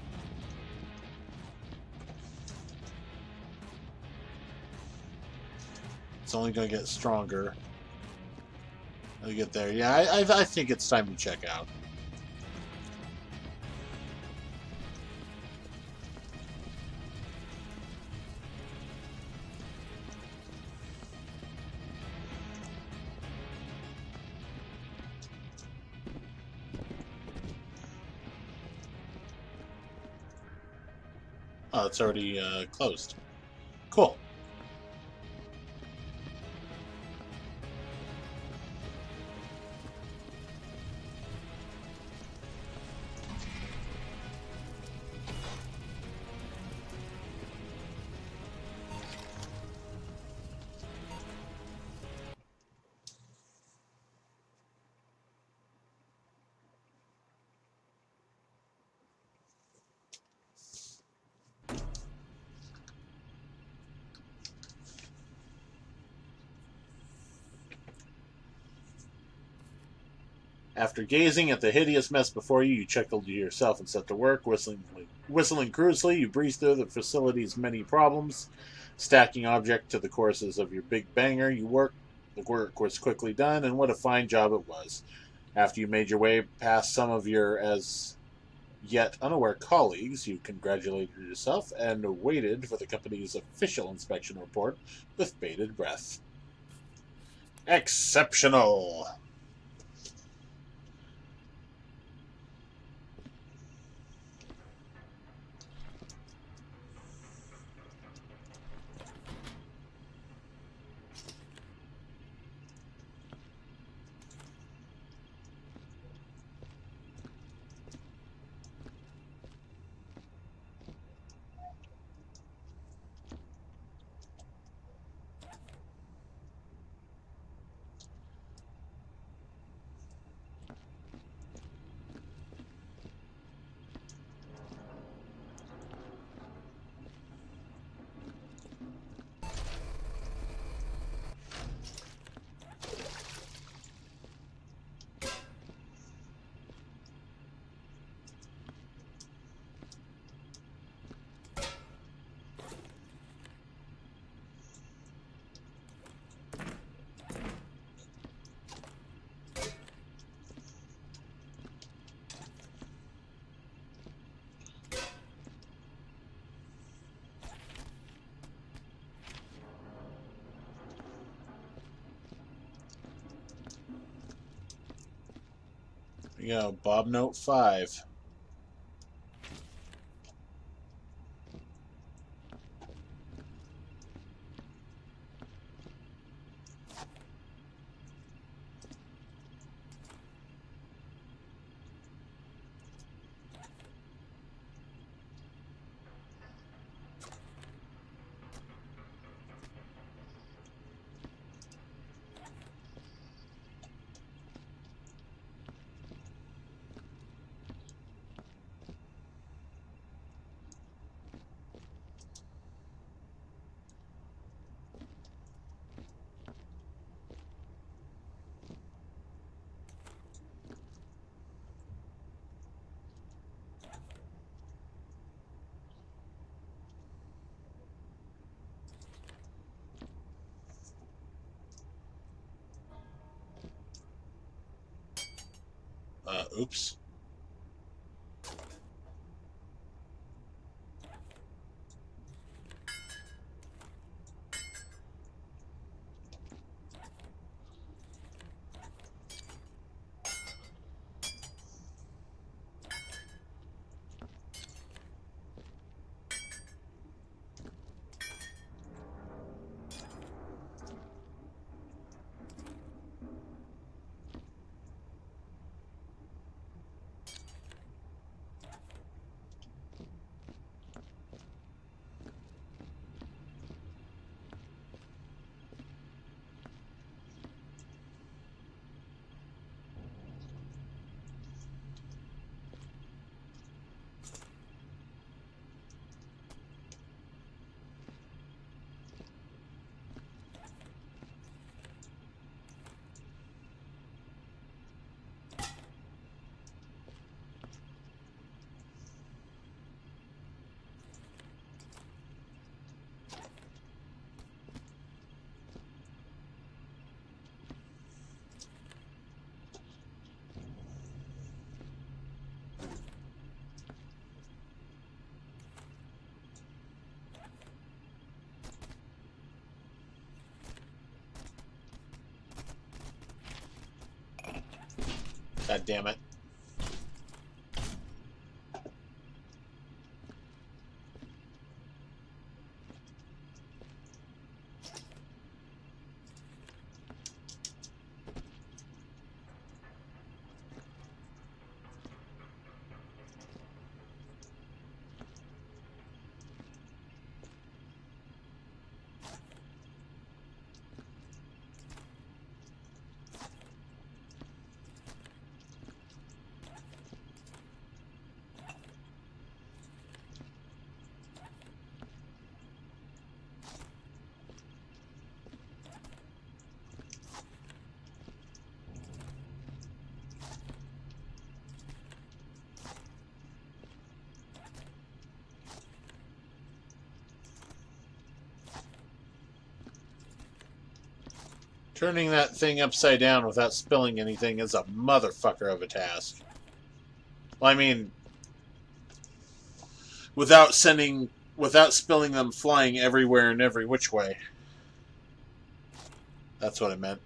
It's only going to get stronger. I'll get there. Yeah, I, I, I think it's time to check out. Oh, it's already uh, closed. Cool. After gazing at the hideous mess before you, you chuckle to yourself and set to work. Whistling, whistling cruisily, you breeze through the facility's many problems, stacking object to the courses of your big banger. You work. The work was quickly done, and what a fine job it was. After you made your way past some of your as yet unaware colleagues, you congratulated yourself and waited for the company's official inspection report with bated breath. Exceptional! We go, Bob Note five. oops. God damn it. Turning that thing upside down without spilling anything is a motherfucker of a task. Well, I mean, without sending, without spilling them flying everywhere and every which way. That's what I meant.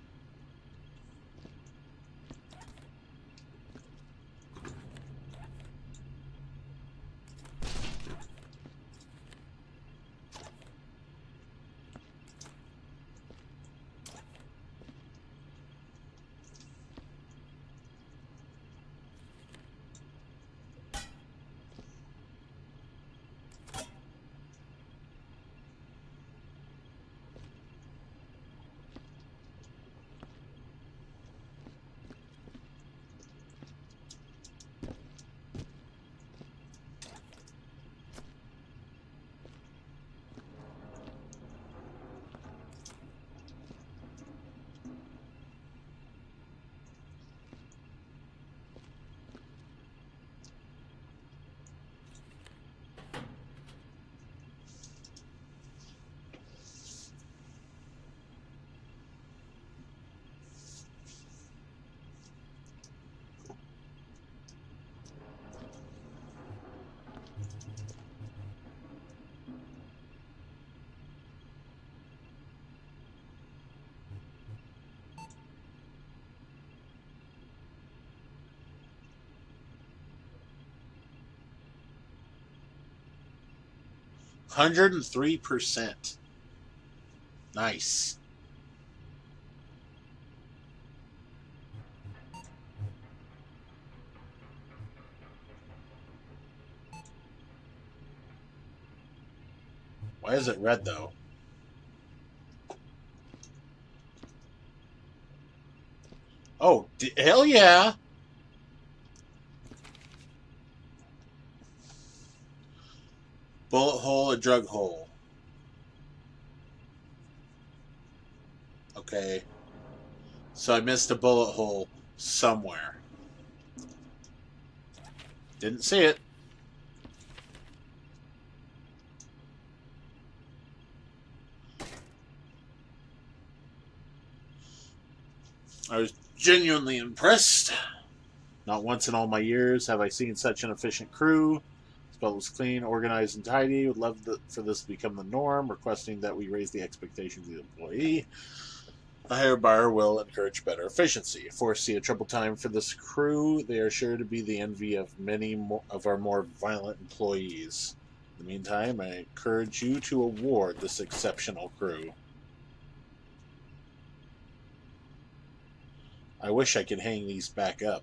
one hundred three percent. Nice. Why is it red, though? Oh, d hell yeah! Bullet hole, a drug hole. Okay. So I missed a bullet hole somewhere. Didn't see it. I was genuinely impressed. Not once in all my years have I seen such an efficient crew. This boat was clean, organized, and tidy. Would love the, for this to become the norm, requesting that we raise the expectations of the employee. A higher bar will encourage better efficiency. Foresee a trouble time for this crew. They are sure to be the envy of many more, of our more violent employees. In the meantime, I encourage you to award this exceptional crew. I wish I could hang these back up.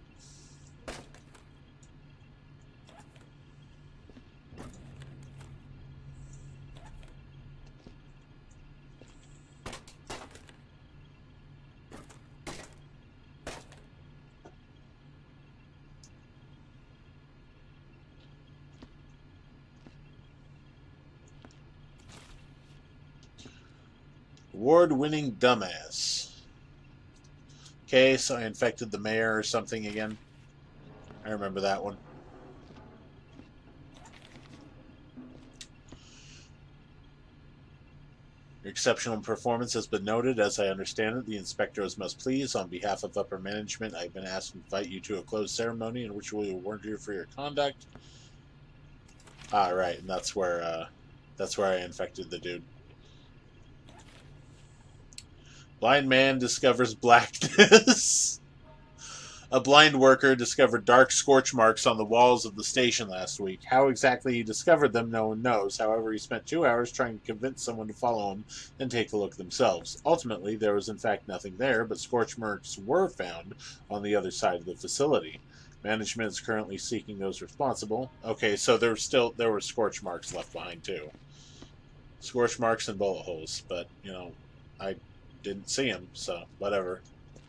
Award-winning dumbass. Okay, so I infected the mayor or something again. I remember that one. Your exceptional performance has been noted. As I understand it, the inspector is most pleased. On behalf of upper management, I've been asked to invite you to a closed ceremony in which we will award you for your conduct. Ah, right, and that's where, uh, that's where I infected the dude. Blind man discovers blackness. A blind worker discovered dark scorch marks on the walls of the station last week. How exactly he discovered them, no one knows. However, he spent two hours trying to convince someone to follow him and take a look themselves. Ultimately, there was in fact nothing there, but scorch marks were found on the other side of the facility. Management is currently seeking those responsible. Okay, so there were still there were scorch marks left behind too. Scorch marks and bullet holes, but you know, I didn't see them, so whatever.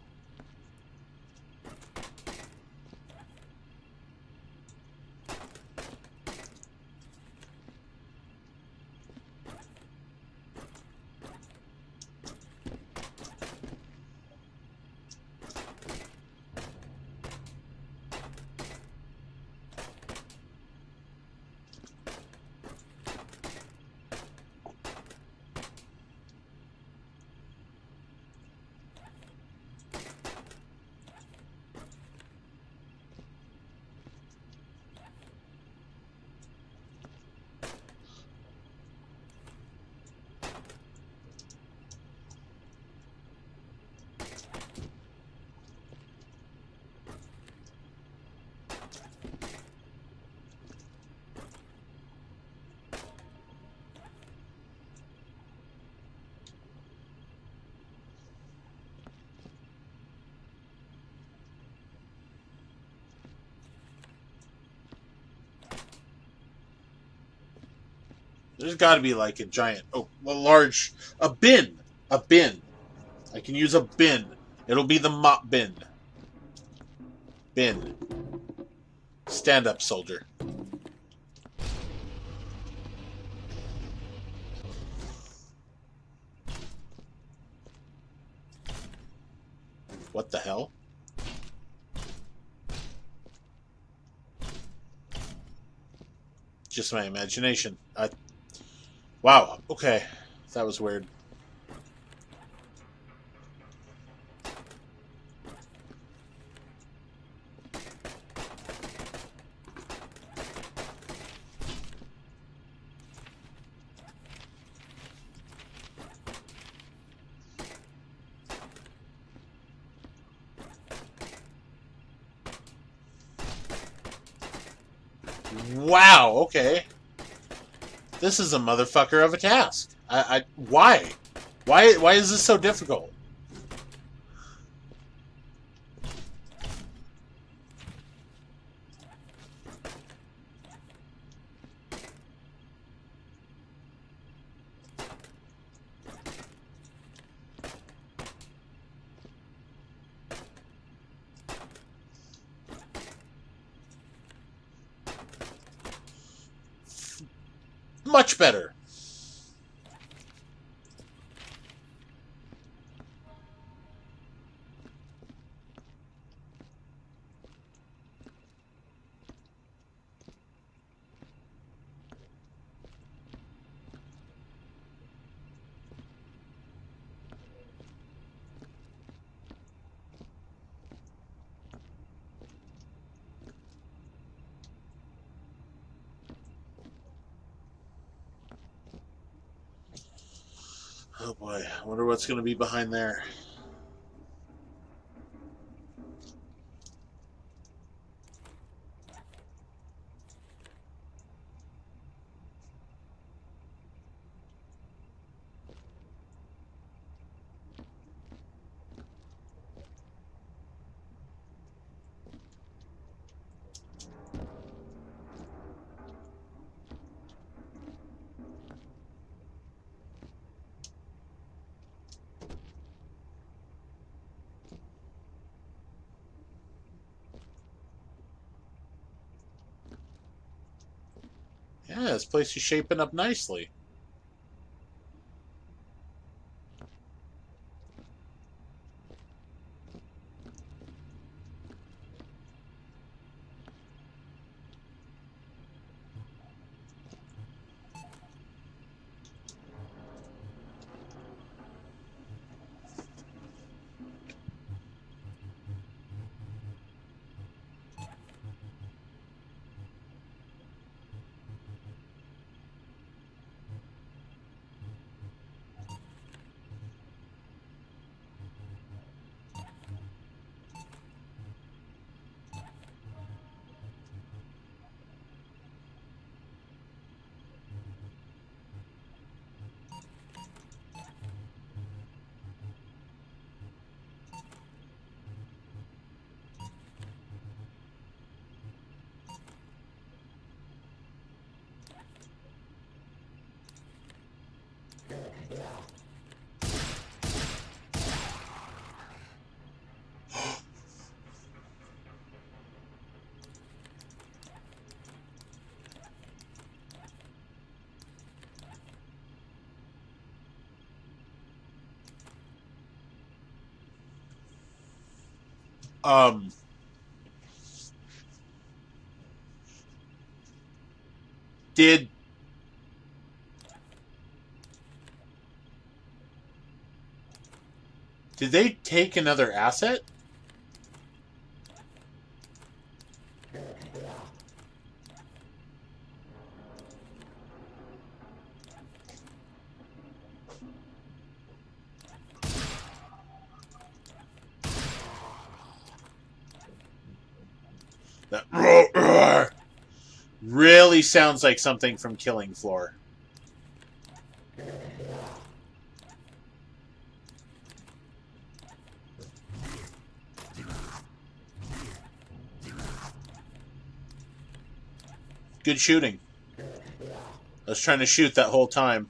There's got to be like a giant, oh, a large, a bin, a bin. I can use a bin. It'll be the mop bin. Bin. Stand up, soldier. What the hell? Just my imagination. I... Wow, okay. That was weird. Wow, okay. This is a motherfucker of a task. I, I why? Why why is this so difficult? Much better. Oh boy, I wonder what's going to be behind there. Yeah, this place is shaping up nicely. Um, did did they take another asset? That really sounds like something from Killing Floor. Good shooting. I was trying to shoot that whole time.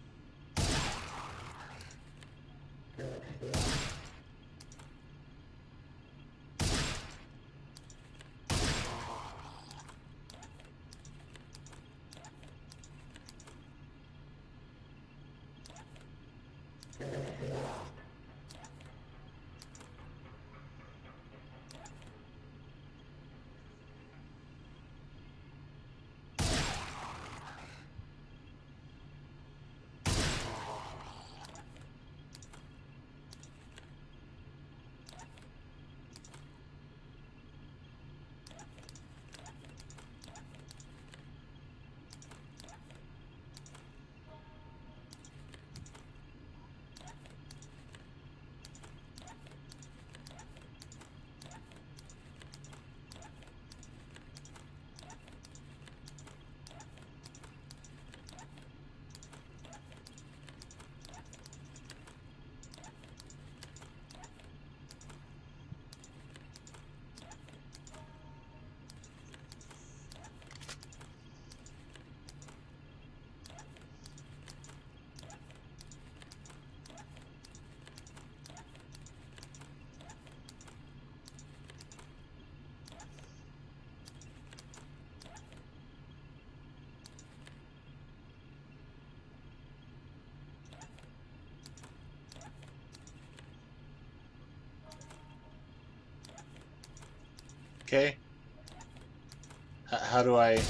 Okay. H how do I...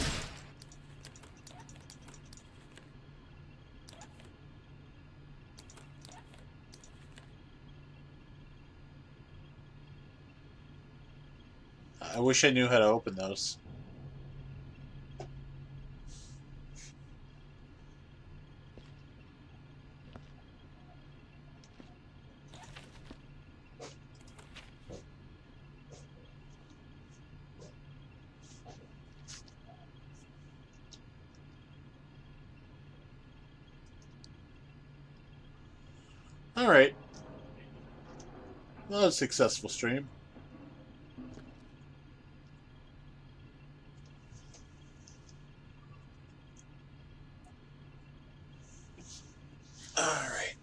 I wish I knew how to open those. Alright. Well, a successful stream. Alright.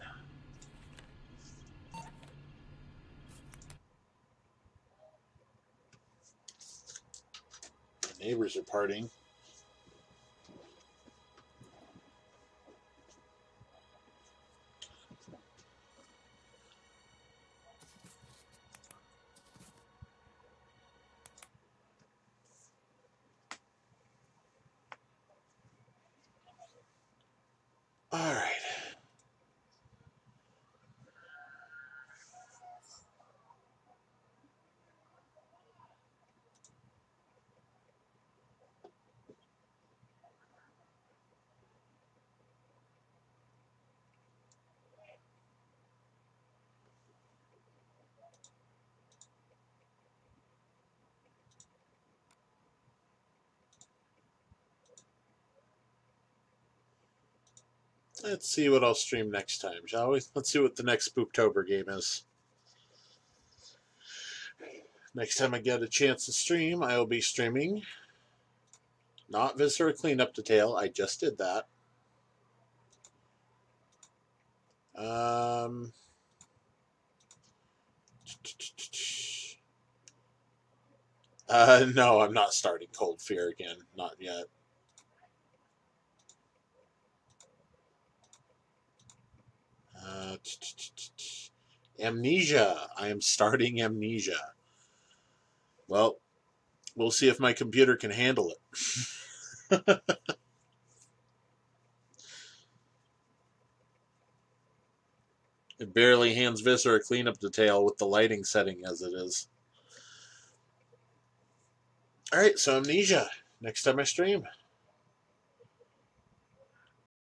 The neighbors are partying. Alright. Let's see what I'll stream next time, shall we? Let's see what the next Spooktober game is. Next time I get a chance to stream, I will be streaming not Visitor Cleanup Detail. I just did that. Um, uh, no, I'm not starting Cold Fear again. Not yet. Uh, Amnesia. I am starting Amnesia. Well, we'll see if my computer can handle it. It barely hands Visser a cleanup detail with the lighting setting as it is. Alright, so Amnesia. Next time I stream.